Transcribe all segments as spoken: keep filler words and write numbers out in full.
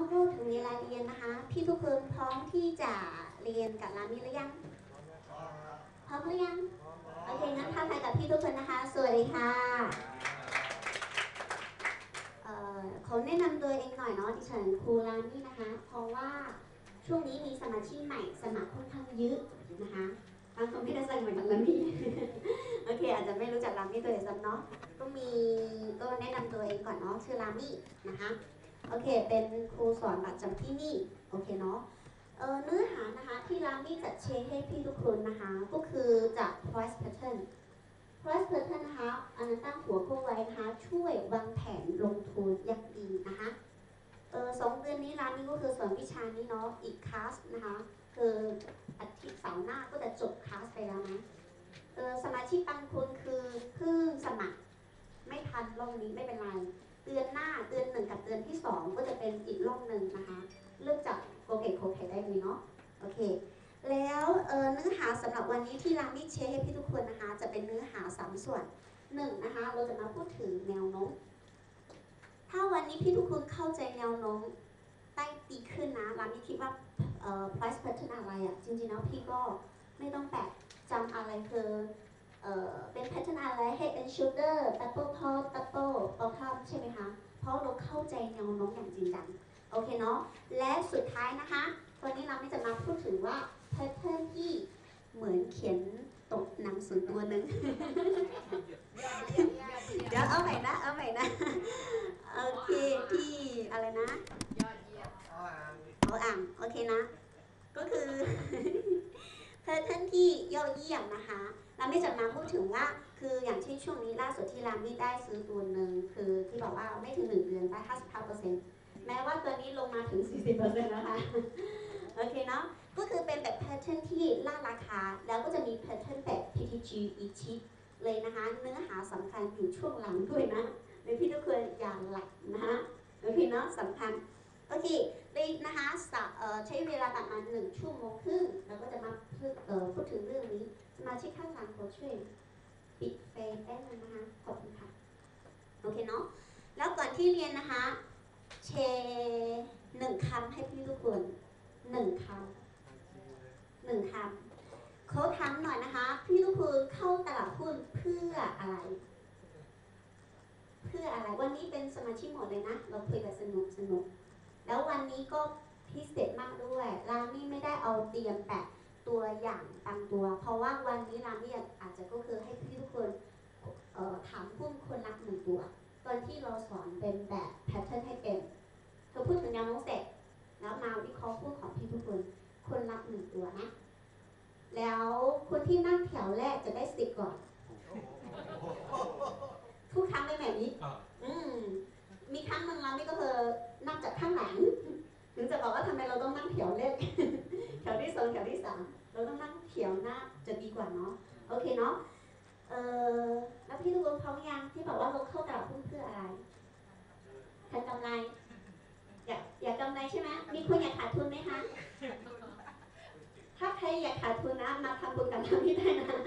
ก็ถึงเวลาเรียนนะคะพี่ทุกคนพร้อมที่จะเรียนกับรามีหรือยังพร้อมหรือยังโอเคงั้นทักทายกับพี่ทุกคนนะคะสวัสดีค่ะเอ่อขอแนะนำตัวเองหน่อยเนาะดิฉันครูรามีนะคะเพราะว่าช่วงนี้มีสมาชิกใหม่สมัครค่อนข้างเยอะนะคะบางคนไม่ได้ใส่เหมือนกับรามีโอเคอาจจะไม่รู้จักรามีตัวเองซ้ำเนาะก็มีก็แนะนำตัวเองก่อนเนาะชื่อรามีนะคะโอเคเป็นครูสอนประจำที่นี่โอเคเนาะเอ่อเนื้อหานะคะที่รามีจัดแชร์ให้พี่ทุกคนนะคะก็คือจาก price pattern price pattern นะคะอันนั้นตั้งหัวข้อไว้นะคะช่วยวางแผนลงทุนอย่างดีนะคะเออสองเดือนนี้รามีก็คือสอนวิชานี้เนาะอีกคลาสนะคะคืออาทิตย์เสาร์หน้าก็จะจบคลาสไปแล้วนะเออสมาชิกบางคนคือเพิ่งสมัครไม่ทันรอบนี้ไม่เป็นไรเดือนหน้าเดือนหนึ่งกับเดือนที่สองก็จะเป็นอีกรอบหนึ่งนะคะเลือกจากโปรเกตโคเคได้เลยเนาะโอเคแล้วเเนื้อหาสำหรับวันนี้ที่รามีแชร์ให้พี่ทุกคนนะคะจะเป็นเนื้อหาสามส่วนหนึ่งนะคะเราจะมาพูดถึงแนวโน้มถ้าวันนี้พี่ทุกคนเข้าใจแนวโน้มได้ดีขึ้นนะรามีคิดว่าเอ่อ price pattern อะไรอะ่ะจริงๆแล้วพี่ก็ไม่ต้องแปลกจำอะไรคือเอ่อเป็น pattern อะไร head and shoulder double top double bottom ใช่ไหมคะเพราะเราเข้าใจแนวโน้มอย่างจริงจังโอเคเนาะและสุดท้ายนะคะตอนนี้เราไม่จะมาพูดถึงว่า pattern ที่เหมือนเขียนตกหนังสือตัวหนึ่ง เดี๋ยวเอาใหม่นะเอาใหม่นะโอเคที่อะไรนะเอาอ่างโอเคนะก็คือ pattern ที่ยอดเยี่ยมนะคะเราไม่จะมาพูดถึงว่าคืออย่างเช่นช่วงนี้ล่าสุดที่รามีได้ซื้อตัวหนึ่งคือที่บอกว่าไม่ถึงหนึ่งเดือนได้ ห้าสิบห้าเปอร์เซ็นต์ แม้ว่าตัวนี้ลงมาถึง สี่สิบเปอร์เซ็นต์ นะคะโอเคเนาะก็คือเป็นแบบ pattern ที่ล่าราคาแล้วก็จะมี pattern แบบ พี ที จี อี ชิ เลยนะคะเนื้อหาสำคัญอยู่ช่วงหลังด้วยนะในพี่ทุกคนอย่างหลักนะคะโอเคเนาะสำคัญโอเคเลยนะคะใช้เวลาประมาณหนึ่งชั่วโมงครึ่งเราก็จะมาพูดถึงเรื่องนี้สมาชิกข้างหลังขอช่วยปิดเฟซได้ไหมนะคะขอบคุณค่ะโอเคเนาะแล้วก่อนที่เรียนนะคะแชร์หนึ่งคำให้พี่ทุกคนหนึ่งคำหนึ่งคำเขาถามหน่อยนะคะพี่ทุกคนเข้าตลาดหุ้นเพื่ออะไรเพื่ออะไรวันนี้เป็นสมาชิกหมดเลยนะเราคุยแบบสนุกสนุกแล้ววันนี้ก็พิเศษมากด้วยรามี่ไม่ได้เอาเตรียมแบบตัวอย่างบางตัวเพราะว่าวันนี้รามี่อาจจะก็คือให้พี่ทุกคนถามหุ้นคนละหนึ่งตัวตอนที่เราสอนเป็นแบบแพทเทิร์นให้เป็นเธอพูดถึงแนวโน้มเสร็จแล้วมาวิเคราะห์หุ้นของพี่ทุกคนคนละหนึ่งตัวนะแล้วคนที่นั่งแถวแรกจะได้สิบก่อนทุกครั้งได้แบบนี้อืมมีครั้งหนึ่งเราไม่ก็คือนั่งจากข้างหลังถึงจะบอกว่าทำไมเราต้องนั่งแถวแรกแถวที่สองแถวที่สามเราต้องนั่งแถวหน้าจะดีกว่าเนาะโอเคเนาะเออแล้วพี่ทุกคนพร้อมยังที่บอกว่าเราเข้าตลาดหุ้นเพื่ออะไรทำกำไรอยากอยากกำไรใช่ไหมมีคนอยากขาดทุนไหมคะถ้าใครอยากขาดทุนนะมาทำบุญกับรามี่ได้นะ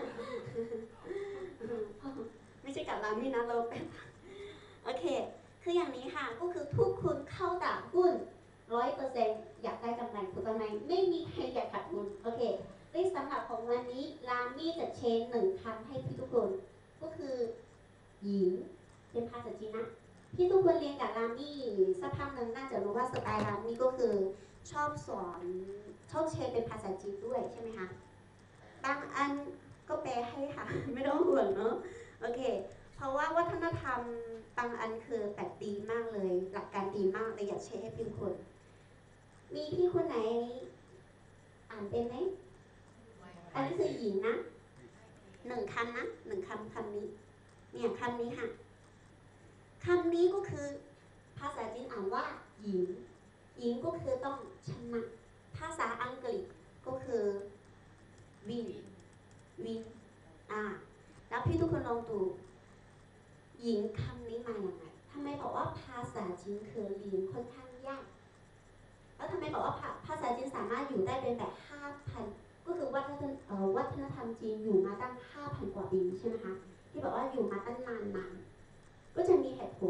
ไม่ใช่กับรามี่นะเราเป็นโอเคคืออย่างนี้ค่ะก็คือทุกคนเข้าตลาดหุ้นร้อยเปอร์เซ็นต์อยากได้กำไรถูกกำไรไม่มีใครอยากขาดทุนโอเคในสำหรับของวันนี้รามี่จะเชนหนึ่งคำให้พี่ทุกคนก็คือหญิงเป็นภาษาจีนนะพี่ทุกคนเรียนกับรามี่สักพักหนึ่งน่าจะรู้ว่าสไตล์รามี่ก็คือชอบสอนชอบเชนเป็นภาษาจีนด้วยใช่ไหมคะบางอันก็แปลให้ค่ะไม่ต้องห่วงเนาะโอเคเพราะว่าวัฒนธรรมบางอันคือแบบดีมากเลยหลักการดีมากเลยอยากแชร์ให้พี่คนมีพี่คนไหนอ่านเป็นไหมอันนี้คือหญิงนะหนึ่งคำนะหนึ่งคำคำนี้เนี่ยคำนี้ค่ะคำนี้ก็คือภาษาจีนอ่านว่าหญิงหญิงก็คือต้องชนะภาษาอังกฤษก็คือวินวินอ่าแล้วพี่ทุกคนลองดูหญิงคำนี้มาอย่างไรทำไมบอกว่าภาษาจีนคือเรียนค่อนข้างยากแล้วทำไมบอกว่าภาษาจีนสามารถอยู่ได้เป็นแบบห้าพันก็คือวัฒนวัฒนธรรมจีนอยู่มาตั้งห้าพันกว่าปีใช่ไหมคะที่บอกว่าอยู่มาตั้งนานนานก็จะมีเหตุผล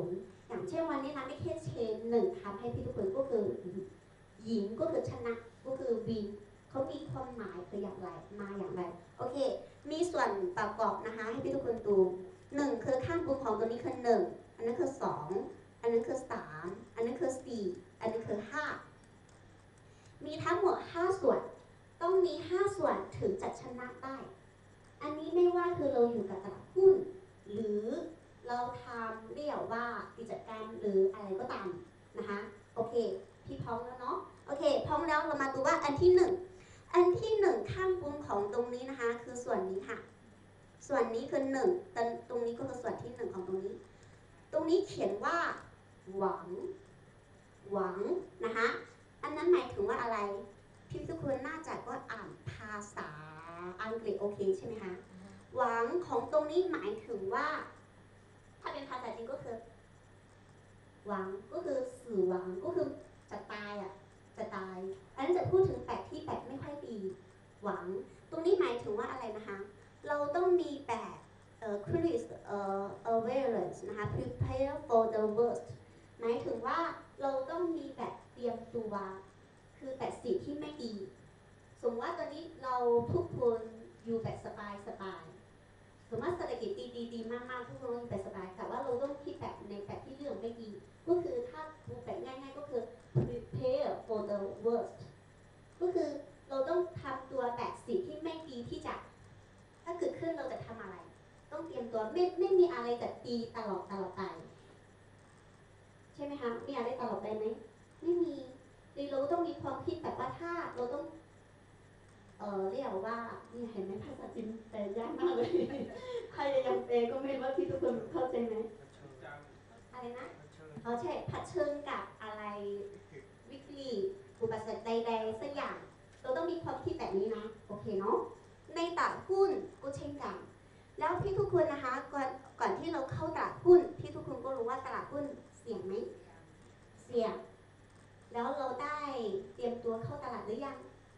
อย่างเช่นวันนี้เราไม่แค่เชนหนึ่งคำให้พี่ทุกคนก็คือหญิงก็คือชนะก็คือวินเขามีความหมายคืออย่างไรมาอย่างไรโอเคมีส่วนประกอบนะคะให้พี่ทุกคนดูหนึ่งคือข้างบนของตัวนี้คือหนึ่งอันนั้นคือสองอันนั้นคือสามอันนั้นคือสี่อันนี้คือห้ามีทั้งหมดห้าส่วนต้องมีห้าส่วนถึงจะชนะได้อันนี้ไม่ว่าคือเราอยู่กับตลาดหุ้นหรือเราทำเรียกว่ากิจการหรืออะไรก็ตามนะคะโอเคพี่พร้อมแล้วเนาะโอเคพร้อมแล้วเรามาดูว่าอันที่หนึ่งอันที่หนึ่งข้างบนของตรงนี้นะคะคือส่วนนี้ค่ะส่วนนี้คือหนึ่งตรงนี้ก็คือส่วนที่หนึ่งของตรงนี้ตรงนี้เขียนว่าหวังหวังนะคะอันนั้นหมายถึงว่าอะไรพี่ทุกคนน่าจะก็อ่านภาษาอังกฤษโอเคใช่ไหมคะหวังของตรงนี้หมายถึงว่าถ้าเป็นภาษาจีนก็คือหวังก็คือสื่อหวังก็คือจะตายอ่ะจะตายอันนั้นจะพูดถึงแปดที่แปดไม่ค่อยดีหวังตรงนี้หมายถึงว่าอะไรนะคะเราต้องมีแบบเอ่อ critics เอ่อ awareness นะคะ prepare for the worst หมายถึงว่าเราต้องมีแบบเตรียมตัวคือแบบสิ่งที่ไม่ดีสมมติว่าตอนนี้เราทุกคนอยู่แบบสบายสบายสมมติว่าเศรษฐกิจดีดีดีมากๆทุกคนอยู่แบบสบายแต่ว่าเราต้องคิดแบบในแบบที่เรื่องไม่ดีก็คือถ้าพูดแบบง่ายๆก็คือ prepare for the worst ก็คือเราต้องทำตัวแบบสิ่งที่ไม่ดีที่จะถ้าเกิดขึ้นเราจะทำอะไรต้องเตรียมตัวไม่ไม่มีอะไรจะดีตลอดตลอดไปใช่ไหมคะมีอะไรตลอดไปไหมไม่มีเราต้องมีความคิดแบบว่าถ้าเราต้องเออเรียกว่านี่เห็นไหมภาษาจีนแปลยากมากเลยใครยังแปลก็ไม่รู้ว่าที่ทุกคนเข้าใจไหมอะไรนะเขาใช่เผชิญกับอะไรวิกฤตอุปสรรคใดๆสักอย่างเราต้องมีความคิดแบบนี้นะโอเคเนาะในตลาดหุ้นก็เช่นกันแล้วพี่ทุกคนนะคะก่อนก่อนที่เราเข้าตลาดหุ้นพี่ทุกคนก็รู้ว่าตลาดหุ้นเสี่ยงไหมเสี่ยงแล้วเราได้เตรียมตัวเข้าตลาดหรือยัง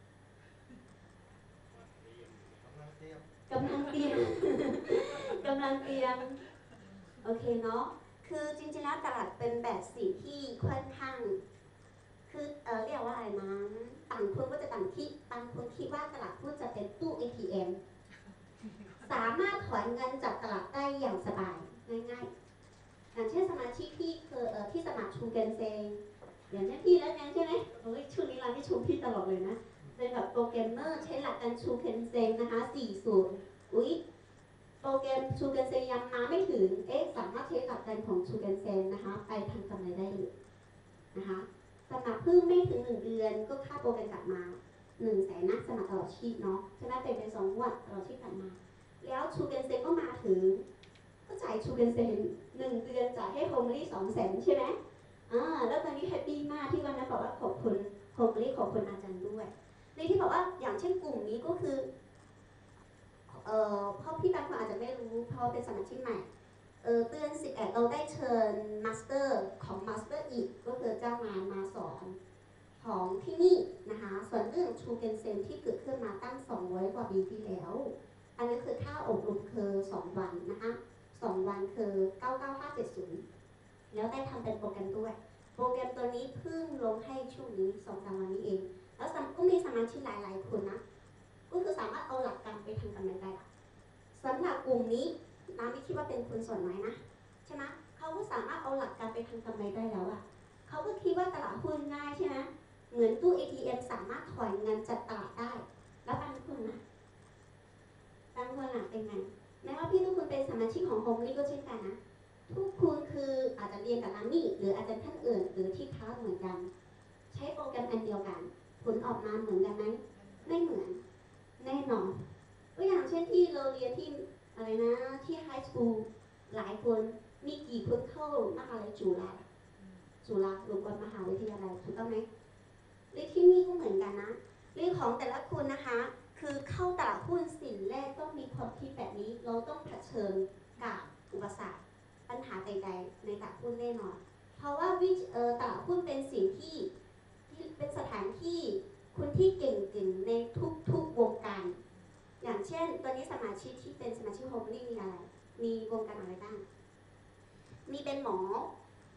กำลังเตรียมกำลังเตรียมโอเคเนาะคือจริงๆแล้วตลาดเป็นแบบสิ่งที่ค่อนข้างคือเออเรียกว่าอะไรนะต่างคนก็จะต่างคิดบางคนคิดว่าตลาดหุ้นจะเป็นตู้ เอ ที เอ็ม สามารถถอนเงินจากตลาดได้อย่างสบายง่ายๆอย่างเช่นสมาชิกที่เคยเอ่อที่สมัครชูเกนเซงอย่างเช่นพี่แล้วกันใช่ไหมโอ้ยช่วงนี้เราไม่ชูพี่ตลอดเลยนะเป็นแบบโปรแกรมเมอร์ใช้หลักการชูเกนเซงนะคะสี่สูตรอุ๊ยโปรแกรมชูเกนเซงยังมาไม่ถึงเอ๊ะสามารถใช้หลักการของชูเกนเซงนะคะไปทำกำไรได้เลยนะคะสมัครเพิ่งไม่ถึงหนึ่งเดือนก็ค่าโปรแกรมกลับมาหนึ่งแสนนะสมัครตลอดชีพเนาะใช่ไหมเป็นเป็นสองงวดตลอดชีพกลับมาแล้วชูเกนเซงก็มาถึงก็จ่ายชูเกนเซงหนึ่งเดือนจ่ายให้โฮมลี่สองแสนใช่ไหมอ่าแล้วตอนนี้แฮปปี้มากที่วันนั้นบอกว่าขอบคุณโฮมลี่ขอบคุณอาจารย์ด้วยในที่บอกว่าอย่างเช่นกลุ่มนี้ก็คือเอ่อเพราะพี่บางคนอาจจะไม่รู้เพราะเป็นสมาชิกใหม่เออเตือนสิบเอ็ดเราได้เชิญมาสเตอร์ของมาสเตอร์อีกก็คือเจ้างานมาสอนของที่นี่นะคะส่วนเรื่องชูเกนเซนที่เกิดขึ้นมาตั้งสองร้อยกว่าปีที่แล้วอันนี้คือค่าอบรมคือสองวันนะคะสองวันคือเก้าเก้าห้าเจ็ดศูนย์แล้วได้ทำเป็นโปรแกรมด้วยโปรแกรมตัวนี้เพิ่งลงให้ช่วงนี้สองสามวันนี้เองแล้วก็มีสมาชิกหลายๆคนนะก็คือสามารถเอาหลักการไปทำกำไรได้สำหรับกลุ่มนี้น้ำไม่คิดว่าเป็นคนส่วนน้อยนะใช่ไหมเขาก็สามารถเอาหลักการไปทำกำไรได้แล้วอะเขาก็คิดว่าตลาดหุ้นง่ายใช่ไหมเหมือนตู้ เอ ที เอ็ม สามารถถอนเงินจากตลาดได้แล้วบางคนนะบางคนอะเป็นไงแม้ว่าพี่ทุกคนเป็นสมาชิกของโฮมลี่ก็เช่นกันนะทุกคนคืออาจจะเรียนกับน้ำมี่หรืออาจารย์ท่านอื่นหรือที่ค้าเหมือนกันใช้โปรแกรมอันเดียวกันผลออกมาเหมือนกันไหมไม่เหมือนแน่นอนตัวอย่างเช่นที่เราเรียนที่อะไรนะที่ไฮสคูลหลายคนมีกี่คนเข้ามหาลัยจุฬาจุฬาลงกรณ์มหาวิทยาลัยถูกต้องไหมเรียนที่นี่ก็เหมือนกันนะเรื่องของแต่ละคนนะคะคือเข้าตลาดหุ้นสิ่งแรกต้องมีความคิดแบบนี้เราต้องเผชิญกับอุปสรรคปัญหาใดๆในตลาดหุ้นแน่นอนเพราะว่าวิเอ่อตลาดหุ้นเป็นสิ่งที่ที่เป็นสถานที่คนที่เก่งๆในทุกๆวงการอย่างเช่นตอนนี้สมาชิกที่เป็นสมาชิกโฮมลี่มีอะไรมีวงการอะไรบ้างมีเป็นหมอ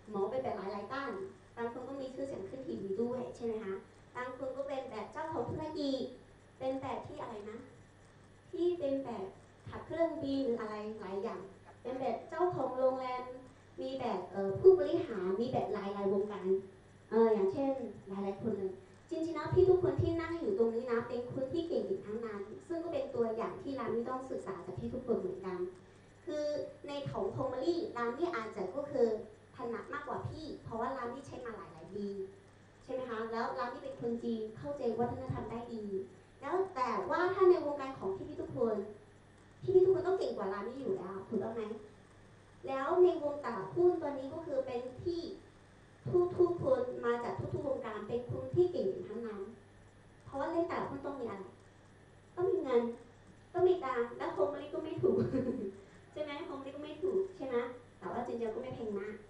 หมอเป็นแบบหลายๆด้านบางคนก็มีชื่อเสียงขึ้นทีวีด้วยใช่ไหมคะบางคนก็เป็นแบบเจ้าของธุรกิจเป็นแบบที่อะไรนะที่เป็นแบบขับเครื่องบินอะไรหลายอย่างเป็นแบบเจ้าของโรงแรมมีแบบผู้บริหารมีแบบหลายๆวงการเอออย่างเช่นหลายๆคนเลยจริงๆแล้วพี่ทุกคนที่นั่งอยู่ตรงนี้นะเป็นคนที่เก่งอีกทั้งนั้นซึ่งก็เป็นตัวอย่างที่ร้านนี้ต้องศึกษาจากพี่ทุกคนเหมือนกันคือในของโฮมลี่ร้านนี้อาจจะก็คือถนัดมากกว่าพี่เพราะว่าร้านนี้ใช้มาหลายๆปีใช่ไหมคะแล้วร้านนี้เป็นคนจีนเข้าใจวัฒนธรรมได้ดีแล้วแต่ว่าถ้าในวงการของพี่พี่ทุกคนพี่พี่ทุกคนต้องเก่งกว่าร้านนี้อยู่แล้วถูกต้องไหมแล้วในวงตลาดหุ้นตัวนี้ก็คือเป็นที่ทุกทุกคนมาจากทุกๆวงการเป็นคนที่เก่งทั้งนั้นเพราะว่าเล่นตลาดหุ้นต้องมีอะไรต้องมีเงินต้องมีตังค์แล้วโฮมลี่ก็ไม่ถูกใช่ไหมโฮมลี่ก็ไม่ถูกใช่ไหมแต่ว่าจริงๆก็ไม่แพงมาก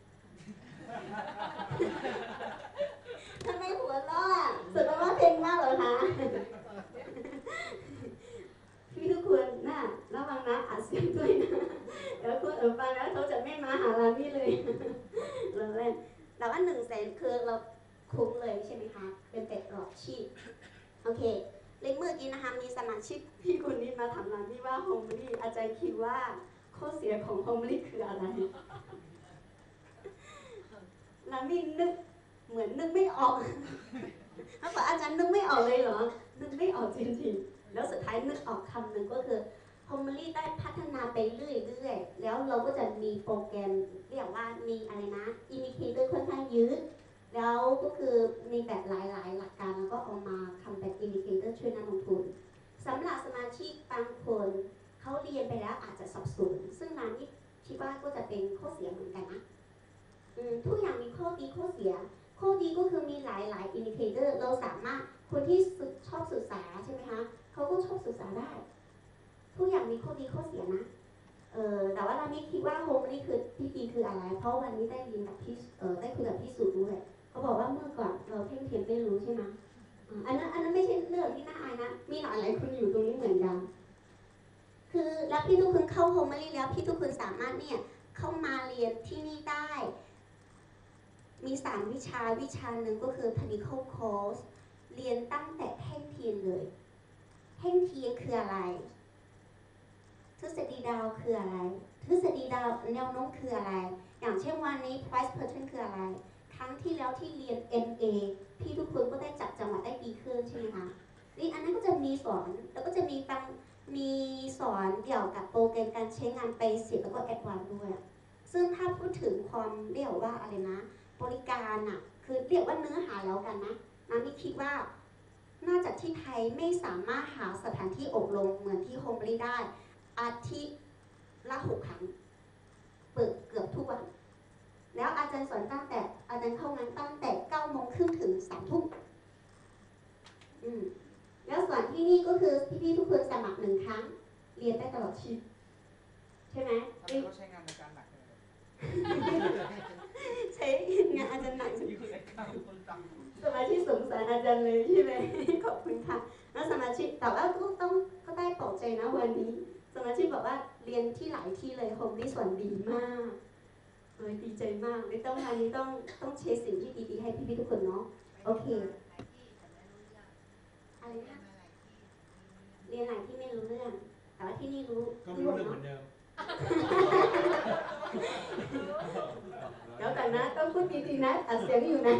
ทำไมหัวเราะสุดว่าเพลงมากเหรอคะพี่ทุกคนน่ะระวังนะอัดเสียงด้วยนะเดี๋ยวคนอื่นฟังแล้วเขาจะไม่มาหาเรานี่เลยเราเล่นแต่ว่าหนึ่งแสนคือเราคุ้มเลยใช่ไหมคะเป็นเป็ดกรอบชีพโอเคในเมื่อกี้นะคะมีสมาชิกพี่คนนี้มาถามเราที่ว่าโฮมลี่อาจารย์คิดว่าข้อเสียของโฮมลี่คืออะไรเราไม่นึกเหมือนนึกไม่ออกถ้าบอกอาจารย์นึกไม่ออกเลยเหรอนึกไม่ออกจริงๆแล้วสุดท้ายนึกออกคำหนึ่งก็คือโฮมลี่ได้พัฒนาไปเรื่อยๆแล้วเราก็จะมีโปรแกรมเรียกว่ามีอะไรนะอินดิเคเตอร์ค่อนข้างเยอะแล้วก็คือมีแบบหลายๆหลักการแล้วก็เอามาทำแบบอินดิเคเตอร์ช่วยนักลงทุนสำหรับสมาชิกบางคนเขาเรียนไปแล้วอาจจะสับสนซึ่งร้านนี้คิดว่าก็จะเป็นข้อเสียเหมือนกันนะทุกอย่างมีข้อดีข้อเสียข้อดีก็คือมีหลายๆอินดิเคเตอร์เราสามารถคนที่ชอบศึกษาใช่ไหมคะเขาก็ชอบศึกษาได้ทุกอย่างมีข้อดีข้อเสียนะเออแต่ว่าเราไม่คิดว่าโฮมนี่คือพี่ปีคืออะไรเพราะวันนี้ได้ยินกับพี่เออได้คุยกับพี่สุด้วยเขาบอกว่าเมื่อก่อนเราเพ่งเทียนไม่รู้ใช่ไหมอันนั้นอันนั้นไม่ใช่เรื่องที่น่าอายนะมีหลายหลายคนอยู่ตรงนี้เหมือนกันคือแล้วพี่ทุกคนเข้าโฮมนี่แล้วพี่ทุกคนสามารถเนี่ยเข้ามาเรียนที่นี่ได้มีสามวิชาวิชาหนึ่งก็คือ technical course เรียนตั้งแต่แท่งเทียนเลยแท่งเทียนคืออะไรทฤษฎีดาวคืออะไรทฤษฎีดาวแนวโน้มคืออะไรอย่างเช่นวันนี้ price pattern คืออะไรครั้งที่แล้วที่เรียน เอ็ม เอ พี่ทุกคนก็ได้จับจังหวะได้ดีขึ้นใช่ไหมคะนี่อันนั้นก็จะมีสอนแล้วก็จะมีฟังมีสอนเกี่ยวกับโปรแกรมการใช้งานเบสิกแล้วก็แอดวานซ์ด้วยซึ่งถ้าพูดถึงความเรียกว่าอะไรนะบริการอ่ะคือเรียกว่าเนื้อหาแล้วกันนะน้ำนี่คิดว่าน่าจะที่ไทยไม่สามารถหาสถานที่อบรมเหมือนที่โฮมลี่ได้อาทิตย์ละหกครั้งเปิดเกือบทุกวันแล้วอาจารย์สอนตั้งแต่อาจารย์เข้างานตั้งแต่เก้าโมงครึ่งถึงสามทุ่มอืมแล้วสอนที่นี่ก็คือพี่ๆทุกคนสมัครหนึ่งครั้งเรียนได้ตลอดชีพใช่ไหมเขาใช้งานในการหนักเลยใช้งานอาจารย์หนักสมาชิกสงสารอาจารย์เลยใช่ไหมขอบคุณค่ะแล้วสมาชิกแต่ว่าก็ต้องก็ได้ปลอบใจนะวันนี้สมาชิกบอกว่าเรียนที่หลายที่เลยโฮมลี่สอนดีมากเออดีใจมากเลยต้องวันนี้ต้องต้องเชร์สิ่งที่ดีๆให้พี่ๆทุกคนเนาะโอเคอะไรนะเรียนหลายที่ไม่รู้เรื่องแต่ว่าที่นี่รู้ก็รู้เรื่องเหมือนเดิมเดี๋ยวกันนะต้องพูดดีๆนะอัดเสียงอยู่นะ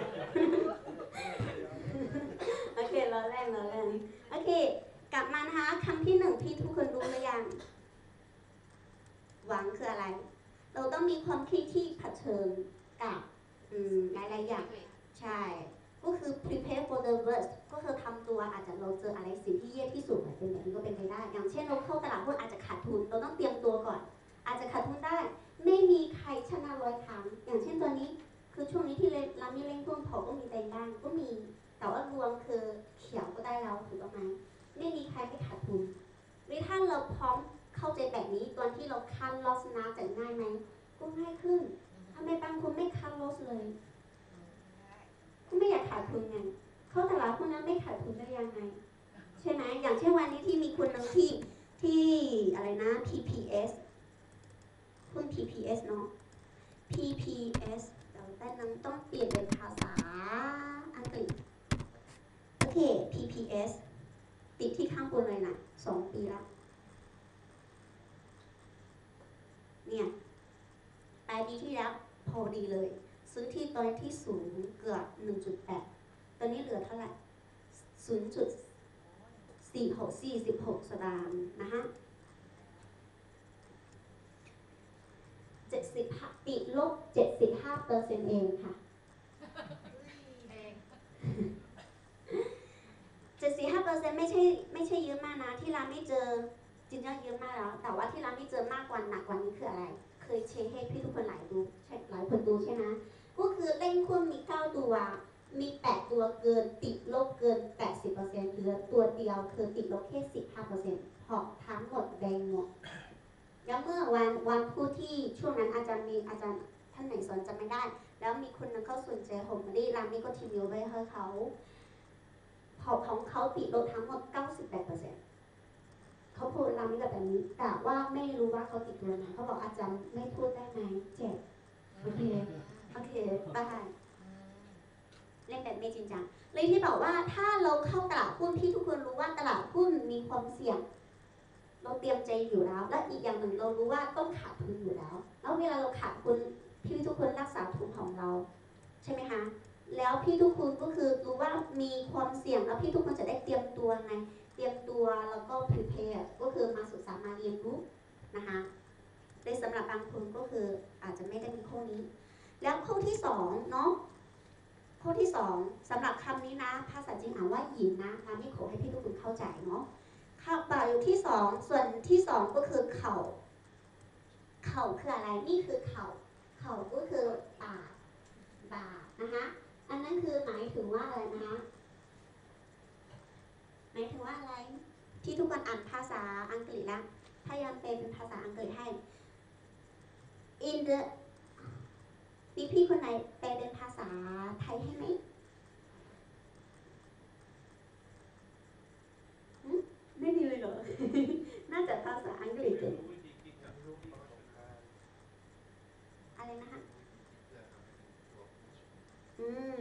โอเครอแรกรอแรกโอเคกลับมานะคะคำที่หนึ่งพี่ทุกคนรู้หรือยังหวังคืออะไรเราต้องมีความคิดที่เผชิญกับหลายๆอย่างใช่ก็คือ prepare for the worst ก็คือทำตัวอาจจะเราเจออะไรสิ่งที่แย่ที่สุดเป็นแบบนี้ก็เป็นไปได้อย่างเช่นเราเข้าตลาดหุ้นอาจจะขาดทุนเราต้องเตรียมตัวก่อนอาจจะขาดทุนได้ไม่มีใครชนะร้อยครั้งอย่างเช่นตอนนี้คือช่วงนี้ที่เรามีเล่นหุ้นพอก็มีแดงบ้างก็มีแต่ว่ารวมคือเขียวก็ได้แล้วถูกต้องไหมไม่มีใครไม่ขาดทุนหรือถ้าเราพร้อมเข้าใจแบบนี้ตอนที่เราคันลอสนะจะง่ายไหมก็ง่ายขึ้นทำไมบางคนไม่คันลอสเลยก็ไม่อยากขาดทุนไงเข้าตลาดหุ้นนั้นไม่ขาดทุนได้ยังไงใช่ไหมอย่างเช่นวันนี้ที่มีคนหนึ่งที่ที่อะไรนะ พี พี เอส หุ้น พี พี เอส เนาะ พี พี เอสดังนั้นต้องเปลี่ยนเป็นภาษาอังกฤษโอเค พี พี เอส ติดที่ข้างบนเลยนะสองปีแล้วเนี่ยปลายปีที่แล้วพอดีเลยซื้อที่ตอนที่สูงเกือบ หนึ่งจุดแปด ตอนนี้เหลือเท่าไหร่ ศูนย์จุดสี่หก สี่สิบหก สตางค์นะคะเจ็ดสิบห้าติดลบ เจ็ดสิบห้าเปอร์เซ็นต์ เองค่ะ เจ็ดสิบห้าเปอร์เซ็นต์ ไม่ใช่ไม่ใช่เยอะมากนะที่ร้านไม่เจอจริงๆเยอะมากแล้วแต่ว่าที่ร้านไม่เจอมากกว่าหนักกว่านี้คืออะไรเคยเช็คให้พี่ทุกคนหลายดูใช่หลายคนดูใช่ไหมก็คือเล่นหุ้นมีเก้าตัวมีแปดตัวเกินติดลบเกิน แปดสิบเปอร์เซ็นต์ เหลือตัวเดียวคือติดลบแค่ สิบห้าเปอร์เซ็นต์ พอทั้งหมดแดงหมดแล้วเมื่อวันวันพูดที่ช่วงนั้นอาจารย์มีอาจารย์ท่านไหนสอนจำไม่ได้แล้วมีคนนึงเขาสนใจผมไม่ได้ร้านนี้ก็ทีวิวไว้ให้เขาพอของเขาติดลบทั้งหมด เก้าสิบแปดเปอร์เซ็นต์ เขาพูดร้านนี้กับแบบนี้แต่ว่าไม่รู้ว่าเขาติดตัวไหนเขาบอกอาจารย์ไม่พูดได้ไหมเจ็บโอเคโอเคได้เล่นแบบไม่จริงจังเลยที่บอกว่าถ้าเราเข้าตลาดหุ้นที่ทุกคนรู้ว่าตลาดหุ้นมีความเสี่ยงเราเตรียมใจอยู่แล้วและอีกอย่างหนึ่งเรารู้ว่าต้องขาดทุนอยู่แล้วแล้วเวลาเราขาดทุนพี่ทุกคนรักษาทุนของเราใช่ไหมคะแล้วพี่ทุกคนก็คือรู้ว่ามีความเสี่ยงแล้วพี่ทุกคนจะได้เตรียมตัวไงเตรียมตัวแล้วก็ prepare ก็คือมาศึกษามาเรียนรู้นะคะในสำหรับบางคนก็คืออาจจะไม่ได้มีข้อนี้แล้วข้อที่สองเนาะข้อที่สองสำหรับคำนี้นะภาษาจีนอ่านว่าหยินนะร้านนี้ขอให้พี่ทุกคนเข้าใจเนาะข่าวบ่าอยู่ที่สองส่วนที่สองก็คือเข่าเข่าคืออะไรนี่คือเข่าเข่าก็คือบ่าบ่านะคะอันนั้นคือหมายถึงว่าอะไรนะคะหมายถึงว่าอะไรที่ทุกคนอ่านภาษาอังกฤษแล้วพยายามแปลเป็นภาษาอังกฤษให้ in the มีพี่คนไหนแปลเป็นภาษาไทยให้ไหมไม่มีเลยเหรอ น่าจะภาษาอังกฤษเลยอะไรนะคะอืม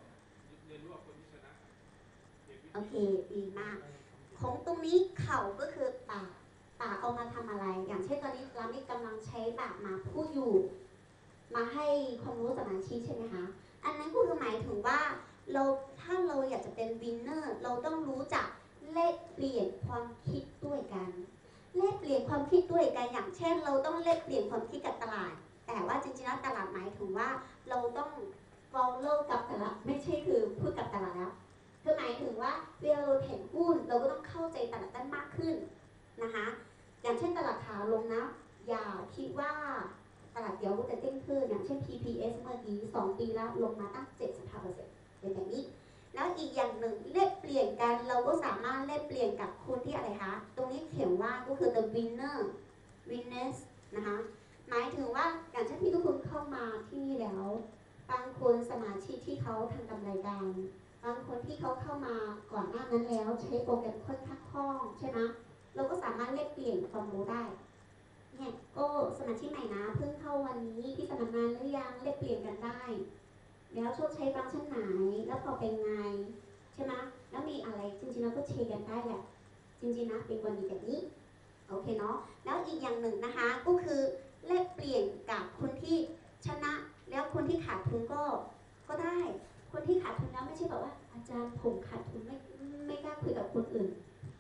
โอเคดีมากของตรงนี้เข่าก็คือปากปากเอามาทำอะไรอย่างเช่นตอนนี้เรานี่กำลังใช้ปากมาพูดอยู่มาให้ความรู้สมาชิกใช่ไหมคะอันนั้นก็คือหมายถึงว่าเราถ้าเราอยากจะเป็นวินเนอร์เราต้องรู้จักแลกเปลี่ยนความคิดด้วยกันแลกเปลี่ยนความคิดด้วยกันอย่างเช่นเราต้องแลกเปลี่ยนความคิดกับตลาดแต่ว่าจริงๆแล้วตลาดหมายถึงว่าเราต้อง follow กับตลาดไม่ใช่คือพูดกับตลาดแล้วคือหมายถึงว่าเวลาเราเห็นหุ้นเราก็ต้องเข้าใจตลาดได้มากขึ้นนะคะอย่างเช่นตลาดขาลงนะอย่าคิดว่าตลาดเดียวก็จะเด้งขึ้นอย่างเช่น พี พี เอส เมื่อกี้สองปีแล้วลงมาตั้ง เจ็ดสิบห้าเปอร์เซ็นต์ เป็นแบบนี้แล้วอีกอย่างหนึ่งแลกเปลี่ยนกันเราก็สามารถแลกเปลี่ยนกับคนที่อะไรคะตรงนี้เขียนว่าก็คือ the winner winners นะคะหมายถึงว่าอย่างเช่นที่ทุกคนเข้ามาที่นี่แล้วบางคนสมาชิกที่เขาทำกำไรกันบางคนที่เขาเข้ามาก่อนหน้านั้นแล้วใช้โปรแกรมค่อนข้างคล่องใช่ไหมเราก็สามารถแลกเปลี่ยนความรู้ได้เนี่ยก็สมาชิกใหม่นะเพิ่งเข้าวันนี้ที่สมัครงานหรือยังแลกเปลี่ยนกันได้แล้วชดใช้ฟังก์ชันไหนแล้วพอเป็นไงใช่ไหมแล้วมีอะไรจริงๆเราก็เช็คกันได้แหละจริงๆนะเป็นวันดีแบบนี้โอเคเนาะแล้วอีกอย่างหนึ่งนะคะก็คือแลกเปลี่ยนกับคนที่ชนะแล้วคนที่ขาดทุนก็ก็ได้คนที่ขาดทุนแล้วไม่ใช่แบบว่าอาจารย์ผมขาดทุนไม่ไม่กล้าคุยกับคนอื่น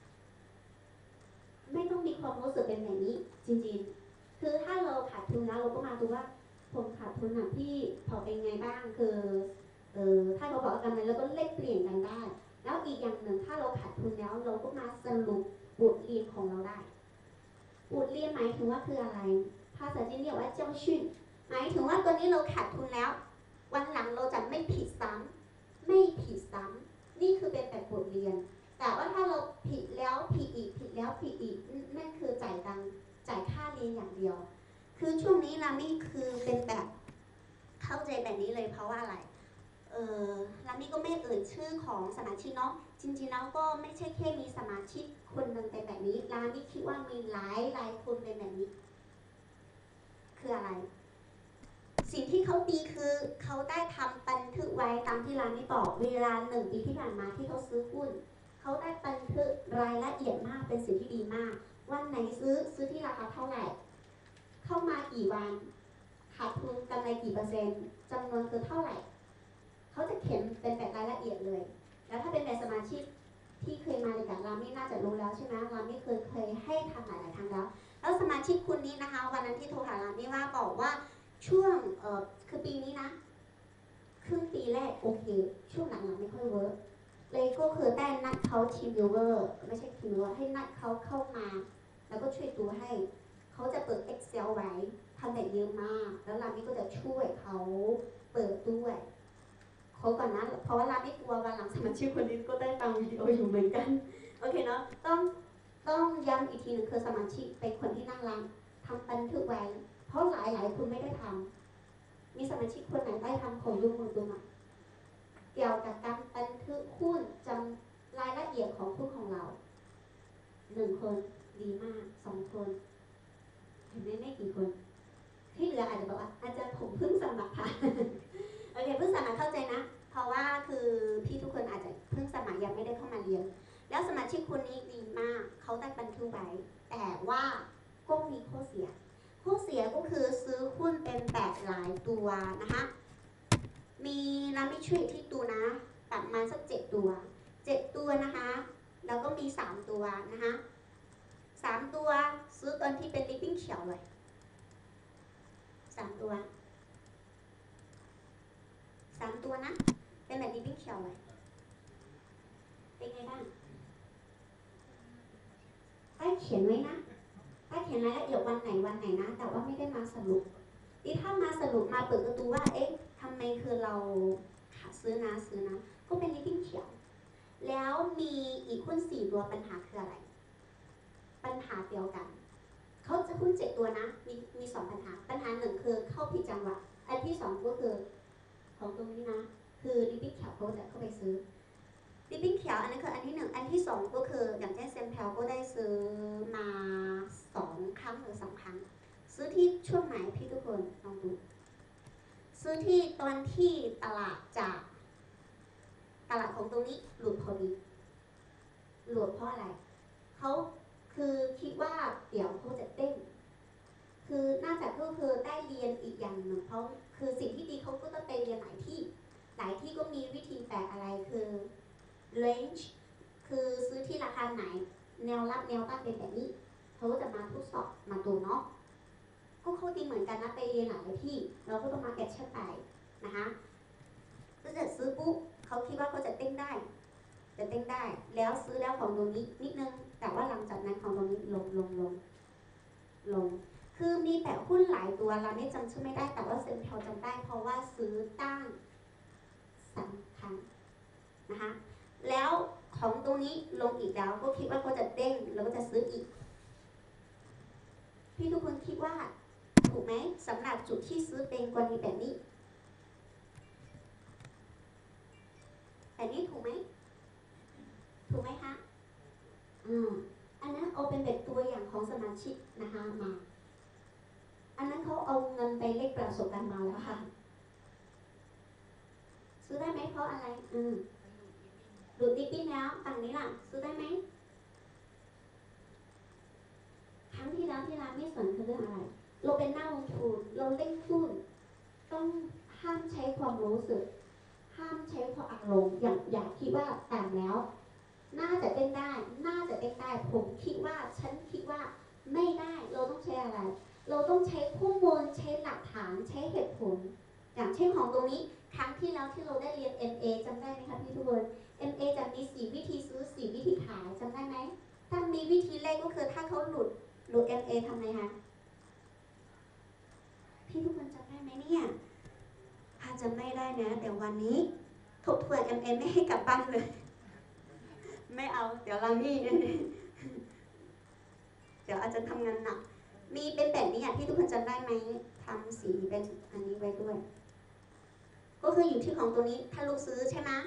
ไม่ต้องมีความรู้สึกเป็นแบบนี้จริงๆคือถ้าเราขาดทุนแล้วเราก็มาดูว่าผมขาดทุนอ่ะพี่พอเป็นไงบ้างคือเออถ้าเราบอกกันไปเราก็เล่นเปลี่ยนกันได้แล้วอีกอย่างหนึ่งถ้าเราขาดทุนแล้วเราก็มาสรุปบทเรียนของเราได้บทเรียนหมายถึงว่าคืออะไรภาษาจีนเรียกว่าเจ้าชื่นหมายถึงว่าตัวนี้เราขาดทุนแล้ววันหลังเราจะไม่ผิดซ้ำไม่ผิดซ้ำนี่คือเป็นแบบบทเรียนแต่ว่าถ้าเราผิดแล้วผิดอีกผิดแล้วผิดอีกนั่นคือจ่ายตังจ่ายค่าเรียนอย่างเดียวคือช่วงนี้รามี่คือเป็นแบบเข้าใจแบบนี้เลยเพราะว่าอะไรเออรามี่ก็ไม่เอ่ยชื่อของสมาชิกเนาะจริงๆแล้วก็ไม่ใช่แค่มีสมาชิกคนหนึ่งเป็นแบบนี้รามี่คิดว่ามีหลายหลายคนเป็นแบบนี้คืออะไรสิ่งที่เขาดีคือเขาได้ทำบันทึกไว้ตามที่ร้านนี้บอกเวลาหนึ่งปีที่ผ่านมาที่เขาซื้อหุ้นเขาได้บันทึกรายละเอียดมากเป็นสิ่งที่ดีมากวันไหนซื้อซื้อที่ราคาเท่าไหร่เข้ามากี่วันขาดทุนกำไรกี่เปอร์เซ็นต์จำนวนคือเท่าไหร่เขาจะเขียนเป็นแบบรายละเอียดเลยแล้วถ้าเป็นแบบสมาชิกที่เคยมาในการรามี่น่าจะรู้แล้วใช่ไหมรามี่เคยเคยให้ทำหลายๆครั้งแล้วแล้วสมาชิกคุณนี้นะคะวันนั้นที่โทรหารามี่ว่าบอกว่าช่วงเอ่อคือปีนี้นะครึ่งปีแรกโอเคช่วงหลังๆไม่ค่อยเวิร์กเลยก็คือได้นัดเขาทีมวิวเวอร์ไม่ใช่ทีมวิวเวอร์ให้นัดเขาเข้ามาแล้วก็ช่วยดูให้เขาจะเปิด Excel ไว้ทำแบบเยอะมากแล้วรามี่ก็จะช่วยเขาเปิดด้วยเขาก่อนนะเพราะว่ารามี่กลัววันหลังสมาชิกคนนี้ก็ได้ฟังวิดีโออยู่เหมือนกันโอเคเนาะต้องต้องย้ำอีกทีหนึงคือสมาชิกเป็นคนที่นั่งร้านทำบันทึกไว้เพราะหลายหลายคนไม่ได้ทำมีสมาชิกคนไหนได้ทำของยกมือตัวหน่อยเกี่ยวกับการบันทึกหุ้นจำรายละเอียดของหุ้นของเราหนึ่งคนดีมากสองคนเห็นไหมไม่กี่คนที่เหลืออาจจะบอกว่าอาจารย์ผมเพิ่งสมัครค่ะ โอเคเพิ่งสมัครเข้าใจนะเพราะว่าคือพี่ทุกคนอาจจะเพิ่งสมัครยังไม่ได้เข้ามาเรียนแล้วสมาชิกคนนี้ดีมากเขาได้บันทึกไว้แต่ว่าก็มีข้อเสียข้อเสียก็คือซื้อหุ้นเป็นแบบหลายตัวนะคะมีนะไม่ช่วยที่ตัวนะประมาณสักเจ็ดตัวเจ็ดตัวนะคะแล้วก็มีสามตัวนะคะสามตัวซื้อตอนที่เป็นลิปปิ้งเขียวเลยสามตัวสามตัวนะเป็นแบบลิปปิ้งเขียวเลยเป็นไงบ้างได้เขียนไว้นะได้เขียนรายละเอียดวันไหนวันไหนนะแต่ว่าไม่ได้มาสรุปที่ถ้ามาสรุปมาเปิดประตูว่าเอ๊ะทำไมคือเราซื้อนะซื้อนะก็เป็นลิปปิ้งเขียวแล้วมีอีกหุ้นสี่ตัวปัญหาคืออะไรปัญหาเดียวกันเขาจะหุ้นเจ็ดตัวนะมีมีสองปัญหาปัญหาหนึ่งคือเข้าผิดจังหวะอันที่สองก็คือของตรงนี้นะคือลิปปิ้งเขียวเขาจะเข้าไปซื้อลิปปิ้งเขียวอันนั้นคืออันที่หนึ่งอันที่สองก็คืออย่างเช่นเซมเพลก็ได้ซื้อมาสองครั้งหรือสามครั้งซื้อที่ช่วงไหนพี่ทุกคนลองดูซื้อที่ตอนที่ตลาดจากตลาดของตรงนี้หลุดพอดีหลุดเพราะอะไรเขาคือคิดว่าเดี๋ยวเขาจะเต้นคือน่าจะก็คือได้เรียนอีกอย่างหนึ่งเพราะคือสิ่งที่ดีเขาก็ต้องไปเรียนหลายที่หลายที่ก็มีวิธีแปลอะไรคือ range คือซื้อที่ราคาไหนแนวรับแนวต้านเป็นแบบนี้เขาก็จะมาทดสอบมาดูเนาะก็เขาดีเหมือนกันนะไปเรียนหลายที่เราก็ต้องมาแกะชั่นไปนะคะก็จะซื้อปุ๊บเขาคิดว่าเขาจะเต้นได้จะเต้นได้แล้วซื้อแล้วของตรงนี้นิดนึงแต่ว่าหลังจากนั้นของตรงนี้ลงลงลงลงคือมีแต่หุ้นหลายตัวเราไม่จำชื่อไม่ได้แต่ว่าเซ็นทรัลจำได้เพราะว่าซื้อตั้งสำคัญนะคะแล้วของตรงนี้ลงอีกแล้วก็คิดว่าเขาจะเด้งแล้วก็จะซื้ออีกพี่ทุกคนคิดว่าถูกไหมสำหรับจุดที่ซื้อเป็นกรณีแบบนี้แบบนี้ถูกไหมถูกไหมคะอ่าอันนั้นเอาเป็นแบบตัวอย่างของสมาชิกนะคะมาอันนั้นเขาเอาเงินไปเลขประสบการณ์มาแล้วค่ะซื้อได้ไหมเพราะอะไรอืมดูดิปิ้งแล้วฝั่งนี้ล่ะซื้อได้ไหมครั้งที่แล้วที่ร้านไม่สนคือเรื่องอะไรเราเป็นนักลงทุนเราเล่นหุ้นต้องห้ามใช้ความรู้สึกห้ามใช้ความอารมณ์อย่างอยากคิดว่าต่างแล้วน่าจะเต้นได้น่าจะเต้นได้ผมคิดว่าฉันคิดว่าไม่ได้เราต้องใช้อะไรเราต้องใช้ข้อมูลใช้หลักฐานใช้เหตุผลอย่างเช่นของตรงนี้ครั้งที่แล้วที่เราได้เรียน เอ็ม เอ จำได้ไหมคะพี่ทุกคน เอ็ม เอ จะมีสี่วิธีซื้อสี่วิธีขายจำได้ไหมถ้ามีวิธีแรกก็คือถ้าเขาหลุดหลุด เอ็ม เอ ทำไงคะพี่ทุกคนจำได้ไหมเนี่ยอาจจะไม่ได้นะเดี๋ยววันนี้ทบทวน เอ็ม เอ ไม่ให้กลับบ้านเลยไม่เอาเดี๋ยวเรานี่เดี๋ยวอาจจะทำงานหนักมีเป็นแบบนี้อ่ะพี่ทุกคนจำได้ไหมทำสีเป็นอันนี้ไว้ด้วยก็คืออยู่ที่ของตัวนี้ถ้าลูกซื้อใช่ไหม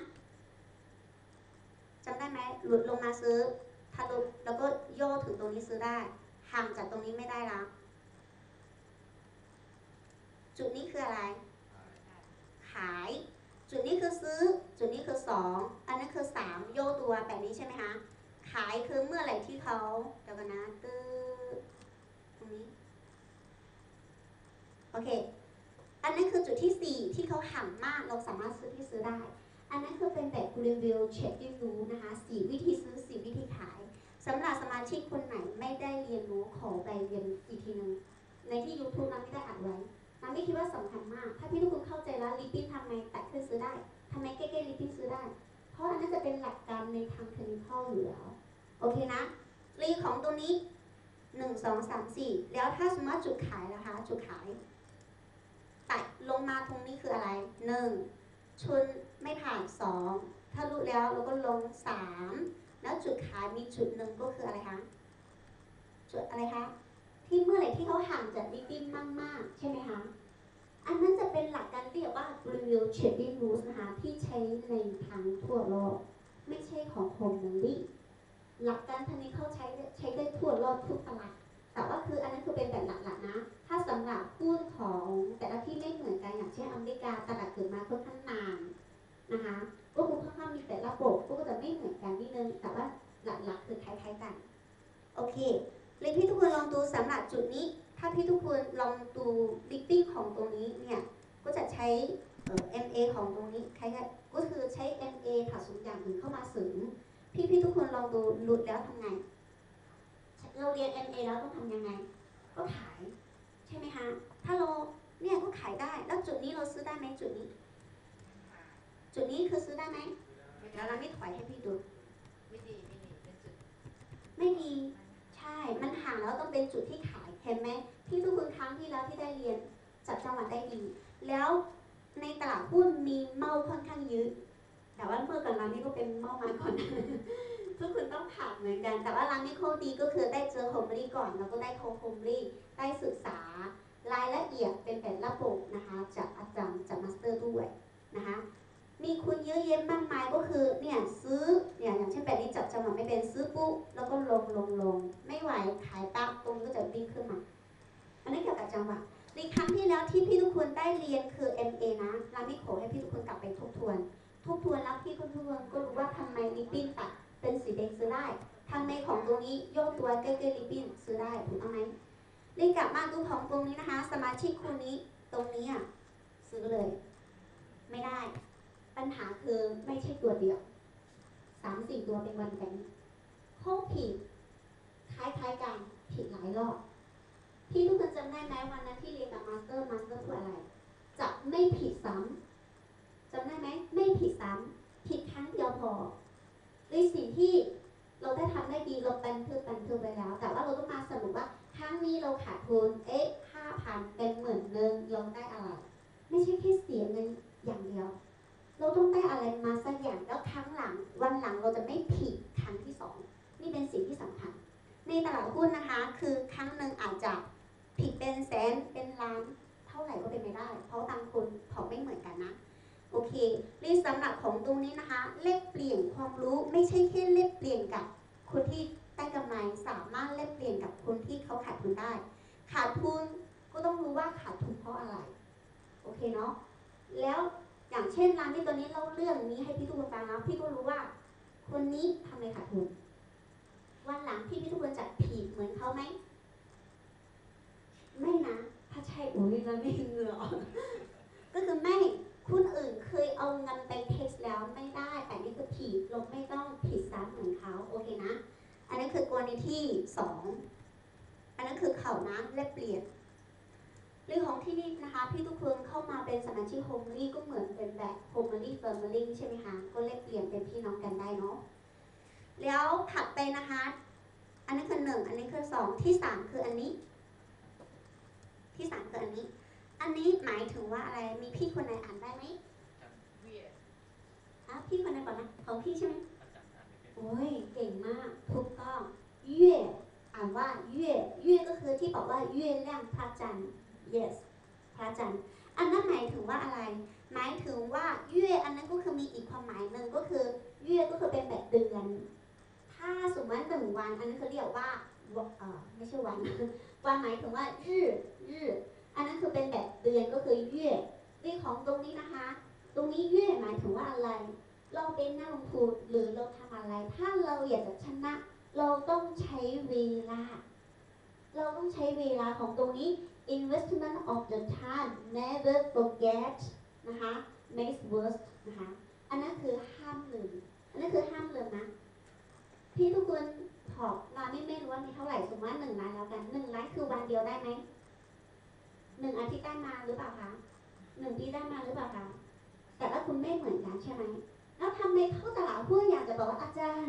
จำได้ไหมหลุดลงมาซื้อทะลุแล้วก็ย่อถึงตรงนี้ซื้อได้ห่างจากตรงนี้ไม่ได้ละจุดนี้คืออะไรขายจุดนี้คือซื้อจุดนี้คือสองอันนั้นคือสามโยกตัวแบบนี้ใช่ไหมคะขายคือเมื่อไหร่ที่เขาเดี๋ยวกันนะตื้อตรงนี้โอเคอันนั้นคือจุดที่สี่ที่เขาห่างมากเราสามารถซื้อที่ซื้อได้อันนั้นคือเป็นแบบ Greenville Trading Rule นะคะสี่วิธีซื้อสี่วิธีขายสำหรับสมาชิกคนไหนไม่ได้เรียนรู้ขอไปเรียนอีกทีนึงในที่ YouTube นั้นไม่ได้อัดไว้นะไม่คิดว่าสำคัญมากถ้าพี่ทุกคนเข้าใจแล้วลิปปิ้นทำไมแตะขึ้นซื้อได้ทำไมใกล้ๆลิปปิ้นซื้อได้เพราะอันนั้นจะเป็นหลักการในทางเทคนิคอยู่แล้วโอเคนะรีของตัวนี้หนึ่ง สอง สาม สี่แล้วถ้าสมมติจุดขายนะคะจุดขายไต่ลงมาตรงนี้คืออะไรหนึ่งชนไม่ผ่านสองถ้ารู้แล้วเราก็ลงสามแล้วจุดขายมีจุดหนึ่งก็คืออะไรคะจุดอะไรคะที่เมื่อไหร่ที่เขาห่างจากลิปปิ้นมากๆใช่ไหมคะอันนั้นจะเป็นหลักการเรียกว่า Greenville Trading Rules นะคะที่ใช้ในทางทั่วโลกไม่ใช่ของโฮมเมลี่หลักการทันนี้เขาใช้ใช้ได้ทั่วโลกทุกตลาดแต่ว่าคืออันนั้นคือเป็นแบบหลักๆนะถ้าสำหรับหุ้นของแต่ละที่ไม่เหมือนกันอย่างเช่นอเมริกาตลาดเกิดมาค่อนข้างนานนะคะก็คงค่อนข้างมีแต่ระบบก็จะไม่เหมือนกันนิดนึงแต่ว่าหลักๆคือคล้ายๆกันโอเคเลยพี่ทุกคนลองดูสำหรับจุดนี้ถ้าพี่ทุกคนลองดูลิปปิ้งของตรงนี้เนี่ยก็จะใช้เอ่อ เอ็ม เอ ของตรงนี้คล้ายๆก็คือใช้ เอ็ม เอ ผสมอย่างอื่นเข้ามาเสริมพี่พี่ทุกคนลองดูหลุดแล้วทำไงเราเรียน เอ็ม เอ แล้วต้องทำยังไงก็ขายใช่ไหมคะถ้าเราเนี่ยก็ขายได้แล้วจุดนี้เราซื้อได้ไหมจุดนี้จุดนี้คือซื้อได้ไหมแล้วเราไม่ถอยให้พี่ดูไม่ดีไม่ดีเป็นจุดไม่ดีใช่มันห่างแล้วต้องเป็นจุดที่ขายเห็นไหมพี่ทุกคนครั้งที่แล้วที่ได้เรียนจับจังหวะได้ดีแล้วในตลาดหุ้นมีเมาค่อนข้างเยอะแต่ว่าเมื่อก่อนร้านนี้ก็เป็นเมามาก่อน ทุกคนต้องผ่านเหมือนกันแต่ว่าร้านนี้โคดีก็คือได้เจอโฮมรี่ก่อนแล้วก็ได้โคโฮมรี่ได้ศึกษารายละเอียดเป็นแบบระบบนะคะจากอาจารย์จากมาสเตอร์ด้วยนะคะมีคุณเยอะแยะมากมายก็คือเนี่ยซื้อเนี่ยอย่างเช่นแบบนี้จับจังหวะไม่เป็นซื้อปุ๊บแล้วก็ลงลงลงไม่ไหวขายปั๊บตรงนี้ก็จะวิ่งขึ้นมาอันนี้เกี่ยวกับจังหวะในครั้งที่แล้วที่พี่ทุกคนได้เรียนคือ เอ็ม เอ นะร้านนี้ขอให้พี่ทุกคนกลับไปทบทวนทบทวนแล้วพี่ทุกคนก็รู้ว่าทำไมลิปปิ้นตัดเป็นสีแดงซื้อได้ทำไมของตรงนี้โยกตัวใกล้ๆลิปปิ้นซื้อได้ถูกต้องไหมรีบกลับมาดูของตรงนี้นะคะสมาชิกคนนี้ตรงนี้อ่ะซื้อเลยไม่ได้ปัญหาคือไม่ใช่ตัวเดียวสามสี่ตัวเป็นวันกันข้อผิดคล้ายๆกันผิดหลายรอบพี่ทุกคนจำได้ไหมวันนั้นที่เรียนกับมาสเตอร์มาสเตอร์พูดอะไรจะไม่ผิดซ้ำจำได้ไหมไม่ผิดซ้ำผิดครั้งเดียวพอในสิ่งที่เราได้ทำได้ดีเราบันทึกบันทึกไปแล้วแต่ว่าเราต้องมาสรุปว่าครั้งนี้เราขาดทุนเอ๊ะห้าพันเป็นหมื่นหนึ่งเราได้อะไรไม่ใช่แค่เสียเงินอย่างเดียวเราต้องได้อะไรมาสักอย่างแล้วครั้งหลังวันหลังเราจะไม่ผิดครั้งที่สองนี่เป็นสิ่งที่สำคัญในตลาดหุ้นนะคะคือครั้งหนึ่งอาจจะผิดเป็นแสนเป็นล้านเท่าไหร่ก็เป็นไม่ได้เพราะบางคนเขาไม่เหมือนกันนะโอเครีสำหรับของตรงนี้นะคะเลขเปลี่ยนความรู้ไม่ใช่แค่เลขเปลี่ยนกับคนที่ได้กำไรสามารถเลขเปลี่ยนกับคนที่เขาขาดทุนได้ขาดทุนก็ต้องรู้ว่าขาดทุนเพราะอะไรโอเคเนาะแล้วอย่างเช่นร้านที่ตัวนี้เล่าเรื่องนี้ให้พี่ทุกคนฟังแล้วพี่ก็รู้ว่าคนนี้ทำไมขาดทุนวันหลังที่พี่ทุกคนจะผิดเหมือนเขาไหมไม่นะถ้าใช่โอ้ยนะไม่เหงื่อออกก็คือไม่คุณอื่นเคยเอาเงินไปเทสแล้วไม่ได้แต่นี่คือผิดเราไม่ต้องผิดซ้ำเหมือนเขาโอเคนะอันนั้นคือกรณีที่สองอันนั้นคือเขานะและเปลี่ยนเรื่องของที่นี่นะคะพี่ทุกคนเข้ามาเป็นสมาชิกโฮมลี่ก็เหมือนเป็นแบบโฮมลี่เฟิร์มลี่ใช่ไหมคะก็เลขเปลี่ยนเป็นพี่น้องกันได้เนาะแล้วถัดไปนะคะอันนี้คือหนึ่งอันนี้คือสองที่สามคืออันนี้ที่สามคืออันนี้อันนี้หมายถึงว่าอะไรมีพี่คนไหนอ่านได้ไหมอ่ะพี่คนไหนก่อนนะของพี่ใช่ไหมโอ้ยเก่งมากถูกต้องเย่อ่านว่าเย่เย่ก็คือที่บอกว่าเย่เรื่องพระจันทร์ yes พระจันทร์อันนั้นหมายถึงว่าอะไรหมายถึงว่าเย่อันนั้นก็คือมีอีกความหมายหนึ่งก็คือเย่ก็คือเป็นแบบเดือนถ้าสมมติว่าหนึ่งวันอันนั้นเขาเรียกว่าเออไม่ใช่วันวันหมายถึงว่า日日อันนั้นคือเป็นแบบเดือนก็คือเย่ในของตรงนี้นะคะ ตรงนี้เย่หมายถึงว่าอะไร เราเป็นนักลงทุนหรือเราทำอะไร ถ้าเราอยากจะชนะ เราต้องใช้เวลา เราต้องใช้เวลาของตรงนี้ investment of the time never forget นะคะ makes worse นะคะ อันนั้นคือห้ามลืม อันนั้นคือห้ามลืมนะ พี่ทุกคนถอกมาไม่ไม่รู้ว่ามีเท่าไหร่สมมติว่าหนึ่งล้านแล้วกันหนึ่งล้านคือวันเดียวได้ไหมหนึ่งอาทิตย์ได้มาหรือเปล่าคะหนึ่งปีได้มาหรือเปล่าคะแต่ละคุณไม่เหมือนกันใช่ไหมแล้วทำไมเข้าตลาดหุ้นอยากจะบอกว่าอาจารย์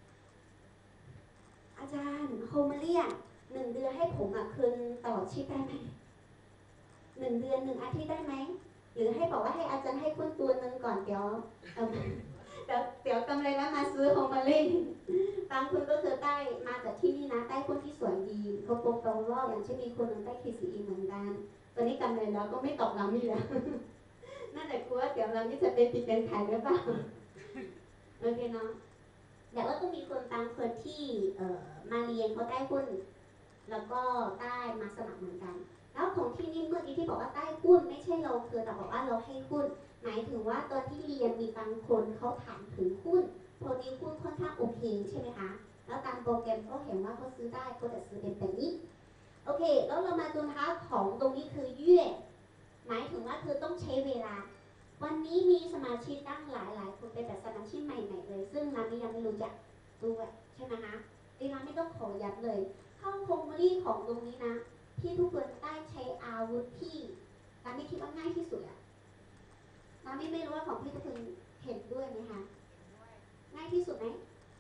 อาจารย์โฮมาเลียหนึ่งเดือนให้ผมอ่ะคืนตลอดชีพได้ไหมหนึ่งเดือนหนึ่งอาทิตย์ได้ไหมหรือให้บอกว่าให้อาจารย์ให้คุณตัวหนึ่งก่อนเดี๋ยวเอ่อ เดี๋ยวเดี๋ยวกำไรแล้วมาซื้อโฮมาเล่บางคนก็คือได้มาจากที่นี่นะได้คนที่สวยดีเขาโปรโตรออย่างเช่นมีคนหนึ่งได้ เค ซี อี เหมือนกันตอนนี้กำไรแล้วก็ไม่ตอบเรามีแล้ว น่าจะกลัวเดี๋ยวเรานี่จะเป็นปิดเป็นขายหรือเปล่าโอเคเนาะแต่ว่าก็มีคนบางคนที่เอ่อมาเรียนเขาได้หุ้นแล้วก็ได้มาสมัครเหมือนกัน แล้วของที่นี่เมื่อกี้ที่บอกว่าได้หุ้นไม่ใช่เราคือแต่บอกว่าเราให้หุ้นหมายถึงว่าตอนที่เรียนมีบางคนเขาถามถึงหุ้นพอดีหุ้นค่อนข้างโอเคใช่ไหมคะแล้วตามโปรแกรมก็เห็นว่าเขาซื้อได้ก็จะซื้อเป็นแบบนี้โอเคแล้วเรามาดูนะคะของตรงนี้คือเย่หมายถึงว่าคือต้องใช้เวลา วันนี้มีสมาชิกตั้งหลายหลายคนเป็นแบบสมาชิกใหม่ๆเลย ซึ่งเราไม่ยังไม่รู้จักด้วยใช่ไหมคะดีเราไม่ต้องขอย้ำเลยเข้าโคมรี่ของตรงนี้นะที่ทุกคนได้ใช้อาวุธที่เราไม่คิดว่าง่ายที่สุดอะเราไม่ไม่รู้ว่าของพี่ทุกคนเห็นด้วยไหมคะง่ายที่สุดไหม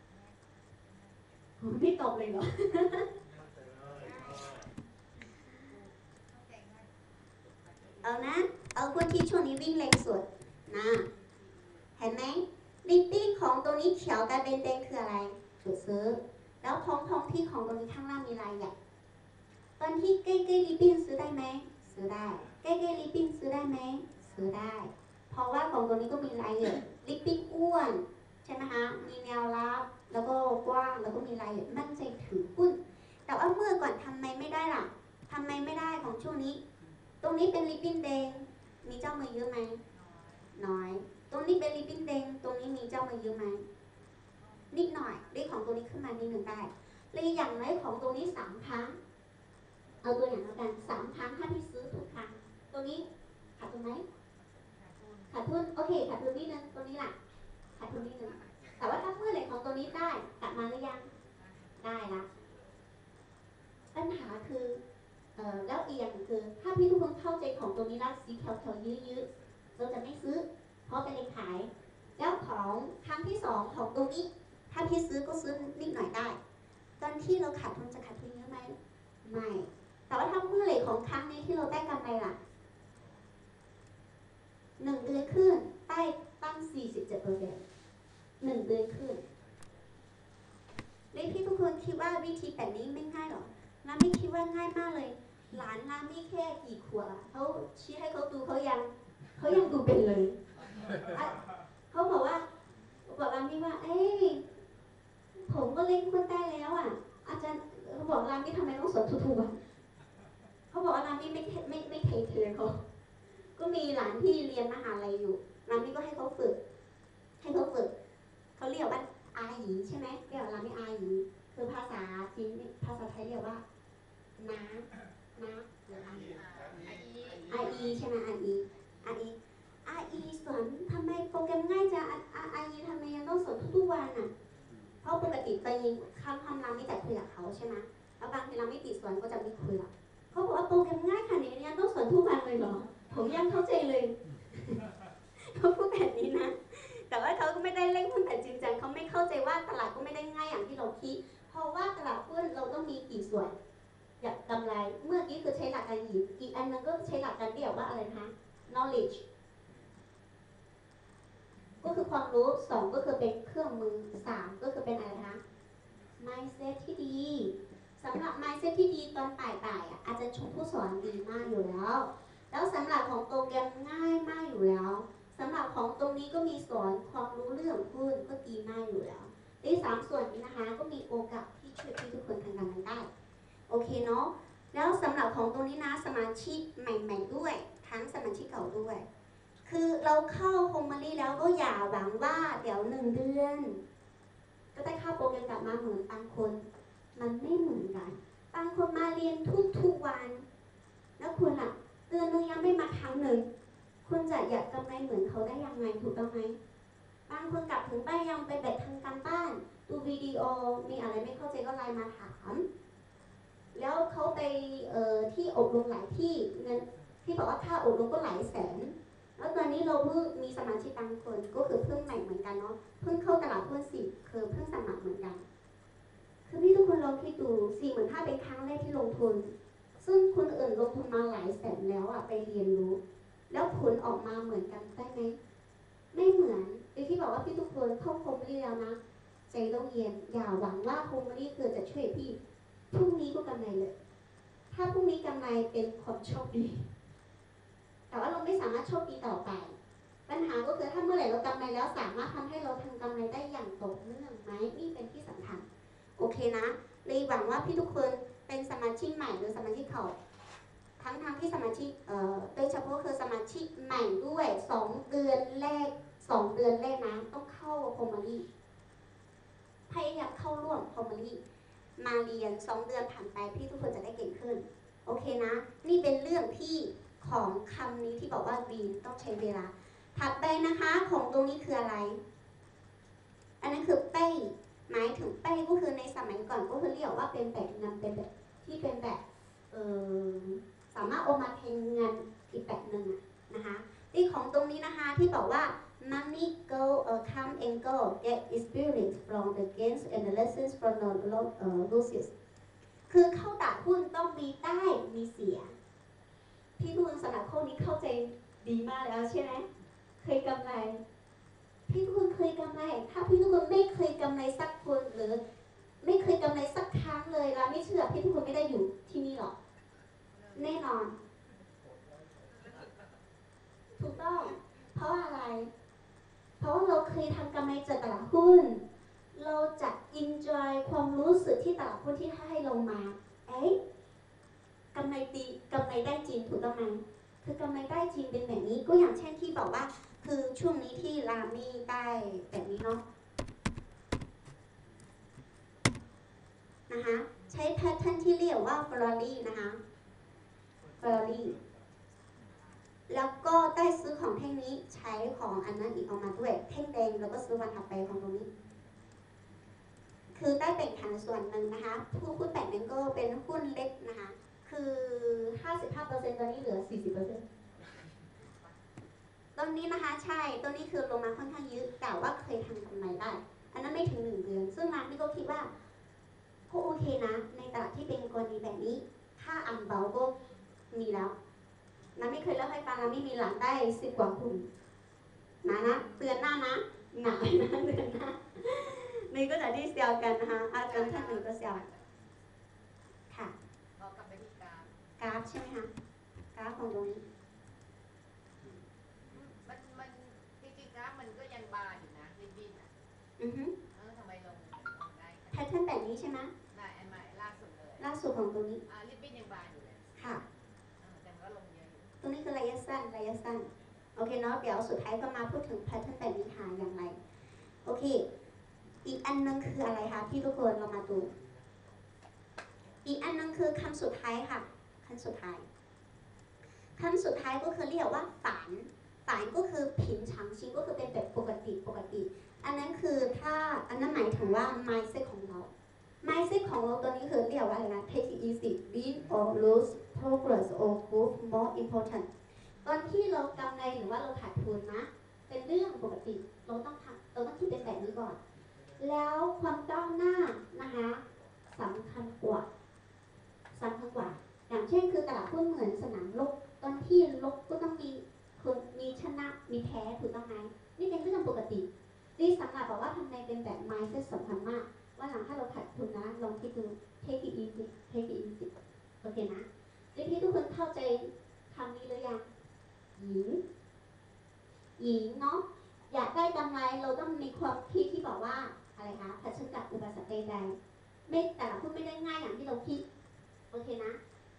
ไม่ตอบเลยเหรอ เอานะเอาคนที่ช่วงนี้วิ่งเร็วสุดนะเห็นไหมลิปปิ้งของตัวนี้เขียวแต่เป็นแดงคืออะไรถูกซื้อแล้วท้องท้องที่ของตัวนี้ข้างล่างมีลายใหญ่ตอนที่ใกล้ๆลิปปิ้งซื้อได้ไหมซื้อได้ใกล้ๆลิปปิ้งซื้อได้ไหมซื้อได้เพราะว่าของตัวนี้ก็มีลายใหญ่ลิปปิ้งอ้วนใช่ไหมคะมีแนวรับแล้วก็กว้างแล้วก็มีลายใหญ่มั่นใจถือหุ้นแต่ว่าเมื่อก่อนทำไมไม่ได้ล่ะทำไมไม่ได้ของช่วงนี้ตรงนี้เป็นลิปปิ้นแดงมีเจ้ามือเยอะไหมน้อยตรงนี้เป็นลิปปิ้นแดงตรงนี้มีเจ้ามือเยอะไหมนิดหน่อยได้ของตัวนี้ขึ้นมานิดหนึ่งได้เลยอย่างน้อยของตัวนี้สามครั้งเอาตัวอย่างแล้วกันสามครั้งถ้าพี่ซื้อทุกครั้งตัวนี้ขาดทุนไหมขาดทุนโอเคขาดทุนนิดนึงตัวนี้ล่ะขาดทุนนิดนึงแต่ว่าถ้าเมื่อไหร่ของตัวนี้ได้กลับมาหรือยังได้ละปัญหาคือเอ่อแล้วอีกอย่างคือถ้าพี่ทุกคนเข้าใจของตัวนี้แล้วสีเขียวๆยืดๆเราจะไม่ซื้อเพราะเป็นเลงขายแล้วของครั้งที่สองของตรงนี้ถ้าพี่ซื้อก็ซื้อนิดหน่อยได้ตอนที่เราขาดทุนจะขาดทุนเยอะไหมไม่แต่ว่าถ้าเมื่อไหร่ของครั้งนี้ที่เราได้กำไรล่ะหนึ่งเดือนขึ้นได้ตั้ง สี่สิบเจ็ดเปอร์เซ็นต์ หนึ่งเดือนขึ้นเลยพี่ทุกคนคิดว่าวิธีแบบนี้ไม่ง่ายหรอน้าไม่คิดว่าง่ายมากเลยหลานน้าไม่แค่กี่ขวบเขาชี้ให้เขาดูเขายังเขายังดูเป็นเลยเขาบอกว่าบอกรามี่ว่าเอ้ยผมก็เล่นหุ้นได้แล้วอ่ะอาจารย์เขาบอกรามี่ทำไมต้องสอนทุกๆวันเขาบอกว่ารามี่ไม่ไม่ไม่เทเทเขาก็มีหลานที่เรียนมหาลัยอยู่รามี่ก็ให้เขาฝึกให้เขาฝึกเขาเรียกว่าอาหยีใช่ไหมเรียกรามี่อาหยีคือภาษาจีนภาษาไทยเรียกว่าน้าน้าหรืออาอีอาอีใช่ไหมอาอีอาอีอาอีสอนทำไมโปรแกรมง่ายจังอาอาอีทำไมยังต้องสอนทุกๆวันอ่ะเพราะปกติตอนยิงคำคำเราไม่แต่คุยกับเขาใช่ไหมแล้วบางทีเราไม่ติดสอนก็จะไม่คุยหรอกเขาบอกว่าโปรแกรมง่ายขนาดนี้ยังต้องสอนทุกวันเลยเหรอผมยังเข้าใจเลยเขาพูดแบบนี้นะแต่ว่าเขาก็ไม่ได้เล่นหุ้นแต่จริงจังเขาไม่เข้าใจว่าตลาดก็ไม่ได้ง่ายอย่างที่เราคิดเพราะว่าตลาดหุ้นเราต้องมีกี่ส่วนอยากกำไรเมื่อกี้คือใช้หลักการหยิบอีกอันนึงก็ใช้หลักการเรียกว่าอะไรคะ knowledge ก็คือความรู้สองก็คือเป็นเครื่องมือสามก็คือเป็นอะไรคะ mindset ที่ดีสำหรับ mindset ที่ดีตอนปลายๆอ่ะอาจารย์ชมผู้สอนดีมากอยู่แล้วแล้วสำหรับของโปรแกรมง่ายมากอยู่แล้วสำหรับของตรงนี้ก็มีสอนความรู้เรื่องหุ้นก็ดีมากอยู่แล้วในสามส่วนนี้นะคะก็มีโอกาสที่ช่วยทุกคนทำงานกันได้โอเคเนาะแล้วสำหรับของตรงนี้นะสมาชิกใหม่ๆด้วยทั้งสมาชิกเก่าด้วย คือเราเข้าโฮมมารีแล้วก็อย่าหวังว่าเดี๋ยวหนึ่งเดือน ก็ได้เข้าโปรแกรมกลับมาเหมือนบางคน มันไม่เหมือนกันบางคนมาเรียนทุกๆวัน แล้วคุณอะเดือนนึงยังไม่มาครั้งหนึ่งคุณจะอยากกำไรเหมือนเขาได้ยังไงถูกต้องไหมบางคนกลับถึงบ้านยังไปแบกทางการบ้านดูวิดีโอมีอะไรไม่เข้าใจก็ไลน์มาถามแล้วเขาไปเอ่อที่อบรมหลายที่เงินที่บอกว่าค่าอบรมก็หลายแสนแล้วตอนนี้เราเพิ่งมีสมาชิกบางคนก็คือเพิ่งใหม่เหมือนกันเนาะเพิ่งเข้าตลาดหุ้นสิคือเพิ่งสมัครเหมือนกันคือพี่ทุกคนลองคิดดูสี่หมื่นห้าเป็นครั้งแรกที่ลงทุนซึ่งคนอื่นลงทุนมาหลายแสนแล้วอะไปเรียนรู้แล้วผลออกมาเหมือนกันได้ไหมไม่เหมือนไอ้ที่บอกว่าพี่ทุกคนเข้าโฮมรีแล้วนะใจต้องเย็นอย่าหวังว่าโฮมรีคือจะช่วยพี่พรุ่งนี้ก็กำไรเลยถ้าพรุ่งนี้กำไรเป็นความโชคดีแต่ว่าเราไม่สามารถโชคดีต่อไปปัญหาก็คือถ้าเมื่อไหร่เรากำไรแล้วสามารถทำให้เราทำกำไรได้อย่างต่อเนื่องไหมนี่เป็นที่สำคัญโอเคนะเลยหวังว่าพี่ทุกคนเป็นสมาชิกใหม่หรือสมาชิกเก่าทั้งทางที่สมาชิกเอ่อโดยเฉพาะคือสมาชิกใหม่ด้วยสองเดือนแรกสองเดือนแรกนะต้องเข้าโฮมมารีพยายามเข้าร่วมโฮมมารีมาเรียนสองเดือนผ่านไปพี่ทุกคนจะได้เก่งขึ้นโอเคนะนี่เป็นเรื่องที่ของคำนี้ที่บอกว่าวีนต้องใช้เวลาถัดไปนะคะของตรงนี้คืออะไรอันนั้นคือเป้หมายถึงเป้ก็คือในสมัยก่อนก็คือเรียกว่าเป็นแบบนำเป็นแบบที่เป็นแบบเออสามารถเอามาแทนเงินอีกแบบหนึ่งนะคะที่ของตรงนี้นะคะที่บอกว่า money go uh, come and go get experience from the gains and the lessons from the uh, losses คือเข้าตลาดหุ้นต้องมีได้มีเสียพี่ทุกคนสำหรับข้อนี้เข้าใจดีมากแล้วใช่ไหมเคยกำไรพี่ทุกคนเคยกำไรถ้าพี่ทุกคนไม่เคยกำไรสักคนหรือไม่เคยกำไรสักครั้งเลยเราไม่เชื่อพี่ทุกคนไม่ได้อยู่ที่นี่หรอกแน่นอนถูกต้องเพราะอะไรเพราะว่าเราเคยทำกำไรจากตลาดหุ้นเราจะ enjoy ความรู้สึกที่ตลาดหุ้นที่ให้ลงมาเอ๊ะกำไรดีกำไรได้จริงถูกต้องไหมคือกำไรได้จริงเป็นแบบนี้ก็อย่างเช่นที่บอกว่าคือช่วงนี้ที่รามี่ได้แบบนี้เนาะนะคะใช้แพทเทิร์นที่เรียกว่าฟลอรี่นะคะฟลอรี่แล้วก็ได้ซื้อของแท่งนี้ใช้ของอันนั้นอีกออกมาด้วยแท่งแดงแล้วก็ซื้อวันถัดไปของตรงนี้คือได้แบ่งหันส่วนหนึ่งนะคะผู้หุ้นแบ่งนั้นก็เป็นหุ้นเล็กนะคะคือ ห้าสิบห้าเปอร์เซ็นต์ ตอนนี้เหลือ สี่สิบเปอร์เซ็นต์ ตรงนี้นะคะใช่ตรงนี้คือลงมาค่อนข้างเยอะแต่ว่าเคยทำกำไรได้อันนั้นไม่ถึงหนึ่งเดือนซึ่งร้านนี้ก็คิดว่าก็โอเคนะในตลาดที่เป็นกรณีแบบนี้ถ้าอันเบาก็มีแล้วนะไม่เคยเล่าให้ฟังนะไม่มีหลังได้สิบกว่าคุณนะนะเตือนหน้านะหนานะเตือนหน้านี่ก็จะที่เซลกันนะคะอาจารย์ท่านหนึ่งก็เซลค่ะเรากลับไปที่กราฟกราฟใช่ไหมคะกราฟของตรงนี้มันมันจริงๆกราฟมันก็ยังบานอยู่นะริบบิ้นอ่ะอือฮึเออทำไมลงลงได้แพทเทิร์นแบบนี้ใช่ไหมได้อันใหม่ล่าสุดเลยล่าสุดของตรงนี้อ่าริบบิ้นยังบานอยู่เลยค่ะแต่มันก็ลงเยอะอยู่ตรงนี้คือระยะสั้นระยะสั้นโอเคเนาะเดี๋ยวสุดท้ายก็มาพูดถึงแพทเทิร์นแบบนี้หาอย่างไรโอเคอีกอันนึงคืออะไรคะที่ทุกคนเรามาดูอีกอันนึงคือคำสุดท้ายค่ะคำสุดท้ายคำสุดท้ายก็คือเรียกว่าฝันฝันก็คือผินฉังชิงก็คือเป็นแบบปกติปกติอันนั้นคือถ้าอันนั้นหมายถึงว่า mindset ของเรา mindset ของเราตัวนี้คือเรียกว่าอะไรนะ take it easy win or lose progress or growth more important ตอนที่เรากำไรหรือว่าเราขาดทุนนะเป็นเรื่องปกติเราต้องทำเราต้องคิดเป็นแบบนี้ก่อนแล้วความก้าวหน้านะคะสำคัญกว่าสำคัญกว่าอย่างเช่นคือตลาดหุ้นเหมือนสนามรบตอนที่รบก็ต้องมีคนมีชนะมีแพ้ถูกต้องไหมนี่เป็นเรื่องปกตินี่สำหรับบอกว่าทำไมเป็นแบบ mindset สำคัญมากว่าหลังถ้าเราขาดทุนนะลองคิดดู take it easy take it easy โอเคนะที่ทุกคนเข้าใจคำนี้หรือยังหญิงหญิงเนาะอยากได้กำไรเราต้องมีความคิดที่บอกว่าอะไรคะเผชิญกับอุปสรรคใดๆไม่แต่ละพูดไม่ได้ง่ายอย่างที่เราคิดโอเคนะ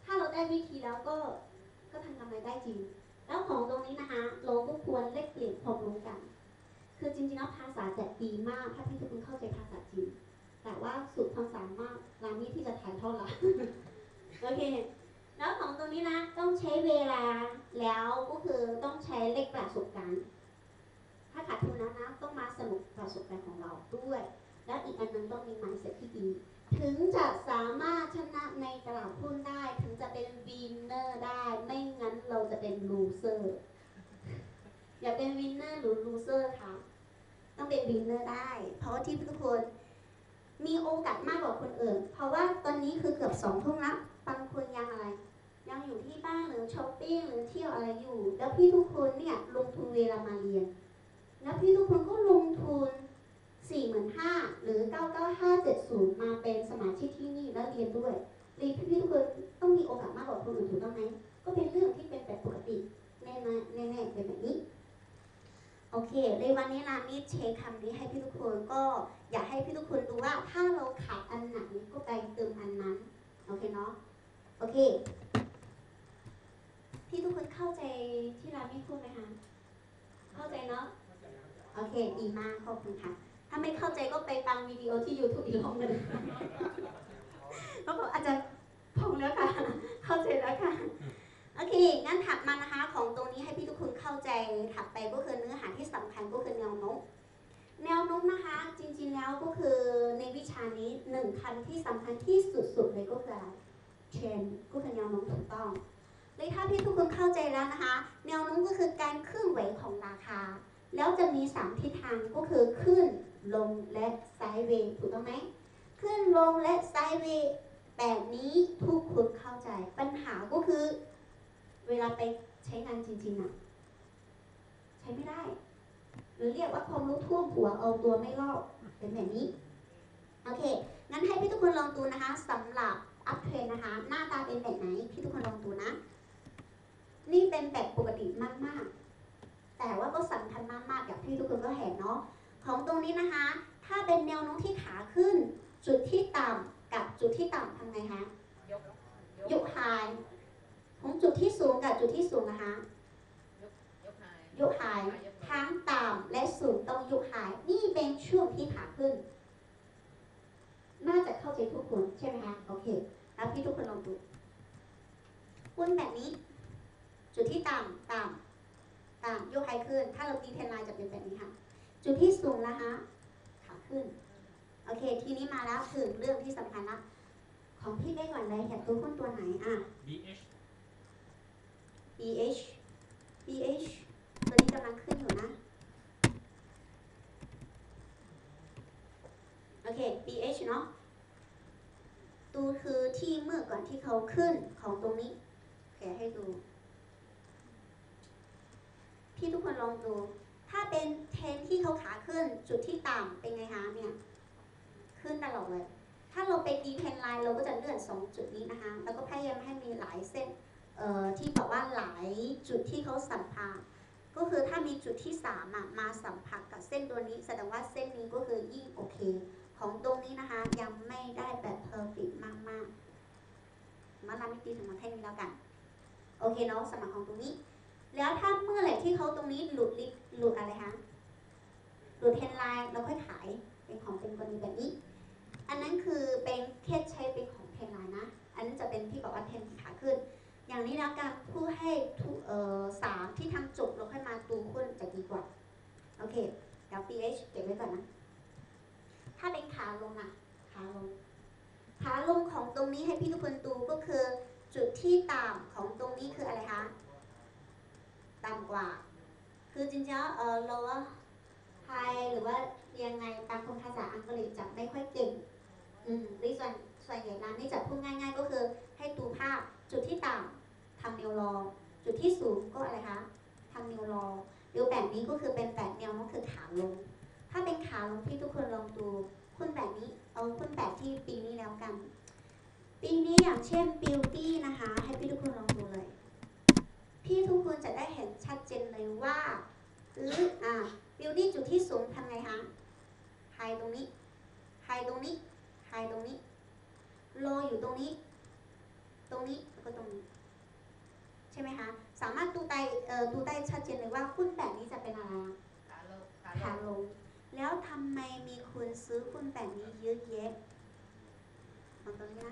ถ้าเราได้วิธีแล้วก็ก็ทำกำไรได้จริง แล้วของตรงนี้นะคะเราก็ควรแลกเปลี่ยนความรู้กัน คือจริงๆแล้วภาษาจะดีมากถ้าพี่ทุกคนเข้าใจภาษาจีนแต่ว่าสุดความสามารถเรานี่ที่จะถ่ายทอดละ โอเค แล้วของตรงนี้นะต้องใช้เวลาแล้วก็คือต้องใช้เลขประสบการณ์ ถ้าขาดทุนแล้วนะต้องมาสนุกประสบการณ์ของเราด้วย แล้วอีกอันนึงต้องมี mindset ที่ดี ถึงจะสามารถชนะในตลาดหุ้นได้ ถึงจะเป็น winner ได้ ไม่งั้นเราจะเป็น loser อย่าเป็น winner หรือ loser ค่ะ ต้องเป็น winner ได้ เพราะว่าที่ทุกคนมีโอกาสมากกว่าคนอื่น เพราะว่าตอนนี้คือเกือบสองทุ่มแล้วบางคนยังอะไร ยังอยู่ที่บ้านหรือช้อปปิ้งหรือเที่ยวอะไรอยู่ แล้วพี่ทุกคนเนี่ยลงทุนเวลามาเรียน แล้วพี่ทุกคนก็ลงทุน สี่หมื่นห้าพัน หรือ เก้าเก้าห้าเจ็ดศูนย์ มาเป็นสมาชิกที่นี่แล้วเรียนด้วยเรียนพี่ทุกคนต้องมีโอกาสมากกว่าคนอื่นถูกต้องไหม ก็เป็นเรื่องที่เป็นแบบปกติแน่ๆแน่ๆเป็นแบบนี้ โอเคในวันนี้รามีเช็คคำนี้ให้พี่ทุกคนก็อยากให้พี่ทุกคนดูว่าถ้าเราขาดอันไหนก็ไปเติมอันนั้น โอเคเนาะ โอเค พี่ทุกคนเข้าใจที่รามีพูดไหมคะ เข้าใจเนาะ โอเค ดีมาก ขอบคุณค่ะ ถ้าไม่เข้าใจก็ไปฟังวิดีโอที่ YouTube อีกรอบหนึงเพราะอาจจะพงแล้วค่ะ เข้าใจแล้วค่ะ โอเค งั้นถัดมานะคะของตรงนี้ให้พี่ทุกคนเข้าใจถัดไปก็คือเนื้อหาที่สำคัญก็คือแนวโน้ม แนวโน้มนะคะจริงๆแล้วก็คือในวิชานี้หนึ่งคำที่สำคัญที่สุดๆเลยก็คืออะไรเทรนด์ก็คือแนวโน้มถูกต้องเลยถ้าพี่ทุกคนเข้าใจแล้วนะคะ แนวโน้มก็คือการเคลื่อนไหวของราคา แล้วจะมีสามทิศทางก็คือขึ้นลงและไซด์เวย์ถูกต้องไหมขึ้นลงและไซด์เวย์แบบนี้ทุกคนเข้าใจปัญหาก็คือเวลาไปใช้งานจริงๆอะใช้ไม่ได้ หรือเรียกว่าความรู้ท่วมหัวเอาตัวไม่รอดเป็นแบบนี้โอเคงั้นให้พี่ทุกคนลองดูนะคะสำหรับอัพเทรนนะคะหน้าตาเป็นแบบไหนพี่ทุกคนลองดูนะนี่เป็นแบบปกติมากๆแต่ว่าก็สำคัญมากๆอย่างที่ทุกคนก็เห็นเนาะของตรงนี้นะคะถ้าเป็นแนวโน้มที่ขาขึ้นจุดที่ต่ำกับจุดที่ต่ำทำไงคะยกยกไฮของจุดที่สูงกับจุดที่สูงนะคะยกไฮยกไฮทั้งต่ำและสูงต้องยกไฮนี่เป็นช่วงที่ขาขึ้นน่าจะเข้าใจทุกคนใช่ไหมคะโอเคแล้วพี่ทุกคนลองดูหุ้นแบบนี้จุดที่ต่ำต่ำต่ำยกไฮขึ้นถ้าเราตีเทรนไลน์จะเป็นแบบนี้ค่ะจุดที่สูงนะคะขาขึ้นโอเคทีนี้มาแล้วถึงเรื่องที่สำคัญละของพี่ได้ก่อนเลยอยากดูหุ้นตัวไหนอ่ะบี เอชบี เอช บี เอช ตัวนี้กำลังขึ้นอยู่นะโอเค บี เอช เนาะดูคือที่เมื่อก่อนที่เขาขึ้นของตรงนี้แกให้ดูพี่ทุกคนลองดูถ้าเป็นเทรนที่เขาขาขึ้นจุดที่ต่ำเป็นไงคะเนี่ยขึ้นตลอดเลยถ้าเราไปตีเทรนไลน์เราก็จะเลื่อนสองจุดนี้นะคะแล้วก็พยายามให้มีหลายเส้นเอ่อที่บอกว่าหลายจุดที่เขาสัมผัสก็คือถ้ามีจุดที่สามอ่ะมาสัมผัสกับเส้นตัวนี้แสดงว่าเส้นนี้ก็คือยิ่งโอเคของตรงนี้นะคะยังไม่ได้แบบเพอร์เฟกต์มากๆมาทำให้ตีถึงมาแค่นี้แล้วกันโอเคเนาะสมัครของตรงนี้แล้วถ้าเมื่อไหร่ที่เขาตรงนี้หลุดลิหลุดอะไรคะหลุดเทรนไลน์เราค่อยขายเป็นของเป็นกรณีแบบนี้อันนั้นคือเป็นแค่ใช้เป็นของเทรนไลน์นะอันนั้นจะเป็นที่บอกว่าเทรนที่ขาขึ้นอย่างนี้แล้วการพูดให้ทุกเอ่อสามที่ทำจบเราค่อยมาดูหุ้นจะดีกว่าโอเคเดี๋ยว พี เอช เก็บไว้ก่อนนะถ้าเป็นขาลงอะขาลงขาลงของตรงนี้ให้พี่ทุกคนดูก็คือจุดที่ต่ำของตรงนี้คืออะไรคะต่ำกว่าคือจริงๆเออ lower high หรือว่ายังไงบางคนภาษาอังกฤษจะไม่ค่อยเก่งอืมในส่วนส่วนใหญ่ร้านนี้จะพูดง่ายๆก็คือให้ดูภาพจุดที่ต่ำทำนิวโรจุดที่สูงก็อะไรคะทำนิวโรหรือแบบนี้ก็คือเป็นแบบแนวโน้มคือขาลงถ้าเป็นขาลงพี่ทุกคนลองดูหุ้นแบบนี้เอาหุ้นแบบที่ปีนี้แล้วกันปีนี้อย่างเช่น Beauty นะคะให้พี่ทุกคนลองดูเลยพี่ทุกคนจะได้เห็นชัดเจนเลยว่าหรืออ่า Beauty จุดที่สูงทำไงคะไฮตรงนี้ไฮตรงนี้ไฮตรงนี้โลอยู่ตรงนี้ตรงนี้แล้วก็ตรงนี้ใช่ไหมคะสามารถดูได้เอ่อดูได้ชัดเจนเลยว่าหุ้นแบบนี้จะเป็นอะไรขาลงขาขาลงลงแล้วทำไมมีคนซื้อหุ้นแบบนี้เยอะแยะมองตรงนี้นะ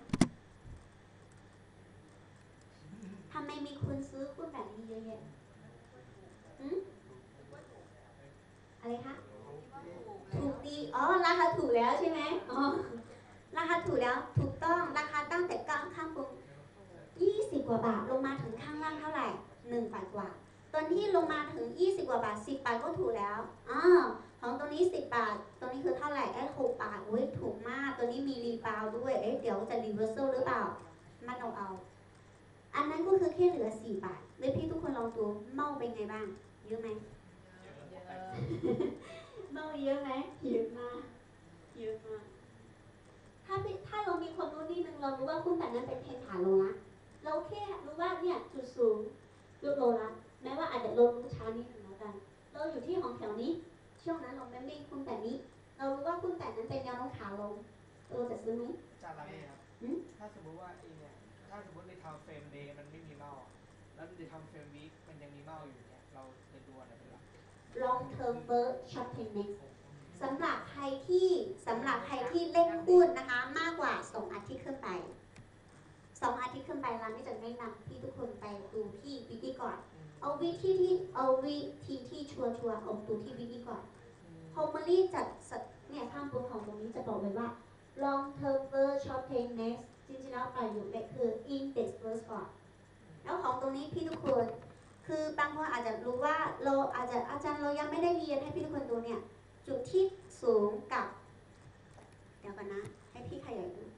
ทำไมมีคนซื้อหุ้นแบบนี้เยอะแยะหืมอะไรคะถูกดีอ๋อราคาถูกแล้วใช่ไหมอ๋อราคาถูกแล้วถูกต้องราคาตั้งแต่ก้างข้างบนยี่สิบกว่าบาทลงมาถึงข้างล่างเท่าไหร่หนึ่งบาทกว่าตอนที่ลงมาถึงยี่สิบกว่าบาทสิบบาทก็ถูกแล้วอ๋อของตัวนี้สิบบาทตัวนี้คือเท่าไหร่เอ้หกบาทอุ้ยถูกมากตัวนี้มีรีบาวด้วยเอ๊ะเดี๋ยวจะรีเวอร์ซัลหรือเปล่ามันเอาเอาอันนั้นก็คือแค่เหลือสี่บาทเลยพี่ทุกคนลองดูเมาเป็นไงบ้างเยอะไหมเยอะเมาเยอะไหมเยอะมากเยอะมากถ้าพี่ถ้าเรามีความรู้นิดนึงเรารู้ว่าหุ้นแบบนั้นเป็นเทรนขาลงนะเราแค่รู้ว่าเนี่ยจุดสูงจุดโลละแม้ว่าอาจจะลงรู้ช้านิดนึงแล้วกัน เราอยู่ที่ของแถวนี้ ช่วงนั้นเราไม่ได้หุ้นแบบนี้ เรารู้ว่าหุ้นแบบนั้นเป็นแนวโน้มขาลงเราจะซื้อไหมอาจารย์ละเมครับหืมถ้าสมมติว่าไอเนี่ย ถ้าสมมติในทำเฟรมเดย์มันไม่มีเมาอะแล้วในทำเฟรมวีคมันยังมีเมาอยู่เนี่ย เราจะดูอะไรเป็นหลัก long term first short term next สำหรับใครที่สำหรับใครที่เล่นหุ้นนะคะมากกว่าสองอาทิตย์ขึ้นไปสองอาทิตย์ขึ้นไปร้านนี้จะแนะนำพี่ทุกคนไปดูที่วิธีก่อน เอาวิธีที่เอาวิธีที่ชัวร์ชัวร์เอาดูที่วิธีก่อน h o m e r y จัดสัดเนี่ยข้างบนของตรงนี้จะบอกเลยว่า long term first short term next จริงๆแล้วประโยคเด็กคือ index first ก่อนแล้วของตรงนี้พี่ทุกคนคือบางคนอาจจะรู้ว่าเราอาจจะอาจารย์เรายังไม่ได้เรียนให้พี่ทุกคนดูเนี่ยจุดที่สูงกับเดี๋ยวกันนะให้พี่ขยายดู